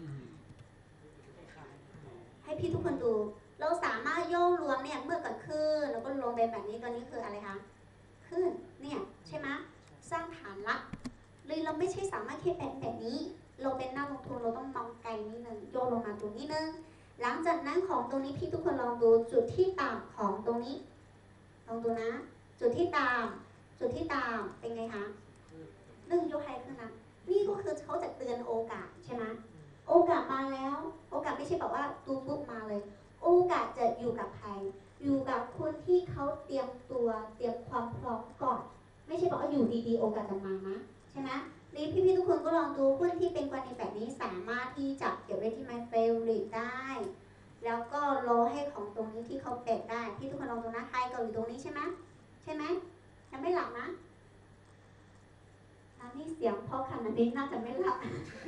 ให้พี่ทุกคนดู เราสามารถโยกรวมเนี่ยเมื่อก่อนขึ้นแล้วก็ลงไปแบบนี้ตอนนี้คืออะไรคะขึ้นเนี่ยใช่ไหมสร้างฐานลักเลยเราไม่ใช่สามารถแค่แบบแบบนี้ เราเป็นนักลงทุนเราต้องมองไกลนิดนึงโยกลงมาตรงนี้นึงหลังจากนั้นของตรงนี้พี่ทุกคนลองดูจุดที่ต่ำของตรงนี้ลองดูนะ จุดที่ต่ำจุดที่ต่ำเป็นไงคะเรื่องยกไฮขึ้นนะนี่ก็คือเขาจะเตือนโอกาสใช่ไหมโอกาสมาแล้วโอกาสไม่ใช่บอกว่าตูปุ๊บมาเลย โอกาสจะอยู่กับใครอยู่กับคนที่เขาเตรียมตัวเตรียมความพร้อมก่อน ไม่ใช่บอกว่าอยู่ดีๆโอกาสจะมานะใช่ไหมนี่พี่ๆทุกคนก็ลองดูหุ้นที่เป็นกรณีแบบนี้สามารถที่จะเก็บไว้ที่ My Favorite ได้ แล้วก็รอให้ของตรงนี้ที่เขาเก็บได้พี่ทุกคนลองดูนะไทยเกาหลีตรงนี้ใช่ไหมใช่ไหมยังไม่หลับนะน้ำนี่เสียงเพราะขนาดนี้น่าจะไม่หลับ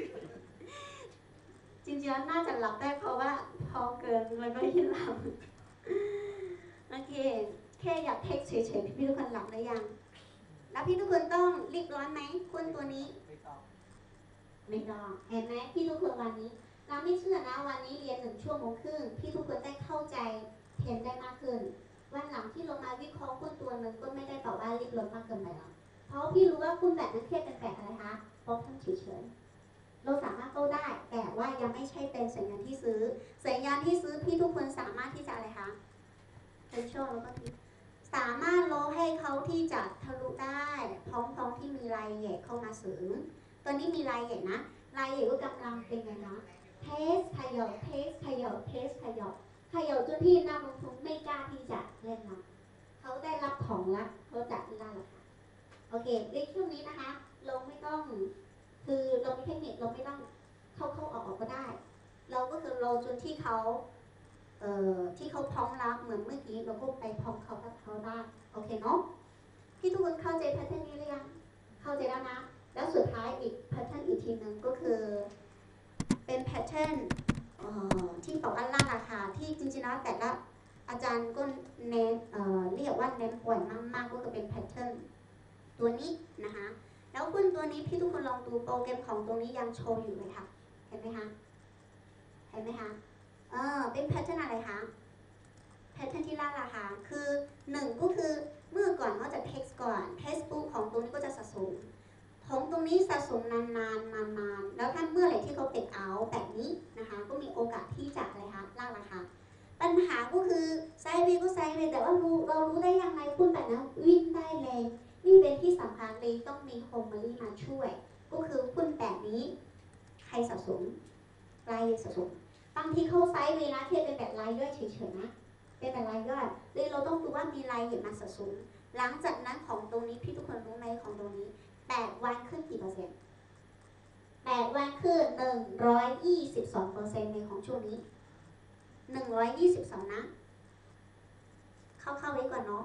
จริงๆน่าจะหลับได้เพราะว่าพอเกินแล้วก็ยิ่งหลับ โอเคแค่อยากเทคเฉยๆพี่ทุกคนหลับหรือยังแล้วพี่ทุกคนต้องรีบร้อนไหมคุณตัวนี้ไม่ต้องไม่ต้องเห็นไหมพี่ทุกคนวันนี้เราไม่เชื่อนะวันนี้เรียนหนึ่งชั่วโมงครึ่งพี่ทุกคนได้เข้าใจเทรนได้มากขึ้นวันหลังที่เรามาวิเคราะห์คุณตัวหนึ่งก็ไม่ได้บอกว่ารีบร้อนมากเกินไปหรอกเพราะพี่รู้ว่าคุณแบบนั้นแค่เป็นแบบอะไรคะเพราะท่านเฉยๆเราสามารถโต้ได้แต่ว่ายังไม่ใช่เป็นสัญญาณที่ซื้อสัญญาณที่ซื้อพี่ทุกคนสามารถที่จะอะไรคะเป็นช่วงแล้วก็ทีสามารถรอให้เขาที่จะทะลุได้พร้อมๆที่มีรายใหญ่เข้ามาเสริมตอนนี้มีรายใหญ่นะรายใหญ่ก็กำลังเป็นไงนะเทสขยับเทสขยับเทสขยับขยับจนที่นักลงทุนไม่กล้าที่จะเล่นละเขาได้รับของละเขาจะล่าราคาโอเคในช่วงนี้นะคะเราไม่ต้องคือเรามีเทคนิคเราไม่ต้องเข้าเข้าออกออกก็ได้เราก็คือเราจนที่เขาเอ่อที่เขาพร้อมรับเหมือนเมื่อกี้เราก็ไปพร้อมเขากับเขาได้โอเคเนาะพี่ทุกคนเข้าใจแพทเทิร์นนี้หรือยังเข้าใจแล้วนะแล้วสุดท้ายอีกแพทเทิร์นอีกทีหนึ่งก็คือเป็นแพทเทิร์นที่บอกว่าล่าราคาที่จริงๆแล้วแต่ละอาจารย์ก็เน้นเอ่อเรียกว่าเน้นบ่อยมากๆก็คือเป็นแพทเทิร์นตัวนี้นะคะแล้วหุ้นตัวนี้พี่ทุกคนลองดูโปรแกรมของตรงนี้ยังโชว์อยู่เลยค่ะเห็นไหมคะเห็นไหมคะเออเป็นแพทเทิร์นอะไรคะแพทเทิร์นที่ล่าราคาคือหนึ่งก็คือเมื่อก่อนเขาจะเทคก่อนเทสปุ๊บของตรงนี้ก็จะสะสมของตรงนี้สะสมนานๆนานๆแล้วถ้าเมื่อไหร่ที่เขาเก็บเอาแบบนี้นะคะก็มีโอกาสที่จะอะไรคะล่าราคาปัญหาก็คือไซด์เวย์ก็ไซด์เวย์แต่ว่ารู้เรารู้ได้ยังไงคุณแบบนั้นวิ่งได้เลยนี่เป็นที่สำคัญเลยต้องมีโฮมมารีมาช่วยก็คือหุ้นแบบนี้ใครสะสมรายสะสมบางทีเข้าไซด์เวย์นะเทียบเป็นแบบรายย่อยเฉยๆนะเป็นแบบรายย่อยเลยเราต้องดูว่ามีรายเห็นมาสะสมหลังจากนั้นของตรงนี้พี่ทุกคนรู้ไหมของตรงนี้แปดวันขึ้นกี่เปอร์เซ็นต์แปดวันขึ้นหนึ่งร้อยยี่สิบสองเปอร์เซ็นต์ในของช่วงนี้หนึ่งร้อยยี่สิบสองนะเข้าเข้าไว้ก่อนเนาะ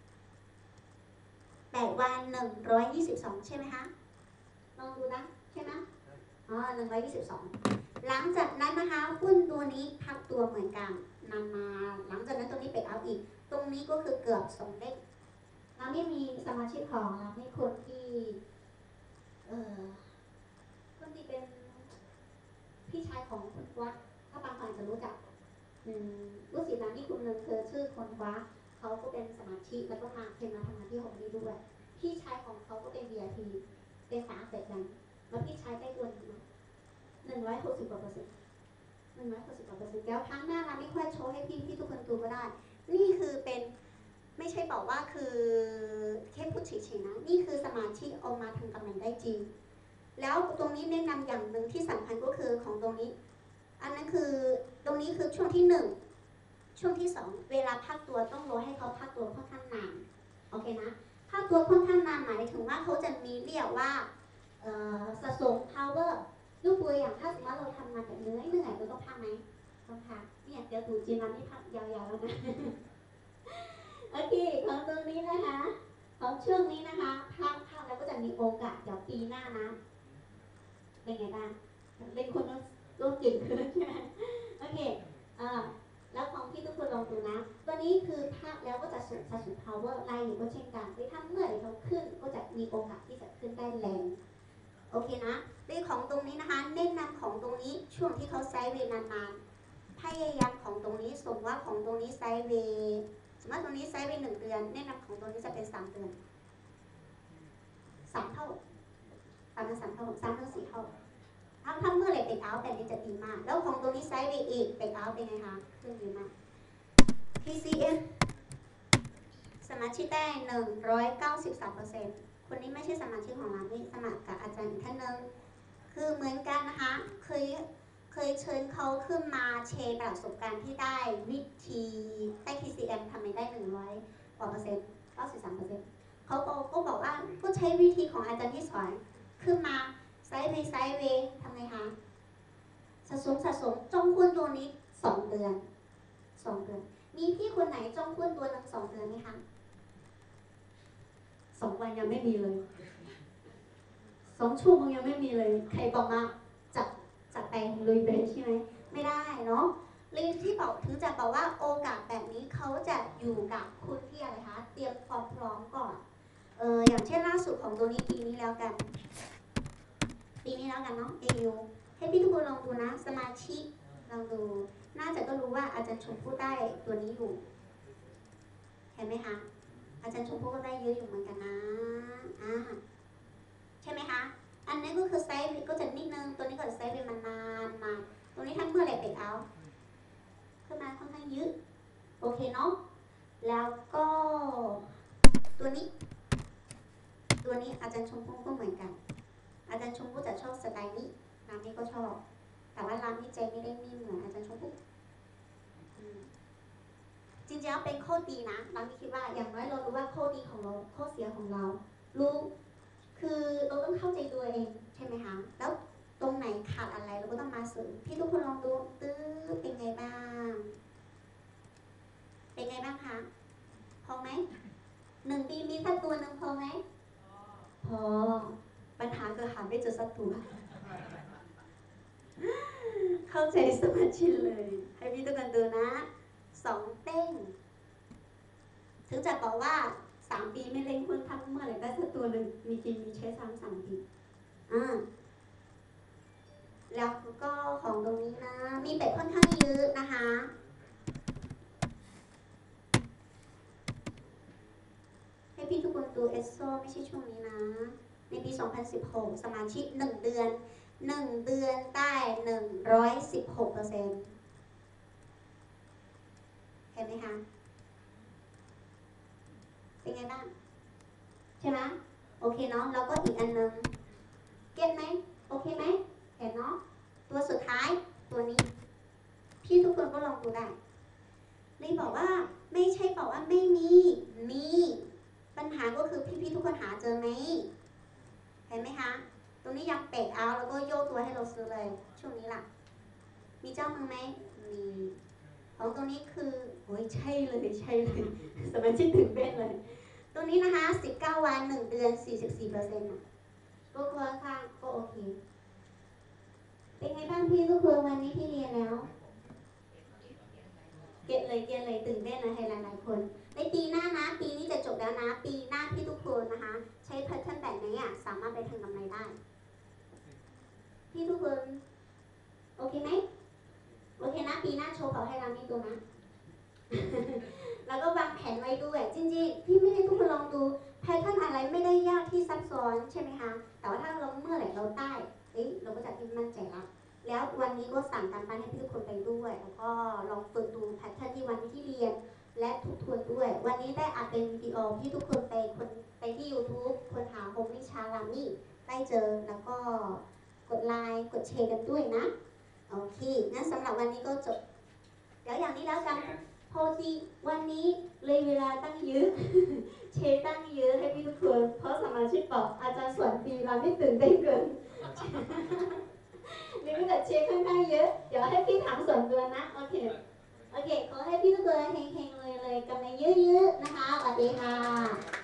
แปดวันหนึ่งร้อยยี่สิบสองใช่ไหมคะลองดูนะใช่ไหมอ๋อหนึ่งร้อยยี่สิบสองหลังจากนั้นนะคะหุ้นตัวนี้พักตัวเหมือนกันนานมาหลังจากนั้นตรงนี้เป็นเอาอีกตรงนี้ก็คือเกือบสองเลขเราไม่มีสมาชิกของเราไม่คนที่เอ่อคนที่เป็นพี่ชายของคุณวัดถ้าบางคนจะรู้จักรู้สินะนี่คุณหนึ่งคือชื่อคนวัดเขาก็เป็นสมาชิกแล้วก็มาเคยมาทำงานที่โฮมดีด้วยพี่ชายของเขาก็เป็น วี ไอ พี เป็นสาเสร็จแล้วแล้วพี่ชายได้ตัวนี้หนึ่งร้อยหกสิบกว่าเปอร์เซ็นต์หนึ่งร้อยหกสิบกว่าเปอร์เซ็นต์แล้วครั้งหน้าเราไม่ค่อยโชว์ให้พี่พี่ทุกคนดูก็ได้นี่คือเป็นไม่ใช่บอกว่าคือแค่พูดเฉยๆนะนี่คือสมาชิกเอามาทำกำไรได้จริงแล้วตรงนี้แนะนำอย่างหนึ่งที่สำคัญก็คือของตรงนี้อันนั้นคือตรงนี้คือช่วงที่หนึ่งช่วงที่สองเวลาพักตัวต้องรอให้เขาพักตัวค่อนข้างนานโอเคนะพักตัวค่อนข้างนานหมายถึงว่าเขาจะมีเรียกว่าเอ่อสะสม power ยกตัวอย่างถ้าสมมติว่าเราทำงานแบบเหนื่อยเหนื่อยเราต้องพักไหมต้องพักเนี่ยเดี๋ยวดูจีนวันนี้พักยาวๆแล้วนะ โอเคของตรงนี้นะคะของช่วงนี้นะคะพักพักแล้วก็จะมีโอกาสเดี๋ยวปีหน้านะเป็นไงบ้างเล่นคนต้องเก่งขึ้นใช่ไหมโอเคเอ่อแล้วของพี่ทุกคนลองดูนะตัวนี้คือพักแล้วก็จะสูงสะสม power ไล่อยู่ก็เช่นกันที่ถ้าเมื่อไหร่เขาขึ้นก็จะมีโอกาสที่จะขึ้นได้แรงโอเคนะเรื่องของตรงนี้นะคะเน้นนำของตรงนี้ช่วงที่เขาไซด์เวย์นานๆพยายามของตรงนี้สมมติว่าของตรงนี้ไซด์เวย์สมมติตรงนี้ไซด์เวย์หนึ่งเดือนแนะนำของตรงนี้จะเป็นสามเดือนสามเท่าสามถึงสามเท่าสามถึงสี่เท่าถ้าถ้าเมื่อไหร่เบรกเอาท์แบบนี้จะดีมากแล้วของตรงนี้ไซด์เวย์อีกเบรกเอาท์เป็นไงคะขึ้นดีมาก พี ซี เอ็ม สมาชิกได้หนึ่งร้อยเก้าสิบสามเปอร์เซ็นต์คนนี้ไม่ใช่สมาชิกของเรานี่สมัครกับอาจารย์อีกท่านหนึ่งคือเหมือนกันนะคะเคยเคยเชิญเขาขึ้นมาแชร์ประสบการณ์ที่ได้วิธีได้ พี ซี เอ็ม ทำไมได้หนึ่งร้อยกว่าเปอร์เซ็นต์เก้าสิบสามเปอร์เซ็นต์เขาก็ก็บอกว่าก็ใช้วิธีของอาจารย์ที่สอนขึ้นมาไซด์เวย์ไซด์เวย์ทำไงคะสะสมสะสมจ้องหุ้นตัวนี้สองเดือนสองเดือนมีพี่คนไหนจ้องหุ้นตัวหนึ่งสองเดือนไหมคะสองวันยังไม่มีเลยสองชั่วโมงยังไม่มีเลยใครบอกมาจับจับไปลุยไปใช่ไหมไม่ได้เนาะเลยที่บอกถึงจะบอกว่าโอกาสแบบนี้เขาจะอยู่กับคุณที่อะไรคะเตรียมความพร้อมก่อนเอออย่างเช่นล่าสุดของตัวนี้ปีนี้แล้วกันปีนี้แล้วกันเนาะ เอ ยู ให้พี่ทุกคนลองดูนะสมาชิกลองดูน่าจะก็รู้ว่าอาจารย์ชมพู่ได้ตัวนี้อยู่เห็นไหมคะอาจารย์ชมพู่ก็ได้เยอะอยู่เหมือนกันนะอ่าใช่ไหมคะอันนี้ก็คือไซส์ก็จะนิดนึงตัวนี้ก็จะไซส์เป็นมันนานมาตัวนี้ทั้งเมื่อไหร่เบรกเอาขึ้นมาค่อนข้างเยอะโอเคเนาะแล้วก็ตัวนี้ตัวนี้อาจารย์ชมพู่ก็เหมือนกันอาจารย์ชมพู่จะชอบสไตล์นี้น้ำนี้ก็ชอบแต่ว่าร้านนี้ใจไม่ได้นิ่มเหมือนอาจารย์ชมพู่จริงๆเป็นข้อดีนะเราไม่คิดว่าอย่างน้อยเรารู้ว่าข้อดีของเราข้อเสียของเรารู้คือเราต้องเข้าใจตัวเองใช่ไหมคะแล้วตรงไหนขาดอะไรเราก็ต้องมาเสริมพี่ทุกคนลองดูตื้อเป็นไงบ้างเป็นไงบ้างคะพอไหมหนึ่งปีมีสักตัวหนึ่งพอไหมพอปัญหาคือหาไม่เจอสักตัวเข้าใจสมาชิกเลยให้พี่ทุกคนดูนะสองเต้งถึงจะบอกว่าสามปีไม่เล่นหุ้นทำเมื่อไหร่ได้สักตัวหนึ่งมีจริงมีใช้ซ้ำสามปีอ่าแล้วก็ของตรงนี้นะมีเป็ดค่อนข้างเยอะนะคะให้พี่ทุกคนดูเอสโซไม่ใช่ช่วงนี้นะในปีสองพันสิบหกสมาชิกหนึ่งเดือนหนึ่งเดือนได้หนึ่งร้อยสิบหกเปอร์เซ็นต์เห็นไหมคะเป็นไงบ้างใช่ไหมโอเคเนาะแล้วก็อีกอันนึงเก็ตไหมโอเคไหมเห็นเนาะตัวสุดท้ายตัวนี้พี่ทุกคนก็ลองดูได้เลยบอกว่าไม่ใช่บอกว่าไม่มีมีปัญหาก็คือพี่ๆทุกคนหาเจอไหมเห็นไหมคะตรงนี้ยังเปกเอาแล้วก็โยกตัวให้เราซื้อเลยช่วงนี้ล่ะมีเจ้ามือไหมมีของตรงนี้คือโอ้ยใช่เลยใช่เลยสมาชิกถึงเต้นเลยตัวนี้นะคะสิบเก้าวันหนึ่งเดือน สี่สิบสี่เปอร์เซ็นต์ ก็ค่อนข้างก็โอเคเป็นไงบ้างพี่ทุกคนวันนี้ที่เรียนแล้วเก็ตเลยเก็ตเลยตื่นเต้นนะให้หลายๆคนในปีหน้านะปีนี้จะจบแล้วนะปีหน้าพี่ทุกคนนะคะใช้แพทเทิร์นแบบนี้อ่ะสามารถไปทำกำไรได้พี่ทุกคนโอเคไหมโอเคนะปีหน้าโชว์ขอให้เรานี่ดูนะ แล้วก็วางแผนไว้ด้วยจริงๆพี่ไม่ให้ทุกคนลองดูแพทเทิร์นอะไรไม่ได้ยากที่ซับซ้อนใช่ไหมคะแต่ว่าถ้าเราเมื่อไหร่เราได้เอ๊ะเราก็จะมั่นใจละแล้ววันนี้ก็สั่งการบ้านให้พี่ทุกคนไปด้วยแล้วก็ลองฝึกดูแพทเทิร์นที่วันที่เรียนและทบทวนด้วยวันนี้ได้อัดเป็นวิดีโอพี่ทุกคนไปคนไปที่ YouTube คนหาโฮมวิชาลามี่ได้เจอแล้วก็กดไลค์กดแชร์กันด้วยนะโอเคงั้นสำหรับวันนี้ก็จบเดี๋ยวอย่างนี้แล้วกันพพอจีวันนี้เลยเวลาตั้งเยอะ เชตั้งเยอะให้พี่ทุกคนเพราะสมาชิกบอกอาจารย์สอนดีเราไม่ตื่นเต้นเกิน หรือแต่เชค่อนข้างเยอะเดี๋ยวให้พี่ถามส่วนตัวนะโอเคโอเคขอให้พี่ทุกคนเฮงๆเลยเลยๆกันเยอะๆนะคะสวัสดีค่ะ